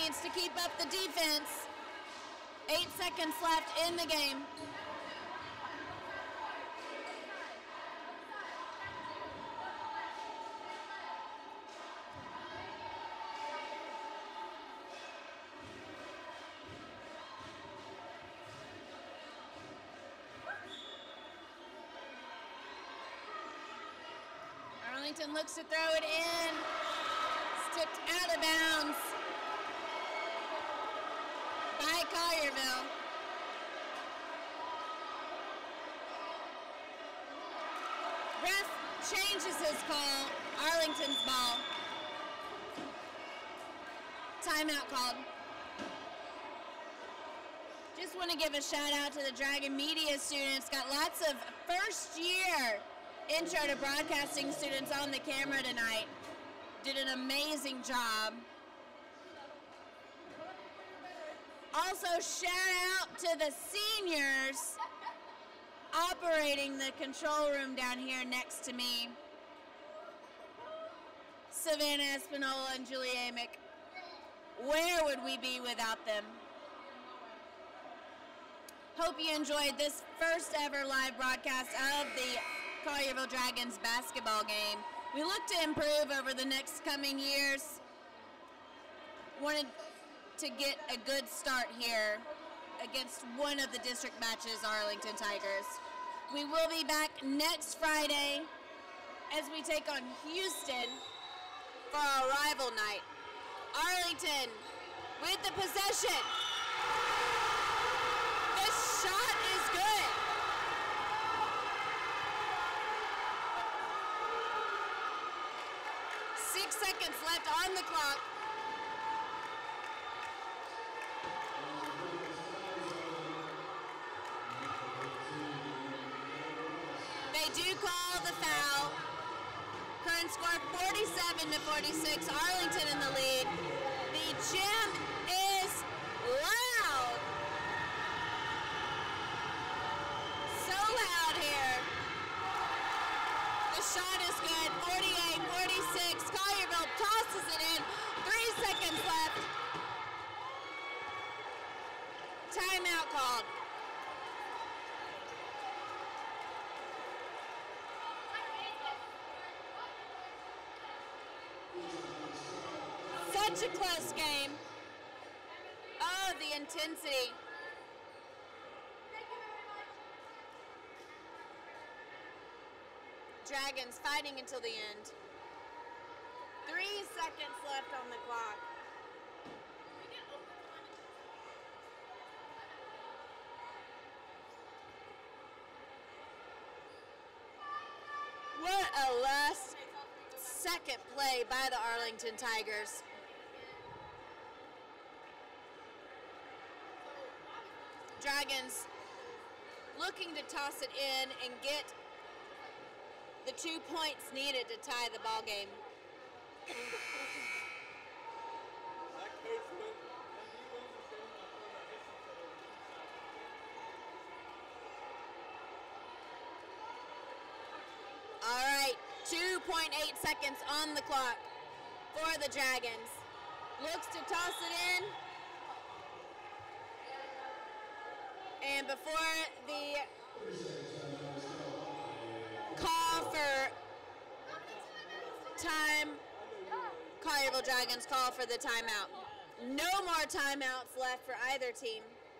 needs to keep up the defense. 8 seconds left in the game. Arlington looks to throw it in. It's tipped out of bounds by Collierville. Ref changes his call. Arlington's ball. Timeout called. Just want to give a shout out to the Dragon Media students. Got lots of first year intro to broadcasting students on the camera tonight. Did an amazing job. Also, shout out to the seniors operating the control room down here next to me. Savannah Espinola and Julie Amick. Where would we be without them? Hope you enjoyed this first ever live broadcast of the Collierville Dragons basketball game. We look to improve over the next coming years. Wanted to get a good start here against one of the district matches, Arlington Tigers. We will be back next Friday as we take on Houston for our rival night. Arlington with the possession. The shot is good. Seconds left on the clock. They do call the foul. Current score 47-46. Arlington in the lead. The gym is loud. So loud here. The shot is good. 48-46. Collierville tosses it in. 3 seconds left. Timeout called. Such a close game. Oh, the intensity. Dragons fighting until the end. 3 seconds left on the clock. What a last second play by the Arlington Tigers. Dragons looking to toss it in and get the 2 points needed to tie the ball game. All right, 2.8 seconds on the clock for the Dragons. Looks to toss it in. And before the call for time, Collierville Dragons call for the timeout. No more timeouts left for either team.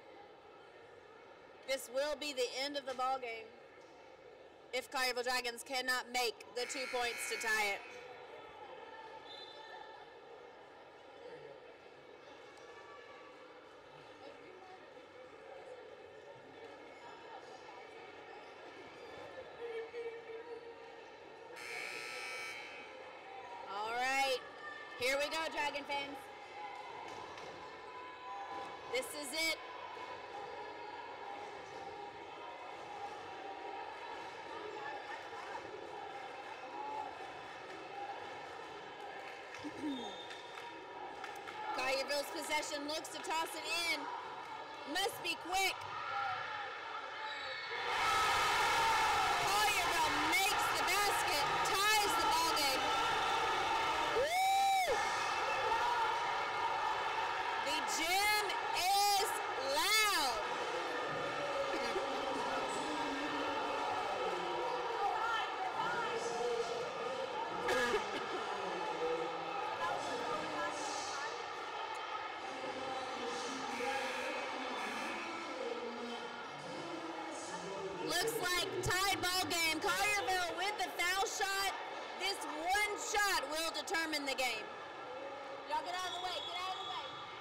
This will be the end of the ball game if Collierville Dragons cannot make the 2 points to tie it. All right, here we go, Dragon fans. This is it. Collierville's possession, looks to toss it in. Must be quick. Collierville makes the basket, ties the ball game. Woo! gym is loud. Looks like tied ball game. Collierville with the foul shot. This one shot will determine the game. Y'all get out of the way. Get out of the way.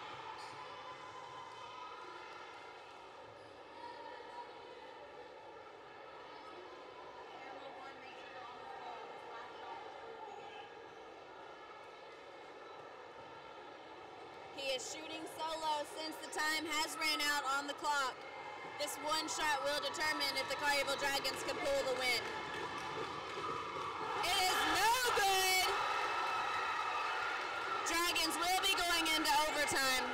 He is shooting solo since the time has ran out on the clock. This one shot will determine if the Collierville Dragons can pull the win. It is no good. Dragons will be going into overtime.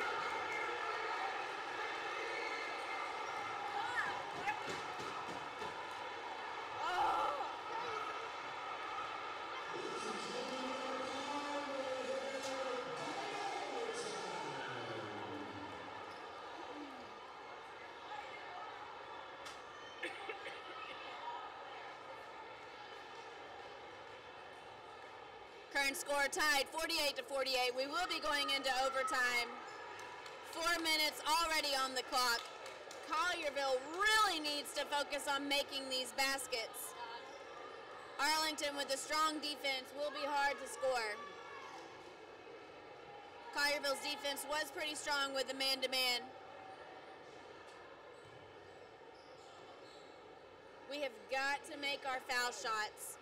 Current score tied 48-48. We will be going into overtime. 4 minutes already on the clock. Collierville really needs to focus on making these baskets. Arlington with a strong defense will be hard to score. Collierville's defense was pretty strong with the man-to-man. We have got to make our foul shots.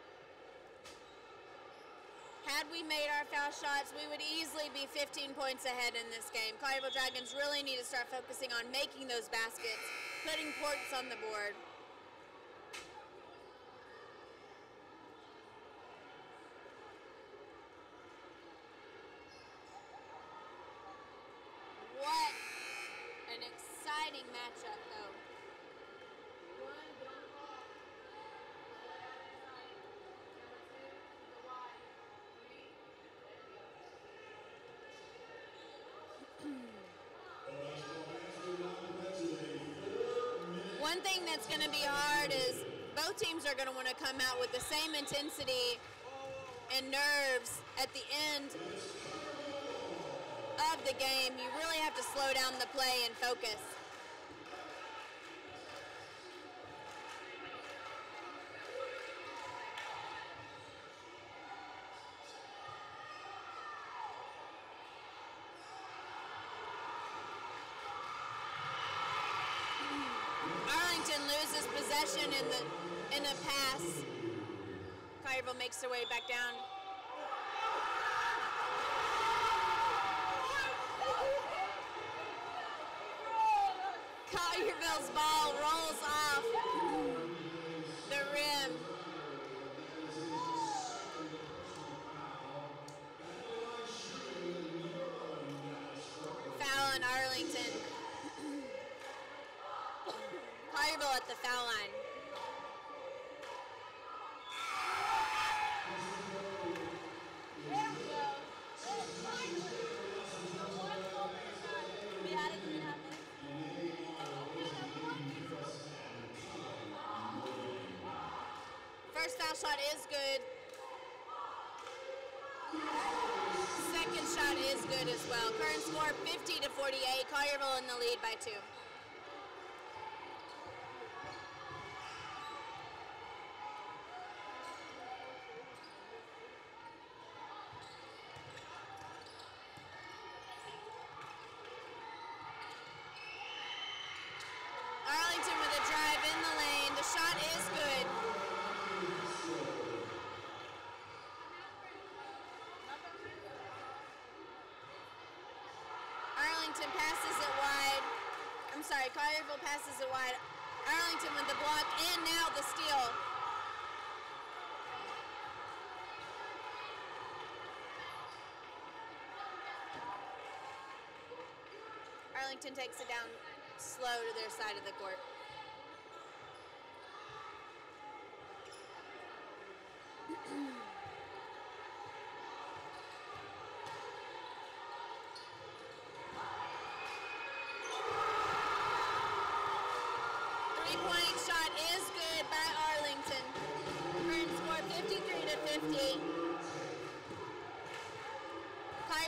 Had we made our foul shots, we would easily be 15 points ahead in this game. Collierville Dragons really need to start focusing on making those baskets, putting points on the board. What an exciting matchup, though. One thing that's going to be hard is both teams are going to want to come out with the same intensity and nerves at the end of the game. You really have to slow down the play and focus. Arlington loses possession in a pass. Collierville makes their way back down. Collierville's ball rolls off the rim. Foul on Arlington. Collierville at the foul line. First foul shot is good. Second shot is good as well. Current score 50-48. Collierville in the lead by 2. Arlington with a drive in the lane. The shot is good. Arlington passes it wide. I'm sorry, Collierville passes it wide. Arlington with the block and now the steal. Arlington takes it down slow to their side of the court.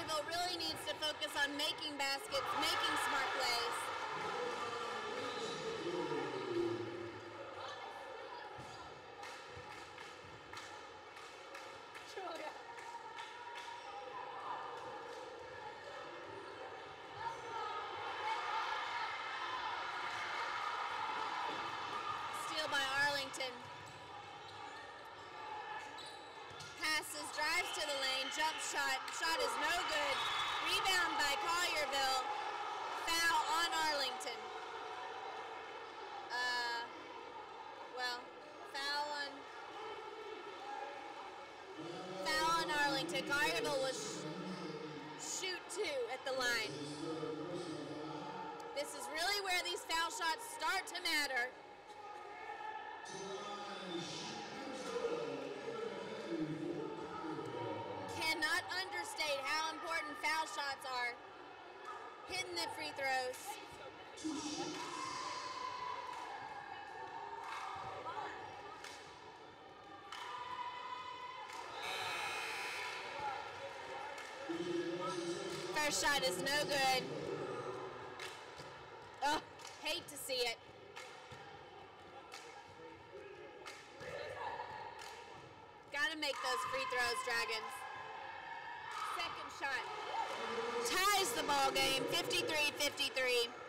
Collierville really needs to focus on making baskets, making smart plays. Steal by Arlington. Passes, drives to the lane, jump shot. Shot is no good. Rebound by Collierville. Foul on Arlington. Foul on Arlington. Collierville will shoot 2 at the line. This is really where these foul shots start to matter. Cannot understate how important foul shots are. Hitting the free throws. First shot is no good. Oh, hate to see it. Gotta make those free throws, Dragons. Second shot ties the ball game, 53-53.